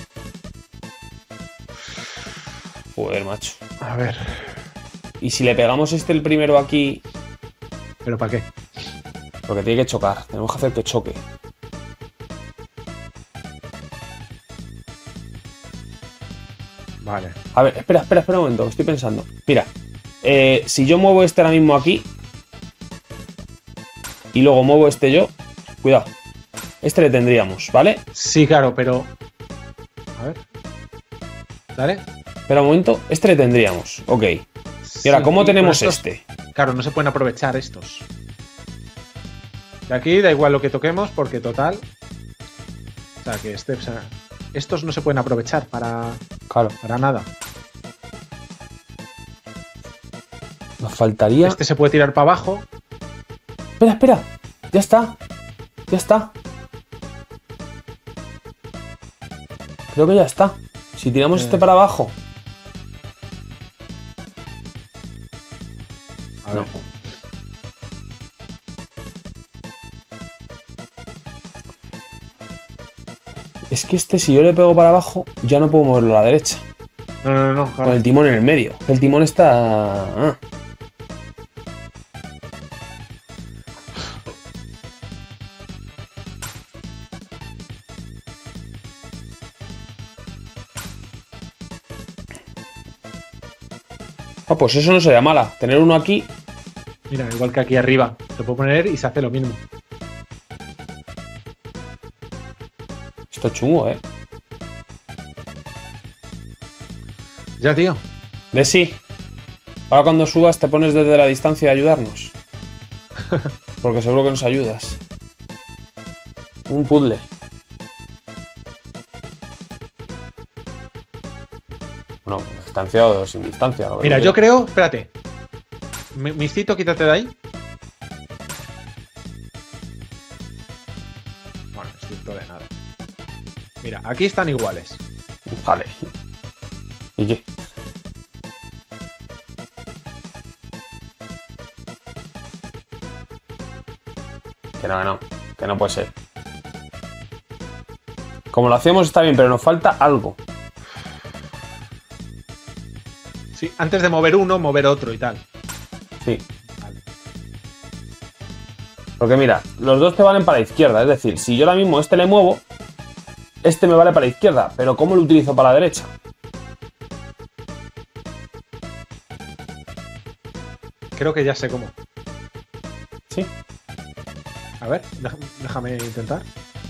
Joder, macho.
A ver.
Y si le pegamos este el primero aquí.
¿Pero para qué?
Porque tiene que chocar. Tenemos que hacer que choque.
Vale.
A ver, espera, espera, espera un momento, que estoy pensando. Mira, eh, si yo muevo este ahora mismo aquí y luego muevo este yo, cuidado, este le tendríamos, ¿vale?
Sí, claro, pero. A ver. Dale.
Espera un momento, este le tendríamos, ok. Y ahora, ¿cómo tenemos este?
Claro, no se pueden aprovechar estos. De aquí da igual lo que toquemos, porque total. O sea, que este. O sea, estos no se pueden aprovechar para,
Claro.
para nada.
faltaría...
Este se puede tirar para abajo.
Espera, espera. Ya está. Ya está. Creo que ya está. Si tiramos
Eh.
este para abajo...
A ver.
No. Es que este, si yo le pego para abajo, ya no puedo moverlo a la derecha.
No, no, no.
Con
Claro.
el timón en el medio. El timón está... Ah. Ah, pues eso no sería mala. Tener uno aquí.
Mira, igual que aquí arriba. Se puede poner y se hace lo mismo.
Esto es chungo, ¿eh?
Ya, tío.
De sí. Ahora cuando subas te pones desde la distancia a ayudarnos. Porque seguro que nos ayudas. Un puzzle. Bueno, distanciado o sin distancia. lo que
Mira,
no
yo
sé.
creo. Espérate. Mi- Mistito, quítate de ahí. Bueno, no estoy de nada. Mira, aquí están iguales.
Vale. ¿Y qué? Que no, que no. Que no puede ser. Como lo hacemos está bien, pero nos falta algo.
Sí, antes de mover uno, mover otro y tal.
Sí.
Vale.
Porque mira, los dos te valen para la izquierda. Es decir, si yo ahora mismo este le muevo, este me vale para la izquierda. Pero ¿cómo lo utilizo para la derecha?
Creo que ya sé cómo.
Sí.
A ver, déjame, déjame intentar.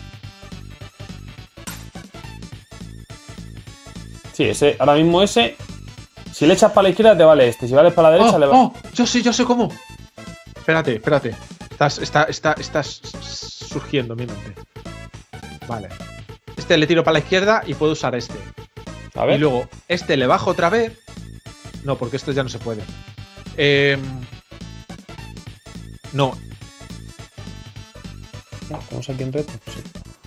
Sí, ese, ahora mismo ese. Si le echas para la izquierda te vale este. Si vale para la derecha
¡Oh!
le va.
¡Oh! Yo sé, yo sé cómo. Espérate, espérate. Estás, está, está, estás surgiendo en mi mente. Vale. Este le tiro para la izquierda y puedo usar este.
A ver.
Y luego, este le bajo otra vez. No, porque esto ya no se puede. Eh, no,
Ah, ¿estamos aquí en reto? Sí.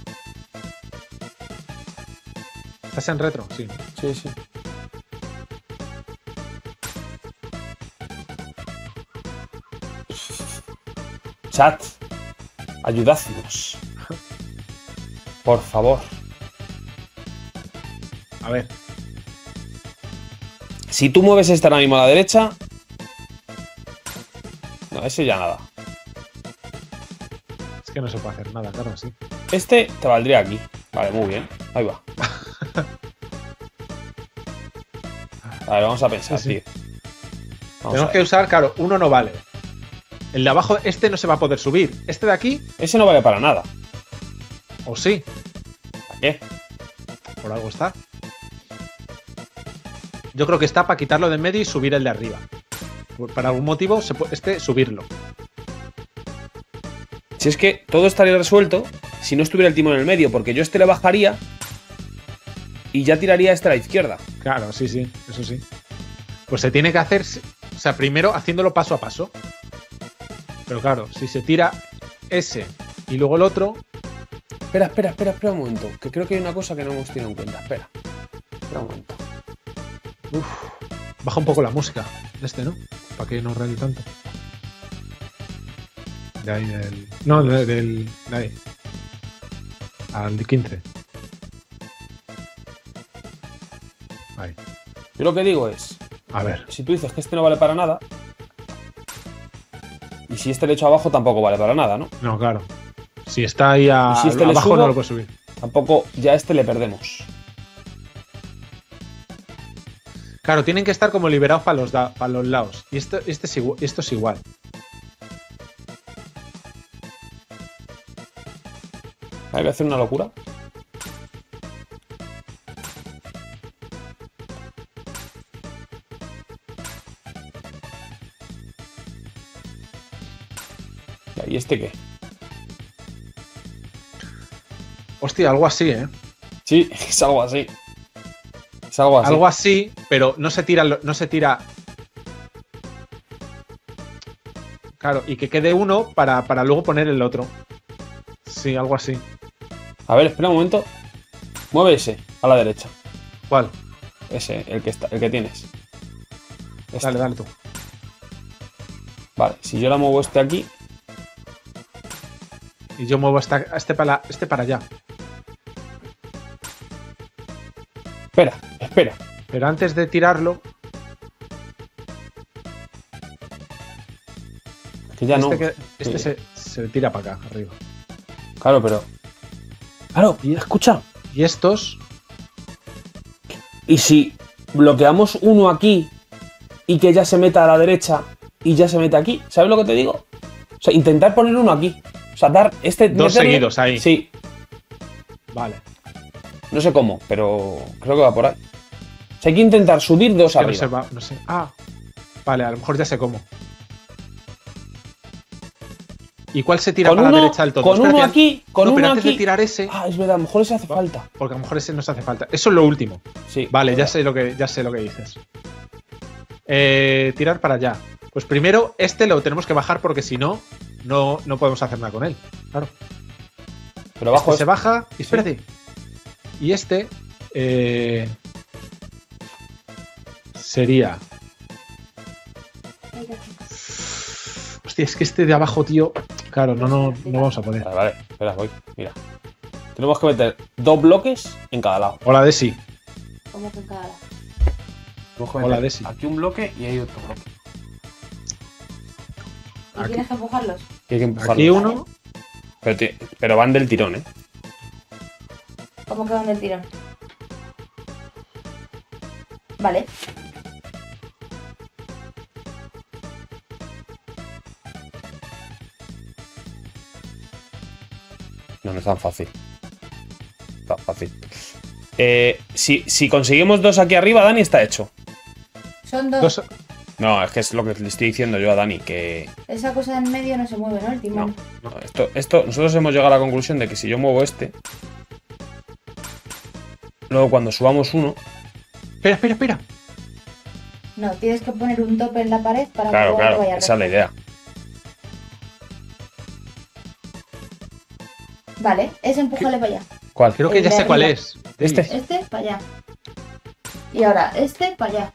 estás en retro, sí.
Sí, sí. Chat, ayudadnos. Por favor.
A ver,
Si tú mueves este ahora mismo a la derecha... No, ese ya nada.
es que no se puede hacer nada, claro, sí.
Este te valdría aquí. Vale, muy bien. Ahí va. A ver, vamos a pensar,
Sí, sí.
tío. Vamos
Tenemos
a
que
ver.
usar, claro, uno no vale. El de abajo, este no se va a poder subir. Este de aquí,
Ese no vale para nada.
o sí,
¿Para qué?
por algo está. Yo creo que está para quitarlo de en medio y subir el de arriba. Por- Para algún motivo, se puede, este subirlo.
Si es que todo estaría resuelto si no estuviera el timón en el medio, porque yo este le bajaría y ya tiraría este a la izquierda.
Claro, sí, sí, eso sí. Pues se tiene que hacer, o sea, primero haciéndolo paso a paso. Pero claro, si se tira ese y luego el otro,
Espera, espera, espera, espera un momento. Que creo que hay una cosa que no hemos tenido en cuenta. Espera. Espera un momento.
uf, baja un poco la música de este, ¿no? Para que no raye tanto. De ahí del. No, de- del. De ahí. Al de quince. Ahí.
Yo lo que digo es,
A ver.
si tú dices que este no vale para nada, y si este le echo abajo tampoco vale para nada, ¿no?
No, claro. Si está ahí a,
¿Y si este le
abajo,
subo?
no lo puedo subir.
Tampoco, ya este le perdemos.
Claro, tienen que estar como liberados para los, da- para los lados. Y esto, este es igual, esto es igual.
Hay que hacer una locura. ¿Y este qué?
Hostia, algo así, ¿eh?
Sí, es algo así. Es algo así.
Algo así, pero no se tira, lo- no se tira. Claro, y que quede uno para, para luego poner el otro. Sí, algo así.
A ver, espera un momento. Mueve ese, a la derecha.
¿Cuál?
Ese, el que está, el que tienes. Este.
Dale, dale tú.
Vale, si yo la muevo este aquí.
Y yo muevo esta, este, para, este para allá.
Espera, espera.
Pero antes de tirarlo,
Que ya
este,
no.
que- este
Sí.
se, se tira para acá, arriba.
Claro, pero. Claro,
Y-
escucha.
Y estos,
Y si bloqueamos uno aquí y que ya se meta a la derecha y ya se mete aquí, ¿sabes lo que te digo? O sea, intentar poner uno aquí. O sea, dar este.
Dos
meterle-
seguidos ahí.
Sí,
vale.
no sé cómo, pero creo que va por ahí. O sea, hay que intentar subir dos
Que no
arriba.
se va, no sé. Ah, vale, a lo mejor ya sé cómo. ¿Y cuál se tira
Con
para
uno,
la derecha del todo?
con
Espera,
uno
que-
aquí, con
no, pero
uno
antes
aquí.
de tirar ese,
Ah, es verdad, a lo mejor ese hace
Va.
falta.
porque a lo mejor ese nos hace falta. Eso es lo último.
Sí.
Vale, ya sé lo que, ya sé lo que dices. Eh, tirar para allá. Pues primero, este lo tenemos que bajar porque si no, no, no podemos hacer nada con él. Claro.
Pero abajo
Este se
es.
baja. Y espérate. Y este eh, sería. Hostia, es que este de abajo, tío. Claro, no, no, no vamos a poder.
Vale, vale, espera, voy. Mira. Tenemos que meter dos bloques en cada lado.
Hola, Desi.
¿Cómo que cada?
Tenemos que
Hola,
meter
Desi.
aquí un bloque y ahí otro bloque.
¿Y
Aquí.
tienes que empujarlos?
Y hay que empujarlo.
Aquí uno.
Pero, ti- pero van del tirón, ¿eh?
¿Cómo que dónde el tirón? Vale.
No, no es tan fácil. Tan fácil. Eh, si, si conseguimos dos aquí arriba, Dani, está hecho.
Son dos.
Dos,
No, es que es lo que le estoy diciendo yo a Dani, que
Esa cosa de en medio no se mueve, ¿no? El timón.
no, esto, esto, nosotros hemos llegado a la conclusión de que si yo muevo este, luego cuando subamos uno,
espera, espera, espera.
No, tienes que poner un tope en la pared para
claro,
que luego
claro,
vaya
esa es la
recto.
idea.
Vale, ese empújale para allá.
¿Cuál?
Creo que
El
ya
de
sé cuál
arriba.
es.
Este.
Este para allá. Y ahora, este para allá.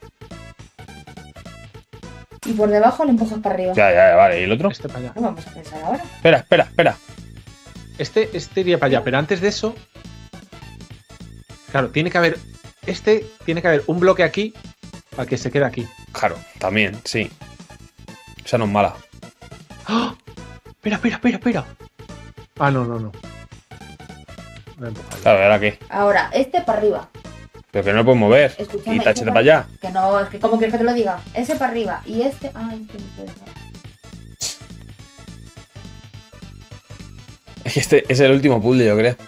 Y por debajo le empujas para arriba.
Ya, ya, ya, vale. ¿Y el otro?
Este para allá.
No vamos a pensar ahora.
Espera, espera, espera.
Este, este iría para allá, pero antes de eso. Claro, tiene que haber. Este tiene que haber un bloque aquí para que se quede aquí.
Claro, también, sí. Esa no es mala.
¡Ah! Espera, espera, espera, espera. Ah, no, no, no. Voy a empujarlo.
Claro, ¿ahora qué?
Ahora, este para arriba.
Pero que no lo puedes mover.
Escúchame.
Y
ese
táchate para allá.
Que no, es que ¿cómo quieres que te lo diga? Ese para arriba. Y este. Ah, este no puede ser.
Es que este es el último puzzle, yo creo.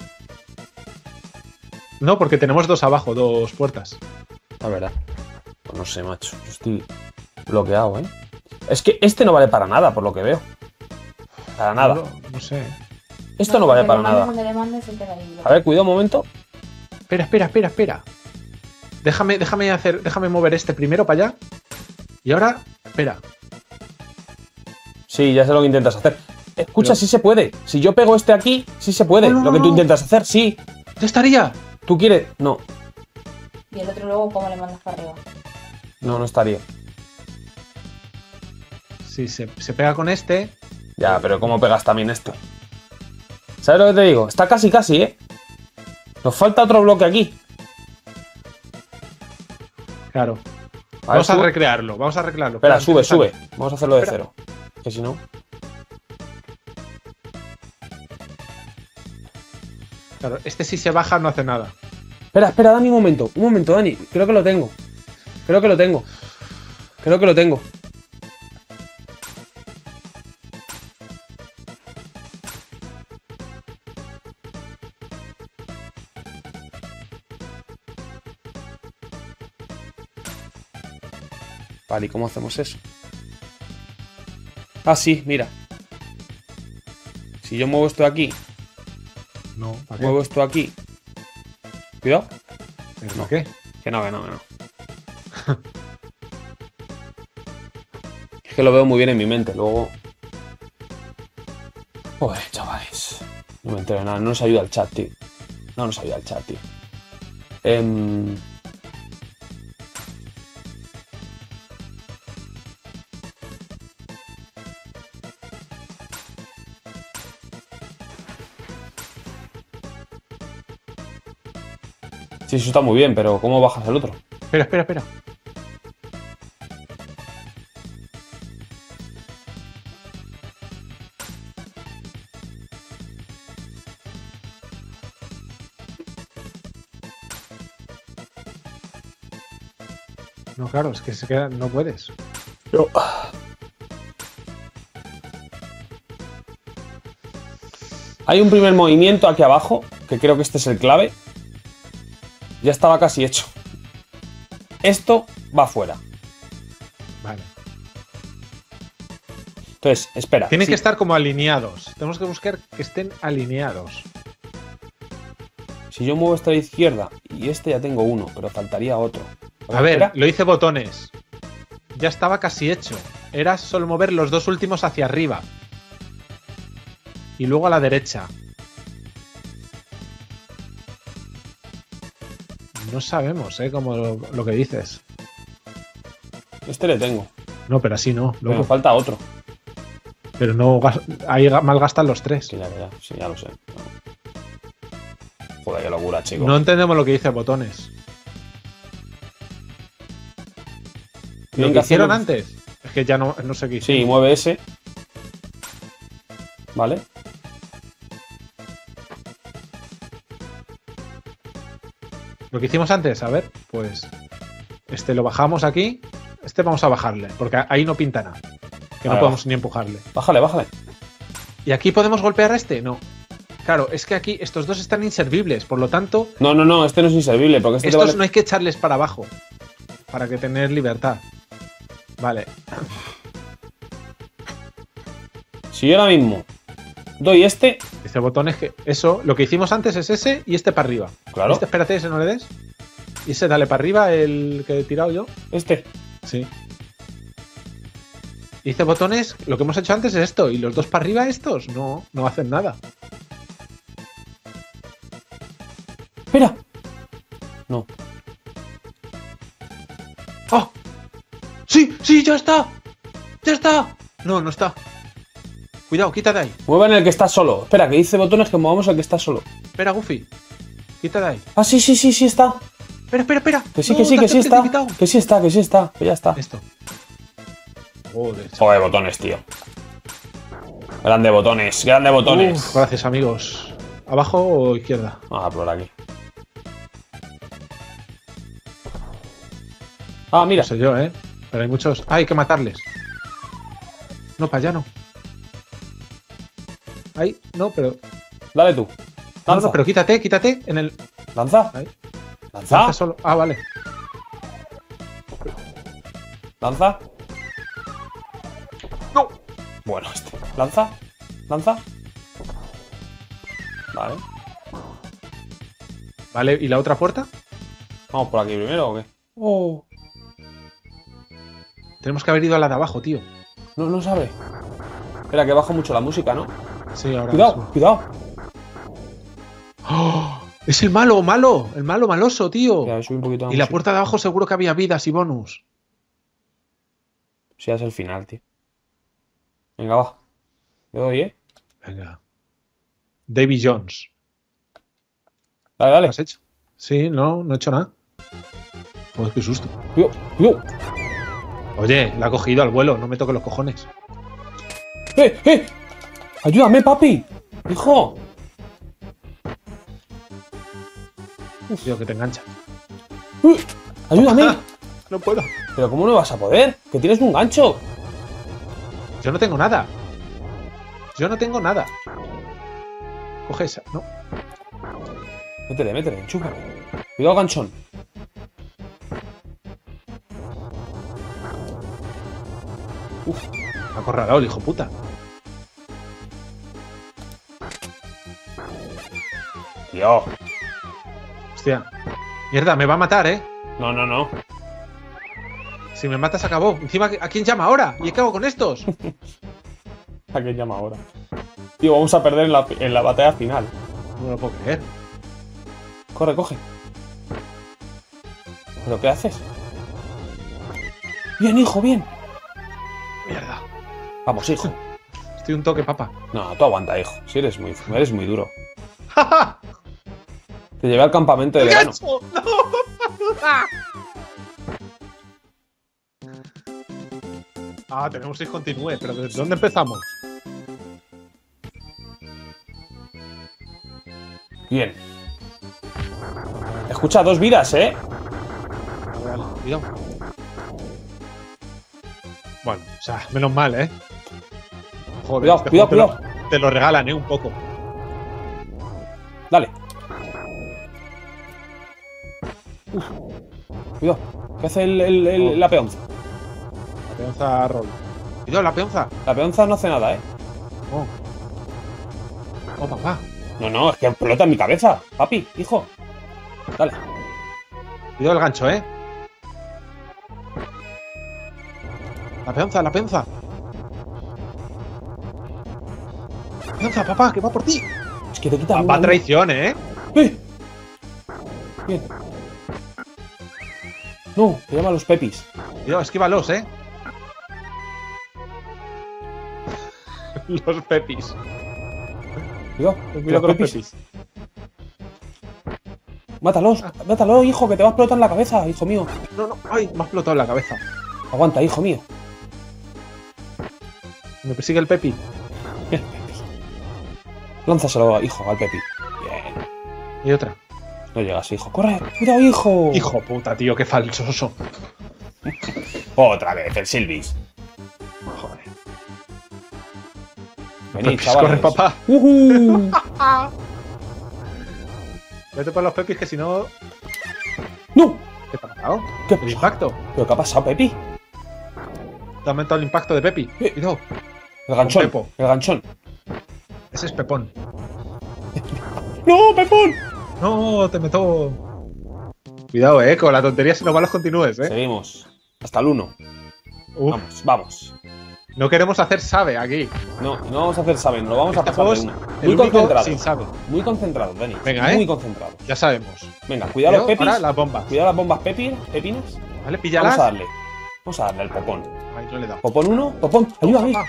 No, porque tenemos dos abajo, dos puertas.
La verdad. Pues no sé, macho. Yo estoy bloqueado, ¿eh? Es que este no vale para nada, por lo que veo. Para nada.
No, no sé.
Esto no vale
porque
para
le mandes
nada.
donde le mandes, se queda ahí.
A ver, cuidado un momento.
Espera, espera, espera, espera. Déjame, déjame hacer, déjame mover este primero para allá. Y ahora, espera.
Sí, ya sé lo que intentas hacer. Escucha,
Pero-
sí se puede. Si yo pego este aquí, sí se puede.
No, no,
Lo que
no,
tú
no.
intentas hacer, sí.
¡Ya estaría!
¿Tú quieres? No,
Y el otro luego, ¿cómo le mandas para arriba?
no, no estaría.
Sí, se, se pega con este.
Ya, pero ¿cómo pegas también este? ¿Sabes lo que te digo? Está casi, casi, ¿eh? Nos falta otro bloque aquí.
Claro.
A ver,
Vamos a
sube.
recrearlo, vamos a recrearlo.
Espera, sube,
sube.
sube. Vamos a hacerlo de
Espera.
cero. Que si no.
Claro, este si se baja no hace nada.
Espera, espera, Dani, un momento. Un momento, Dani. Creo que lo tengo. Creo que lo tengo. Creo que lo tengo. Vale, ¿y cómo hacemos eso? Ah, sí, mira. Si yo muevo esto aquí,
No, ¿para qué?
muevo esto aquí. Cuidado.
¿Pero
no.
¿Para qué?
Que no, que no, que no. Es que lo veo muy bien en mi mente. Luego. Joder, chavales. No me entero de nada. No nos ayuda el chat, tío. No nos ayuda el chat, tío. Em... Sí, eso está muy bien, pero ¿cómo bajas el otro?
Espera, espera, espera. No, claro, es que se queda, no puedes.
No. Hay un primer movimiento aquí abajo, que creo que este es el clave. Ya estaba casi hecho. Esto va afuera.
Vale.
Entonces, espera.
Tienen
sí.
que estar como alineados. Tenemos que buscar que estén alineados.
Si yo muevo este a la izquierda y este ya tengo uno, pero faltaría otro.
A ver,
espera.
lo hice botones. Ya estaba casi hecho. Era solo mover los dos últimos hacia arriba. Y luego a la derecha. No sabemos, ¿eh? Como lo, lo que dices.
Este le tengo.
No, pero así no.
Pero
Luego.
me falta otro.
Pero no, gas- ahí ga- malgastan los tres.
Que ya, ya, sí, ya lo sé. Joder, qué locura, chico.
No entendemos lo que dice botones. Lo
Tienen
que
que
hicieron
hacerlo-
antes. Es que ya no, no sé qué
Sí,
hicieron.
mueve ese. Vale.
Lo que hicimos antes, a ver, pues. Este lo bajamos aquí. Este vamos a bajarle, porque ahí no pinta nada. Que no
Vale,
podemos ni empujarle.
Bájale, bájale.
¿Y aquí podemos golpear a este? No. Claro, es que aquí estos dos están inservibles, por lo tanto,
No, no, no, este no es inservible, porque este te
estos
vale...
no hay que echarles para abajo. Para que tener libertad. Vale.
Si yo ahora mismo doy este...
Dice botones que. Eso, lo que hicimos antes es ese y este para arriba.
Claro.
Este, espérate, ese no le des. Y ese dale para arriba, el que he tirado yo.
Este.
Sí. Dice botones, lo que hemos hecho antes es esto. Y los dos para arriba, estos, no, no hacen nada.
Espera. No.
¡Oh! ¡Sí! ¡Sí! ¡Ya está! ¡Ya está! No, no está. Cuidado, quítate ahí.
Muevan el que está solo. Espera, que dice botones que movamos el que está solo.
Espera, Goofy. Quítate ahí.
Ah, sí, sí, sí, sí está.
Espera, espera, espera.
Que sí,
No,
que sí,
te
que
has
sí está.
precipitado.
Que sí está, que sí está. Que ya está.
Esto. Joder.
Joder, botones, tío. Grande botones, grande botones.
Uf, gracias, amigos. ¿Abajo o izquierda?
Vamos a probar aquí. Ah, mira.
No sé yo, ¿eh? Pero hay muchos. Ah, hay que matarles. No, para allá no. Ahí, no, pero.
Dale tú.
No,
Lanza.
no, pero quítate, quítate en el.
Lanza.
Ahí.
Lanza.
Lanza solo. Ah, vale.
Lanza.
No.
Bueno, este. Lanza. Lanza. Vale.
Vale, ¿y la otra puerta?
Vamos por aquí primero o qué. Oh.
Tenemos que haber ido a la de abajo, tío.
No, no sabe. Espera, que baja mucho la música, ¿no?
Sí, ahora.
Cuidado,
mismo.
cuidado.
¡Oh! Es el malo, malo. El malo maloso, tío.
Ya, subí un poquito
Y la
música.
puerta de abajo seguro que había vidas y bonus.
Sí, es el final, tío. Venga, va. Le doy, ¿eh?
Venga. Davy Jones.
Dale,
¿Lo
dale.
has hecho? Sí, no, no he hecho nada. Joder, qué susto.
Cuidado, cuidado.
Oye, la ha cogido al vuelo, no me toques los cojones.
¡Eh, eh! ¡Ayúdame, papi! ¡Hijo!
Tío, que te engancha.
¡Uh! ¡Ayúdame!
No puedo.
¿Pero cómo no vas a poder? ¡Que tienes un gancho!
Yo no tengo nada. Yo no tengo nada. Coge esa. No.
Métele, métele, enchúfale. Cuidado, ganchón.
Uf. Me ha acorralado el hijo puta.
Tío.
Hostia. Mierda, me va a matar, ¿eh?
No, no, no.
Si me matas, acabó. Encima, ¿a quién llama ahora? ¿Y qué hago con estos?
¿A quién llama ahora? Tío, vamos a perder en la, en la batalla final.
No lo puedo creer.
Corre, coge. ¿Pero qué haces? Bien, hijo, bien.
Mierda.
Vamos, hijo.
Estoy un toque, papá.
No, tú aguanta, hijo. Si eres muy, eres muy duro. Te llevé al campamento de
¡El
verano.
gancho! ¡No! Ah, tenemos que continúe, pero ¿desde dónde empezamos?
Bien. Escucha, dos vidas, ¿eh?
Vale, cuidado. Bueno, o sea, menos mal, ¿eh? Joder,
Cuidado,
este
cuidado,
juego te
cuidado.
Lo, te lo regalan, ¿eh? Un poco.
Dale. Uf. Cuidado. ¿Qué hace el, el- el-
Oh.
la peonza?
La peonza roll. Cuidado, la peonza.
La peonza no hace nada, ¿eh?
Oh. Oh, papá.
No, no, es que explota en mi cabeza. Papi, hijo. Dale.
Cuidado el gancho, ¿eh? La peonza, la peonza. La peonza, papá, que va por ti.
Es que te quita
Papá, traición, ¿eh?
¡Eh! Bien. No, te llama a los pepis.
Cuidado, esquívalos, ¿eh? Los pepis.
Cuidado,
Cuidado con los pepis.
Mátalos, mátalo, hijo, que te va a explotar la cabeza, hijo mío.
No, no. Ay, me ha explotado la cabeza.
Aguanta, hijo mío.
Me persigue el pepi.
Lánzaselo, hijo, al pepi. Bien.
Y otra.
No llegas, hijo. ¡Corre! ¡Cuidado, hijo!
Hijo puta, tío, qué falsoso.
Otra vez, el Silvis.
Joder.
Venid,
Pepis,
chavales.
corre, papá.
¡Uhú!
Vete por los pepis, que si no.
¡No!
¿Qué te ha pasado?
¿Qué
El impacto.
¿Pero qué ha pasado, Pepi?
Te ha aumentado el impacto de Pepi.
Eh.
Cuidado.
El ganchón.
Pepo.
El ganchón.
Ese es Pepón.
¡No, Pepón!
No, te meto. Cuidado, eh, con la tontería si no van los continúes, eh.
Seguimos. Hasta el uno.
Uf,
Vamos, vamos.
no queremos hacer sabe aquí.
No, no vamos a hacer saben, lo vamos a
Este
pasar
juego
de
es
una.
el
Muy
único
concentrados.
sin sabe.
Muy concentrados, Denis.
Venga, ¿eh?
Muy concentrados.
Ya sabemos.
Venga, cuidado los
Cuidado,
pepis.
ahora las bombas.
Cuidado las bombas pepi, pepinas.
Vale,
Vamos
píllalas.
a darle. Vamos a darle al popón.
Ay, no le he dado.
Popón uno, popón. Ayuda,
Papá.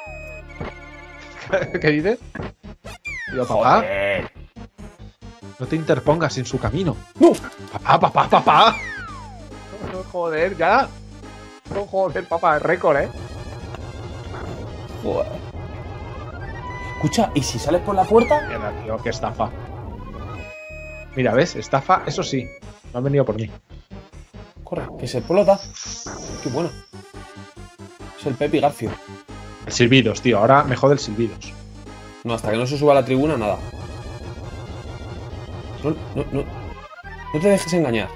¿Qué dices? Cuidado, papá.
Joder.
No te interpongas en su camino.
¡No!
Papá, papá, papá. No, joder, ya. No, joder, papá, es récord, eh.
Joder. Escucha, ¿y si sales por la puerta?
Mierda, tío, qué estafa. Mira, ¿ves? Estafa, eso sí. No han venido por mí.
Corre, que se explota. Qué bueno. Es el Pepi Garfio.
El silbidos, tío. Ahora me jode el silbidos.
No, hasta que no se suba a la tribuna, nada. No, no, no. No te dejes engañar.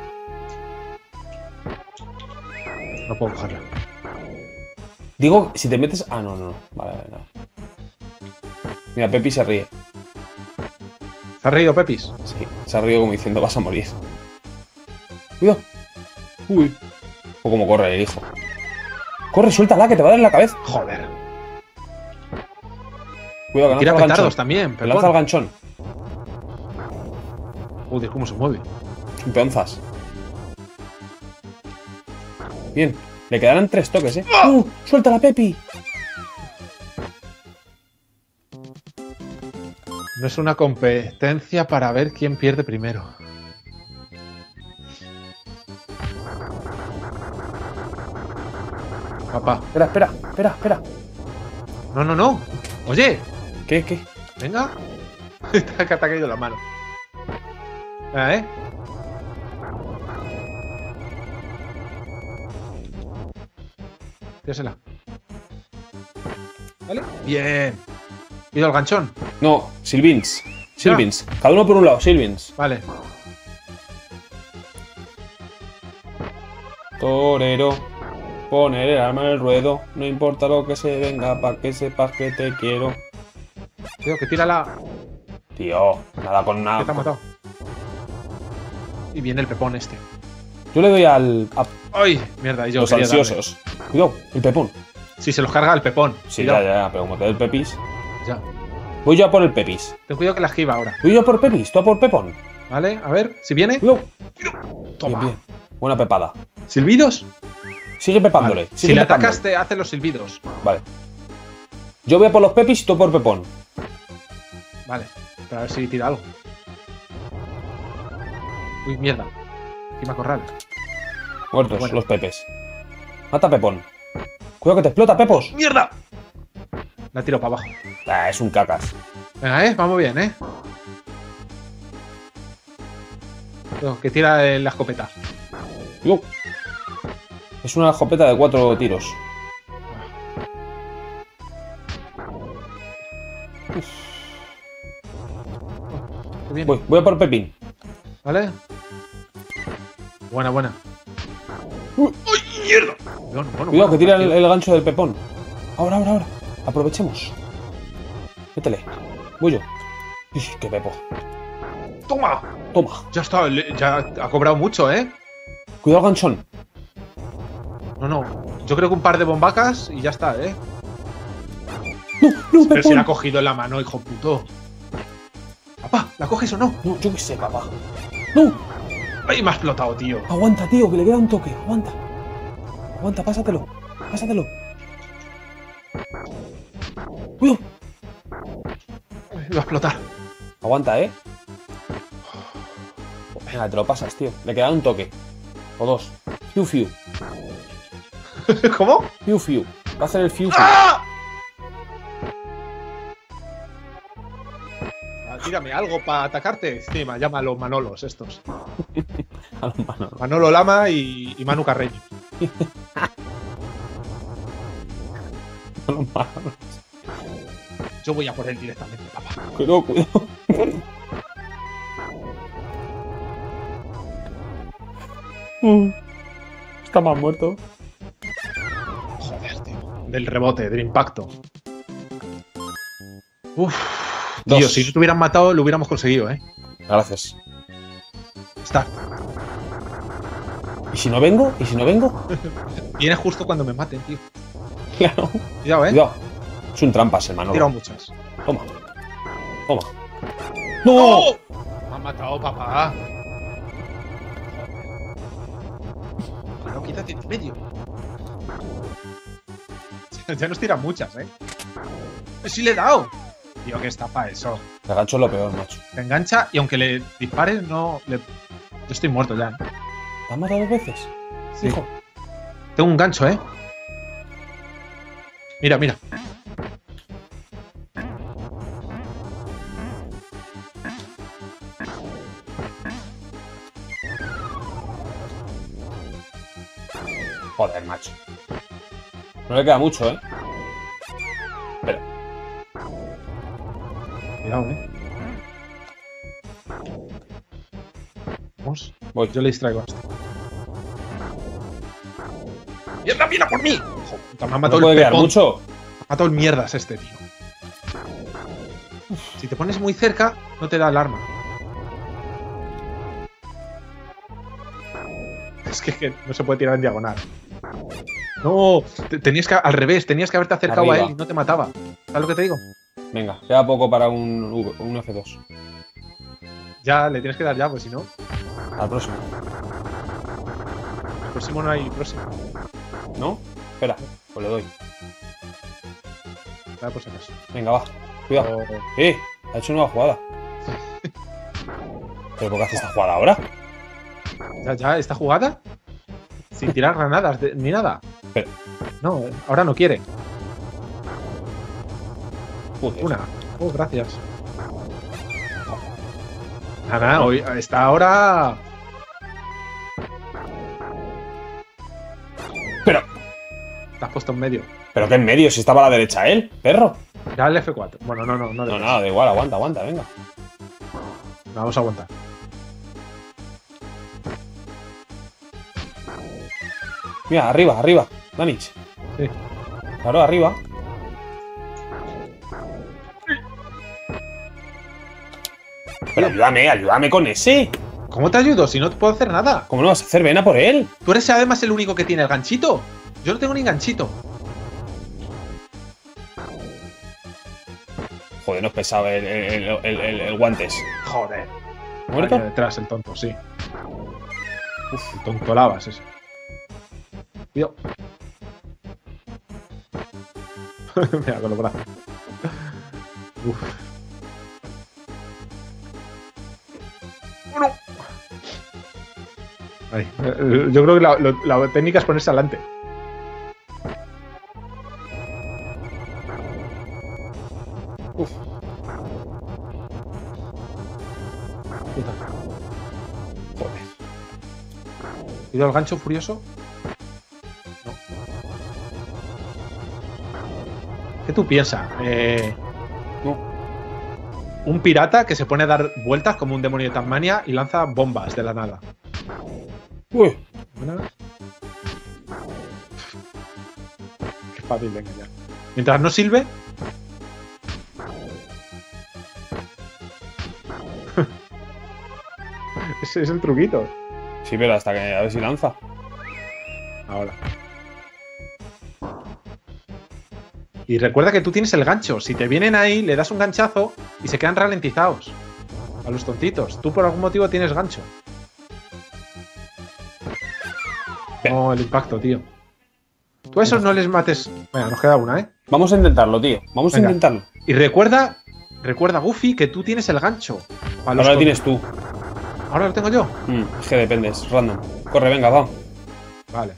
No puedo cogerla.
Digo, si te metes. Ah, no, no, no. Vale, vale, nada. Mira, Pepi se ríe.
¿Se ha reído Pepis?
Sí, se ha reído como diciendo vas a morir. Cuidado. Uy. O como corre el hijo. Corre, suéltala, que te va a dar en la cabeza.
Joder.
Cuidado, que
Tira
lanza el
petardos
ganchón.
también.
Que lanza el ganchón.
Joder, cómo se mueve.
Sin peonzas. Bien. Le quedarán tres toques, ¿eh? ¡Uh! ¡Suéltala, Pepi!
No es una competencia para ver quién pierde primero. Papá.
Espera, espera, espera, espera.
No, no, no. Oye,
¿Qué, qué?
venga. Te ha te ha caído la mano. Venga, eh. Tírasela. ¿Vale? Bien. Cuidado el ganchón.
No, Silvins. Silvins. Cada uno por un lado, Silvins.
Vale.
Torero. Poner el arma en el ruedo. No importa lo que se venga, para que sepas que te quiero.
Tío, que tira la.
Tío, nada con
Que te ha
nada.
matado. Y viene el pepón este.
Yo le doy al. a
¡Ay! Mierda, y yo
los
quería darle.
ansiosos. Cuidado, el pepón.
Si se los carga el pepón.
Sí,
Cuidado.
ya, ya, pero como te dé el pepis.
Ya.
Voy yo a por el Pepis.
Ten cuidado que la esquiva ahora.
Voy yo a por Pepis, tú a por Pepón.
Vale, a ver, si viene.
Cuidado.
Toma.
Bien, bien. Buena pepada.
¿Silbidos?
Sigue pepándole.
Vale.
Sigue
Si le
pepándole.
atacas, te hace los silbidos.
Vale. Yo voy a por los Pepis y tú a por Pepón.
Vale, para ver si tira algo. Uy, mierda. Encima corral.
Muertos
Bueno.
los Pepes. Mata a Pepón. Cuidado que te explota, Pepos.
¡Mierda! La tiro para abajo.
Ah, es un cacas.
Venga, eh, vamos bien, eh. No, que tira eh, la escopeta.
Yo. Es una escopeta de cuatro tiros.
Qué bien.
Voy, voy a por Pepín.
¿Vale? Buena, buena.
Uy.
¡Ay, mierda! Bueno, bueno,
Cuidado
bueno,
que tira el,
tío.
el gancho del Pepón. Ahora, ahora, ahora. Aprovechemos. Métele. Voy yo. Uy, qué Pepo.
¡Toma!
Toma.
Ya está, le- ya ha cobrado mucho, ¿eh?
Cuidado, ganchón.
No, no. Yo creo que un par de bombacas y ya está, ¿eh?
No, no,
Pero si
Pepón.
la ha cogido en la mano, hijo puto. Papá, ¿la coges o no?
No, yo qué sé, papá. No.
¡Ay, me ha explotado, tío!
Aguanta, tío, que le queda un toque. Aguanta. Aguanta, pásatelo. Pásatelo. Cuidado.
Ay, va a explotar.
Aguanta, ¿eh? Venga, te lo pasas, tío. Le queda un toque. O dos. Fiu, fiu.
¿Cómo?
Fiu, fiu. Va a hacer el fiu, fiu.
¡Ah! Ah, tírame algo para atacarte. Encima, llama a los Manolos estos.
A los manos.
Manolo Lama y, y Manu Carreño.
A los manos.
Yo voy a por él directamente, papá.
Cuidado, cuidado. Mm. Está más muerto.
Joder, tío. Del rebote, del impacto. Uf.
Dos.
Tío, si no te hubieran matado, lo hubiéramos conseguido, ¿eh?
Gracias.
Está.
¿Y si no vengo? ¿Y si no vengo?
Viene justo cuando me maten, tío.
Claro.
Cuidado, ¿eh?
Cuidado. Es un trampas,
He
hermano.
tirado muchas.
Toma. Toma. ¡No!
¡Oh! Me han matado, papá. No, quítate de en medio. Ya nos tiran muchas, ¿eh? ¡Sí le he dado! Tío, que está para eso.
El gancho es lo peor, macho.
Te engancha y aunque le dispares, no... Le... Yo estoy muerto ya, ¿eh?
¿Te has matado dos veces?
Sí.
Hijo.
Tengo un gancho, ¿eh? Mira, mira.
Joder, macho. No le queda mucho, ¿eh? Espera.
Cuidado, ¿eh? Vamos.
Voy.
Yo le distraigo a este. ¡Mierda, mira por mí! Hijo puta, me ha
No
matado
puede
el
quedar
pepón.
mucho.
Me ha matado el mierdas este, tío. Si te pones muy cerca, no te da alarma. Es que, que no se puede tirar en diagonal. No, te- tenías que, al revés, tenías que haberte acercado
Arriba.
a él y no te mataba. ¿Sabes lo que te digo?
Venga, queda poco para un, V- un F dos.
Ya, le tienes que dar ya, pues si no,
Al próximo.
el próximo no hay próximo.
¿No? Espera, pues le doy.
Vale, por si acaso.
Venga, va. Cuidado.
O-
¡Eh! Ha hecho nueva jugada. ¿Pero por qué hace esta jugada ahora?
Ya, ya, esta jugada, sin tirar granadas de- ni nada.
Pero-
No, ahora no quiere.
Joder.
Una. Oh, gracias. Nada, hoy, esta ahora.
Pero,
Te has puesto en medio.
pero que en medio, si estaba a la derecha él, perro.
Ya el F cuatro. Bueno, no, no, no. le
No,
des.
nada, da igual, aguanta, aguanta, venga.
Vamos a aguantar.
Mira, arriba, arriba, Danich.
Sí.
Claro, arriba. Pero ayúdame, ayúdame con ese.
¿Cómo te ayudo si no te puedo hacer nada?
¿Cómo no vas a hacer? Ven a por él.
Tú eres además el único que tiene el ganchito. Yo no tengo ni ganchito.
Joder, menos pesado el, el, el, el, el, el guantes.
Joder.
¿Muerto?
Vaya detrás el tonto, sí. Uf, el tonto lavas ese. Cuidado. Mira, con los brazos. Uf. Bueno. Ahí. Yo creo que la, la, la técnica es ponerse adelante. Uf. Joder. ¿Cuidado el gancho furioso? No. ¿Qué tú piensas? Eh,
No.
Un pirata que se pone a dar vueltas como un demonio de Tasmania y lanza bombas de la nada.
Uy.
Una. Qué fácil de engañar. Mientras no silbe. Ese es el truquito.
Sí, pero hasta que a ver si lanza.
Ahora. Y recuerda que tú tienes el gancho. Si te vienen ahí, le das un ganchazo y se quedan ralentizados. A los tontitos. Tú por algún motivo tienes gancho. No, el impacto, tío. Tú a esos no les mates. Venga, nos queda una, ¿eh?
Vamos a intentarlo, tío. Vamos
Venga.
a intentarlo.
Y recuerda, recuerda, Goofy, que tú tienes el gancho. A los
Ahora lo
ton-
tienes tú.
Ahora lo tengo yo.
Mm, es que depende, es random. Corre, venga, va.
Vale.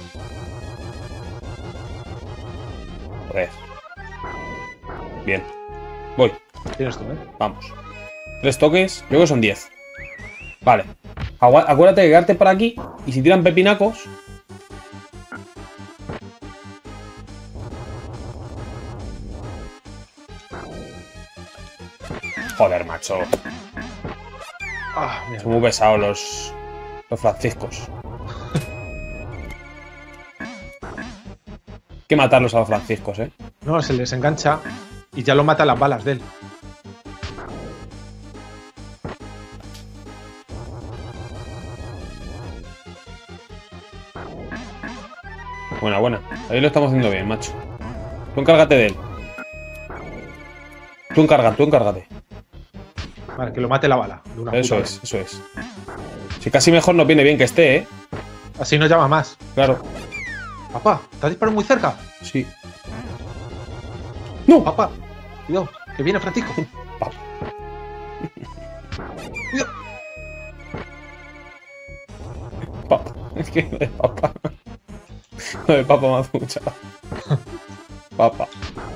Joder. Bien. Voy.
Tienes tú, ¿eh?
Vamos. Tres toques. Yo creo que son diez. Vale. Agua- acuérdate de quedarte por aquí. Y si tiran pepinacos. Joder, macho.
Ah, mira.
Son muy pesados los. Los franciscos. Hay que matarlos a los franciscos, eh.
No, se les engancha y ya lo mata las balas de él.
Buena, buena. Ahí lo estamos haciendo bien, macho. Tú encárgate de él. Tú encarga, tú encárgate.
Vale, que lo mate la bala. De una
Eso
puta
es, eso es. Si casi mejor nos viene bien que esté, ¿eh?
vez. Así no llama más.
Claro.
Papá, ¿te has disparado muy cerca?
Sí. ¡No!
Papá, cuidado, que viene Francisco.
Pa-
Cuidado.
Papá. Es que lo de papá. Lo de papá me hace mucha. Papá.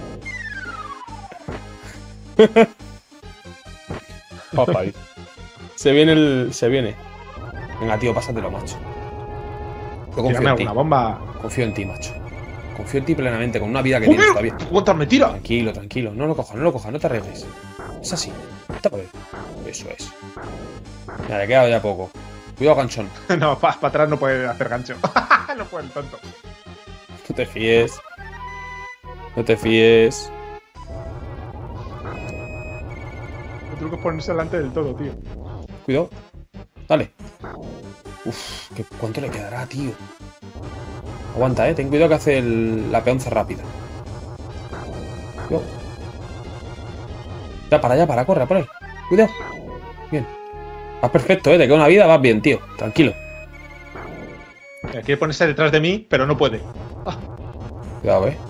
Papá. dice. Se viene el. Se viene. Venga, tío, pásatelo, macho. Yo confío
Tírame
en ti.
alguna bomba.
Confío en ti, macho. Confío en ti plenamente, con una vida que tienes todavía.
¿Cuántas me tira?
Tranquilo, tranquilo. No lo cojas, no lo cojas, no te arriesgues. Es así. Está por él. Eso es. Ya, le queda ya poco. Cuidado, ganchón.
No, para atrás no puede hacer gancho. No puede el tonto.
No te fíes. No te fíes.
El truco es ponerse delante del todo, tío.
Cuidado. Dale. Uf, ¿qué- ¿cuánto le quedará, tío? Aguanta, eh. Ten cuidado que hace el- la peonza rápida. Cuidado. Ya, para, ya, para, corre, a por él. Cuidado. Bien. Vas perfecto, eh. Te queda una vida, vas bien, tío. Tranquilo.
Mira, quiere ponerse detrás de mí, pero no puede.
Cuidado, eh.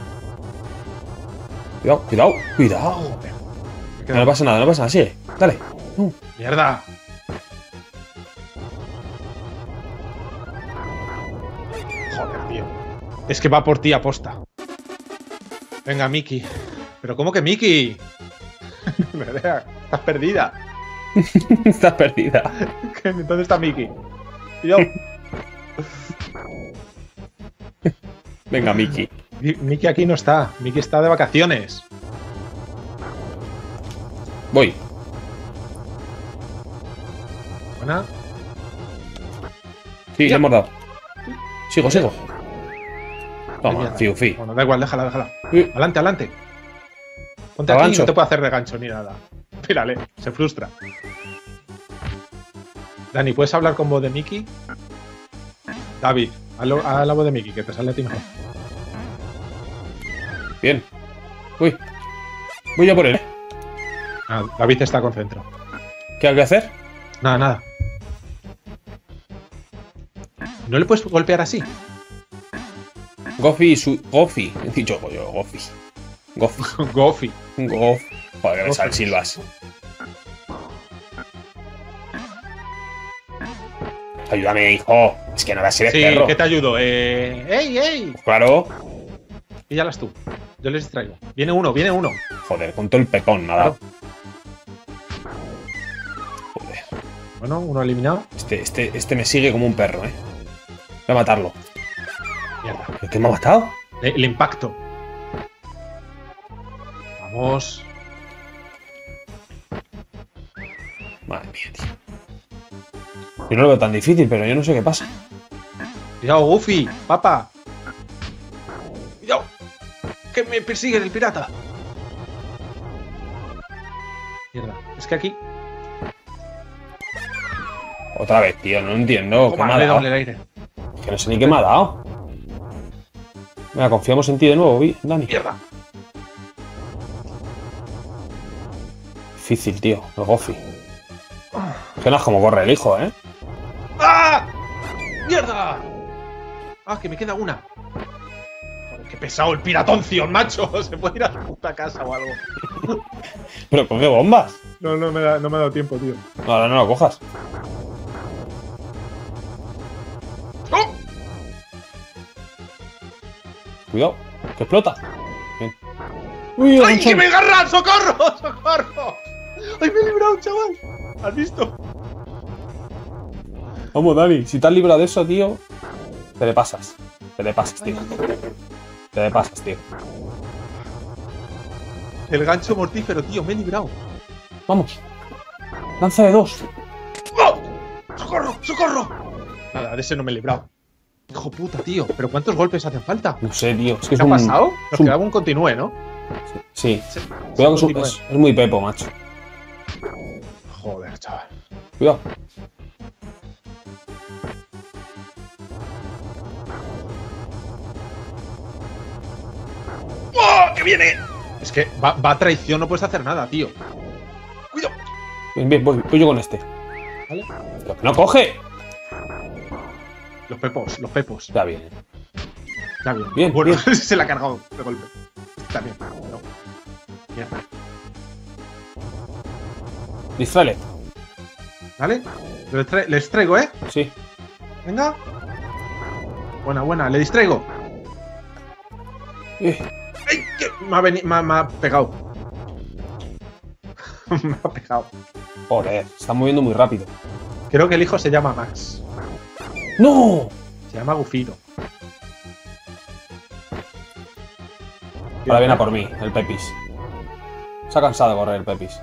Cuidado, cuidado, cuidado.
Joder. Me
No,
queda-
no pasa nada, no pasa nada. Sí, dale. Uh,
¡Mierda! Joder, tío. Es que va por ti aposta. Venga, Mickey. ¿Pero cómo que Mickey? Nerea, estás perdida.
Estás perdida.
¿Dónde está Mickey? Yo.
Venga, Mickey.
Mi- Mickey aquí no está. Mickey está de vacaciones.
Voy.
Buena.
Sí, le
Ya.
hemos dado. Sigo, sigo. Toma,
Mierda.
fiu,
Bueno, da igual, déjala, déjala.
Sí.
Adelante, adelante. Ponte
¿A
aquí y
gancho?
no te puede hacer de gancho ni nada. Mírale, se frustra. Dani, ¿puedes hablar con voz de Mickey? David, haz la, haz la voz de Mickey, que te sale a ti mejor.
Bien. Uy. Voy ya por él.
Ah, David está concentrado.
¿Qué hay que hacer?
Nada, nada. ¿No le puedes golpear así?
Gofi y su... Gofi. He dicho yo, Gofi. Gofi.
Gofi.
Gof. Joder, que me
Gofi.
sale silbas. Ayúdame, hijo. Es que no vas a ser
Sí,
perro.
¿qué te ayudo? Eh... ¡Ey, ey!
Claro.
Píllalas tú. Yo les distraigo. Viene uno, viene uno.
Joder, con todo el pepón me ha dado. Joder.
Bueno, uno eliminado.
Este, este, este me sigue como un perro, eh. Voy a matarlo.
Mierda.
¿Pero qué me ha matado?
El, el impacto. Vamos.
Madre mía, tío. Yo no lo veo tan difícil, pero yo no sé qué pasa.
Cuidado, Goofy. Papa. Cuidado. Que me persigue el pirata. Mierda. Es que aquí.
Otra vez, tío, no entiendo. ¿Qué me
Toma,
ha
le he
dado?
dado en el aire.
Que no sé ni qué me ha dado. Venga, confiamos en ti de nuevo, Vi- Dani.
Mierda.
Difícil, tío. El Gofi. Que no es como corre el hijo, ¿eh?
¡Ah! ¡Mierda! ¡Ah, que me queda una! Joder, qué pesado el piratoncio, macho. Se puede ir a su puta casa o algo.
Pero coge bombas.
No, no me, da, no me ha dado tiempo, tío.
No, ahora no lo cojas.
¡Oh!
Cuidado, que explota. Bien. Uy,
¡Ay,
gancho.
que me agarran! ¡Socorro! ¡Socorro! ¡Ay, me he librado, chaval! ¿Has visto?
Vamos, Dani, si te has librado de eso, tío, te le pasas. Te le pasas, tío. Te le pasas, tío.
El gancho mortífero, tío, me he librado.
Vamos. Lanza de dos.
¡Oh! ¡Socorro! ¡Socorro! Nada, de ese no me he librado. Hijo puta, tío. ¿Pero cuántos golpes hacen falta?
No sé, tío. Es que
¿Qué
es
ha
un...
pasado? Nos
es un-
quedaba un continúe, ¿no?
Sí.
Se-
Cuidado que es, un-
continúe.
es- es muy pepo, macho.
Joder, chaval.
Cuidado.
¡Oh! ¡Que viene! Es que va, va a traición, no puedes hacer nada, tío. ¡Cuidado!
Bien, bien, voy, voy yo con este.
¿Vale?
Pero que no coge.
Los pepos, los pepos.
Ya bien.
Está bien.
Bien,
Bueno,
bien.
se la ha cargado de golpe. Está bien. No. Mierda.
Distráele.
¿Vale? Les, tra- les traigo, ¿eh?
Sí.
Venga. Buena, buena. Le distraigo.
Eh,
¡Ay! que Me ha, veni- me ha- me ha pegado. Me ha pegado.
Joder, se está moviendo muy rápido.
Creo que el hijo se llama Max.
¡No!
Se llama Gufito.
Ahora viene a por mí, el Pepis. Se ha cansado de correr el Pepis.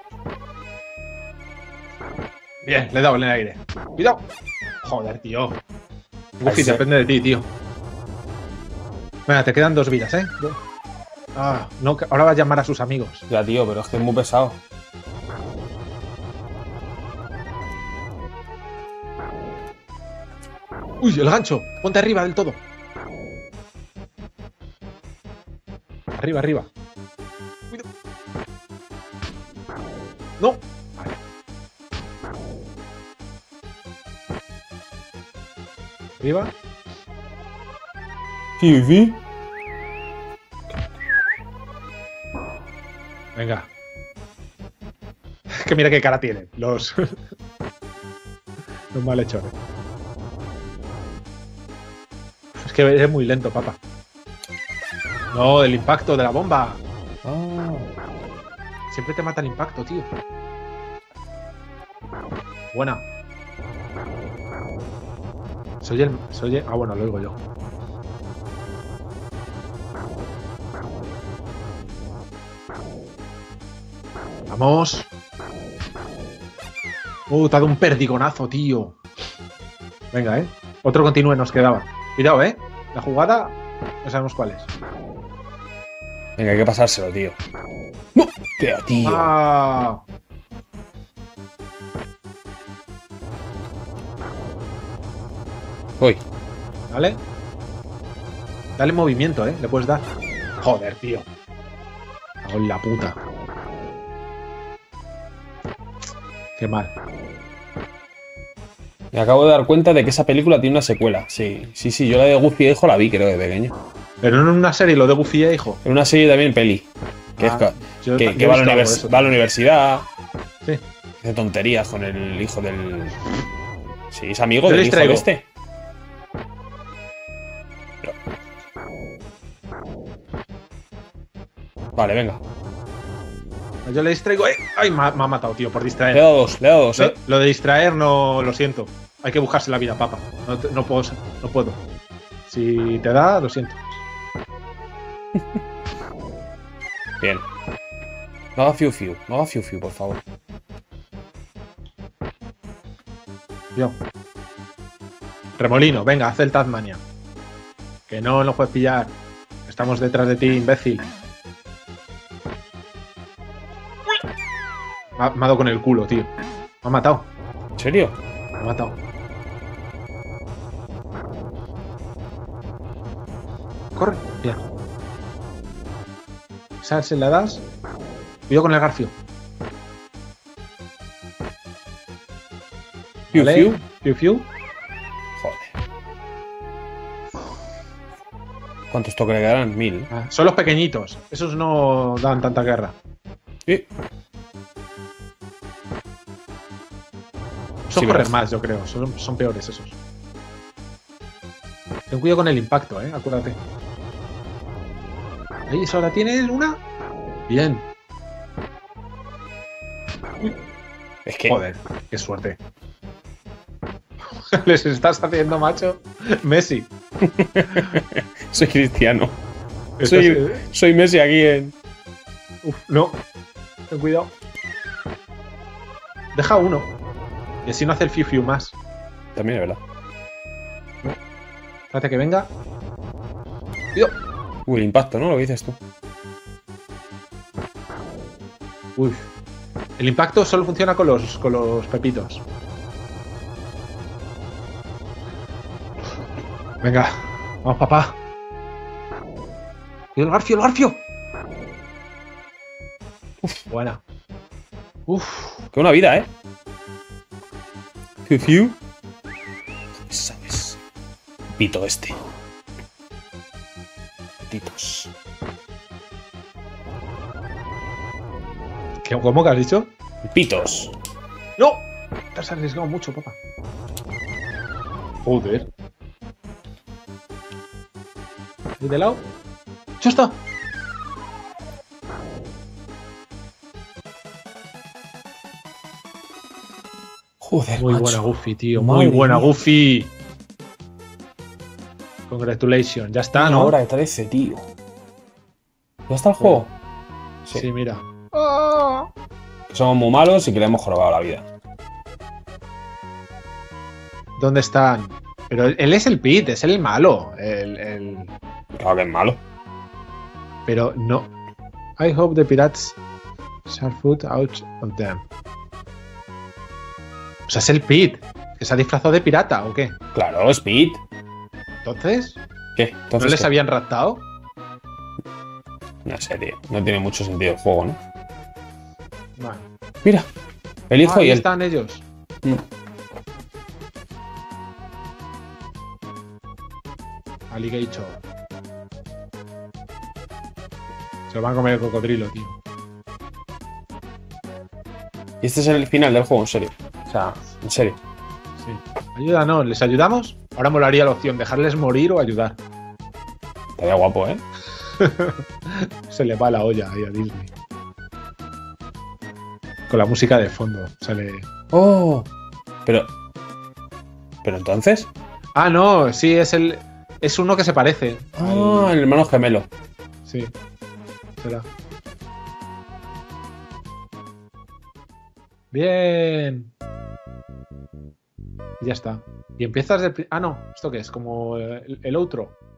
Bien, le he dado en el aire. Cuidado. Joder, tío. Goofy,
Ese-
depende de ti, tío. Venga, te quedan dos vidas, ¿eh? Ah, no, que ahora va a llamar a sus amigos.
Ya, tío, pero es que es muy pesado.
Uy, el gancho. Ponte arriba del todo. Arriba, arriba. Cuidado. No. Vale. Arriba.
Sí, sí.
Venga. Que mira qué cara tienen los. los malhechores. Es que eres muy lento, papá. No, el impacto de la bomba.
Ah.
Siempre te mata el impacto, tío. Buena. Soy el. Soy el- Ah, bueno, lo oigo yo. Vamos. Uh, te ha dado un perdigonazo, tío. Venga, eh. Otro continúe nos quedaba. Cuidado, eh. La jugada. No sabemos cuál es.
Venga, hay que pasárselo, tío. ¡No! Tío, tío.
Ah.
Uy.
¿Vale? Dale movimiento, eh. Le puedes dar. Joder, tío. Cago en la puta. Qué mal.
Me acabo de dar cuenta de que esa película tiene una secuela. Sí, sí, sí. Yo la de Goofy e hijo la vi, creo, de pequeño.
Pero no en una serie, lo de Goofy e hijo.
En una serie también peli. Que,
Ah,
es,
yo
que,
ta- yo
que
he
va, a la
visto algo
univers-
de eso
va a la
también.
universidad.
Sí.
Hace tonterías con el hijo del. Sí, es amigo
Yo
del
les
hijo de
traigo.
este. Vale, venga.
Yo le distraigo. ¡Eh! ¡Ay! Me ha, me ha matado, tío, por
Le he
distraer.
dado dos, le he dado dos,
Lo,
eh.
lo de distraer no lo siento. Hay que buscarse la vida, papa. No, te- no puedo. No puedo. Si te da, lo siento.
Bien. No haga fiu fiu, no haga fiu fiu, por favor.
Yo. Remolino, venga, haz el Tasmania. Que no nos puedes pillar. Estamos detrás de ti, imbécil. Me ha, me ha dado con el culo, tío. Me ha matado.
¿En serio?
Me ha matado. Corre. Bien. Esa se la das. Cuidado con el garfio.
Fiu
Vale.
fiu.
Fiu, fiu.
Joder. ¿Cuántos toques le quedarán? Mil.
Ah, son los pequeñitos. Esos no dan tanta guerra.
Sí.
Son
Sí,
correr
verás.
más, yo creo. Son, son peores esos. Ten cuidado con el impacto, eh. Acuérdate. Ahí, eso ahora tienes una. Bien.
Es que.
Joder, qué suerte. Les estás haciendo, macho. Messi.
Soy cristiano.
Estás-
Soy, soy Messi aquí en.
Uf, no. Ten cuidado. Deja uno. Y así no hace el fiu fiu más.
También es verdad.
Espérate que venga. Cuidado.
Uy, el impacto, ¿no? Lo que dices tú.
Uy. El impacto solo funciona con los, con los pepitos. Venga. Vamos, papá. ¡El garfio, el garfio! Uf, buena. Uf.
Que una vida, ¿eh? Fiu fiu. ¿Sabes? Pito este. Petitos.
¿Qué- ¿Cómo que has dicho?
Pitos.
¡No! Te has arriesgado mucho, papá. Joder. ¿Y de lado? ¡Ya está!
Joder,
Muy
macho.
buena Goofy, tío.
Madre
Muy buena
mía.
Goofy. Congratulations. Ya está, ¿no?
Ahora de trece, tío. ¿Ya está el juego?
Sí,
Sí.
mira.
Que somos muy malos y que le hemos jorobado la vida.
¿Dónde están? Pero él es el Pete, es el malo. El, el-
Claro que es malo.
Pero no. I hope the pirates shall foot out of them. O sea, es el Pete. ¿Que se ha disfrazado de pirata o qué?
Claro, Speed.
Entonces,
¿Qué?
¿no
Entonces,
les
¿qué?
habían raptado?
No sé, tío. No tiene mucho sentido el juego, ¿no?
Vale.
Mira. El hijo
Ah, ahí
y él.
están ellos.
Mm.
Alligator. Se lo van a comer el cocodrilo, tío.
Y este es el final del juego, en serio. O sea, en serio.
Sí. Ayúdanos, ¿les ayudamos? Ahora molaría la opción, dejarles morir o ayudar.
Estaría guapo, ¿eh?
Se le va la olla ahí a Disney. Con la música de fondo. Sale.
Oh. Pero. Pero entonces.
Ah, no, sí, es el. Es uno que se parece.
Ah,
al-
el hermano gemelo.
Sí. Será. Bien. Y ya está. Y empiezas de. pri- Ah, no. ¿Esto qué es? Como el, el outro.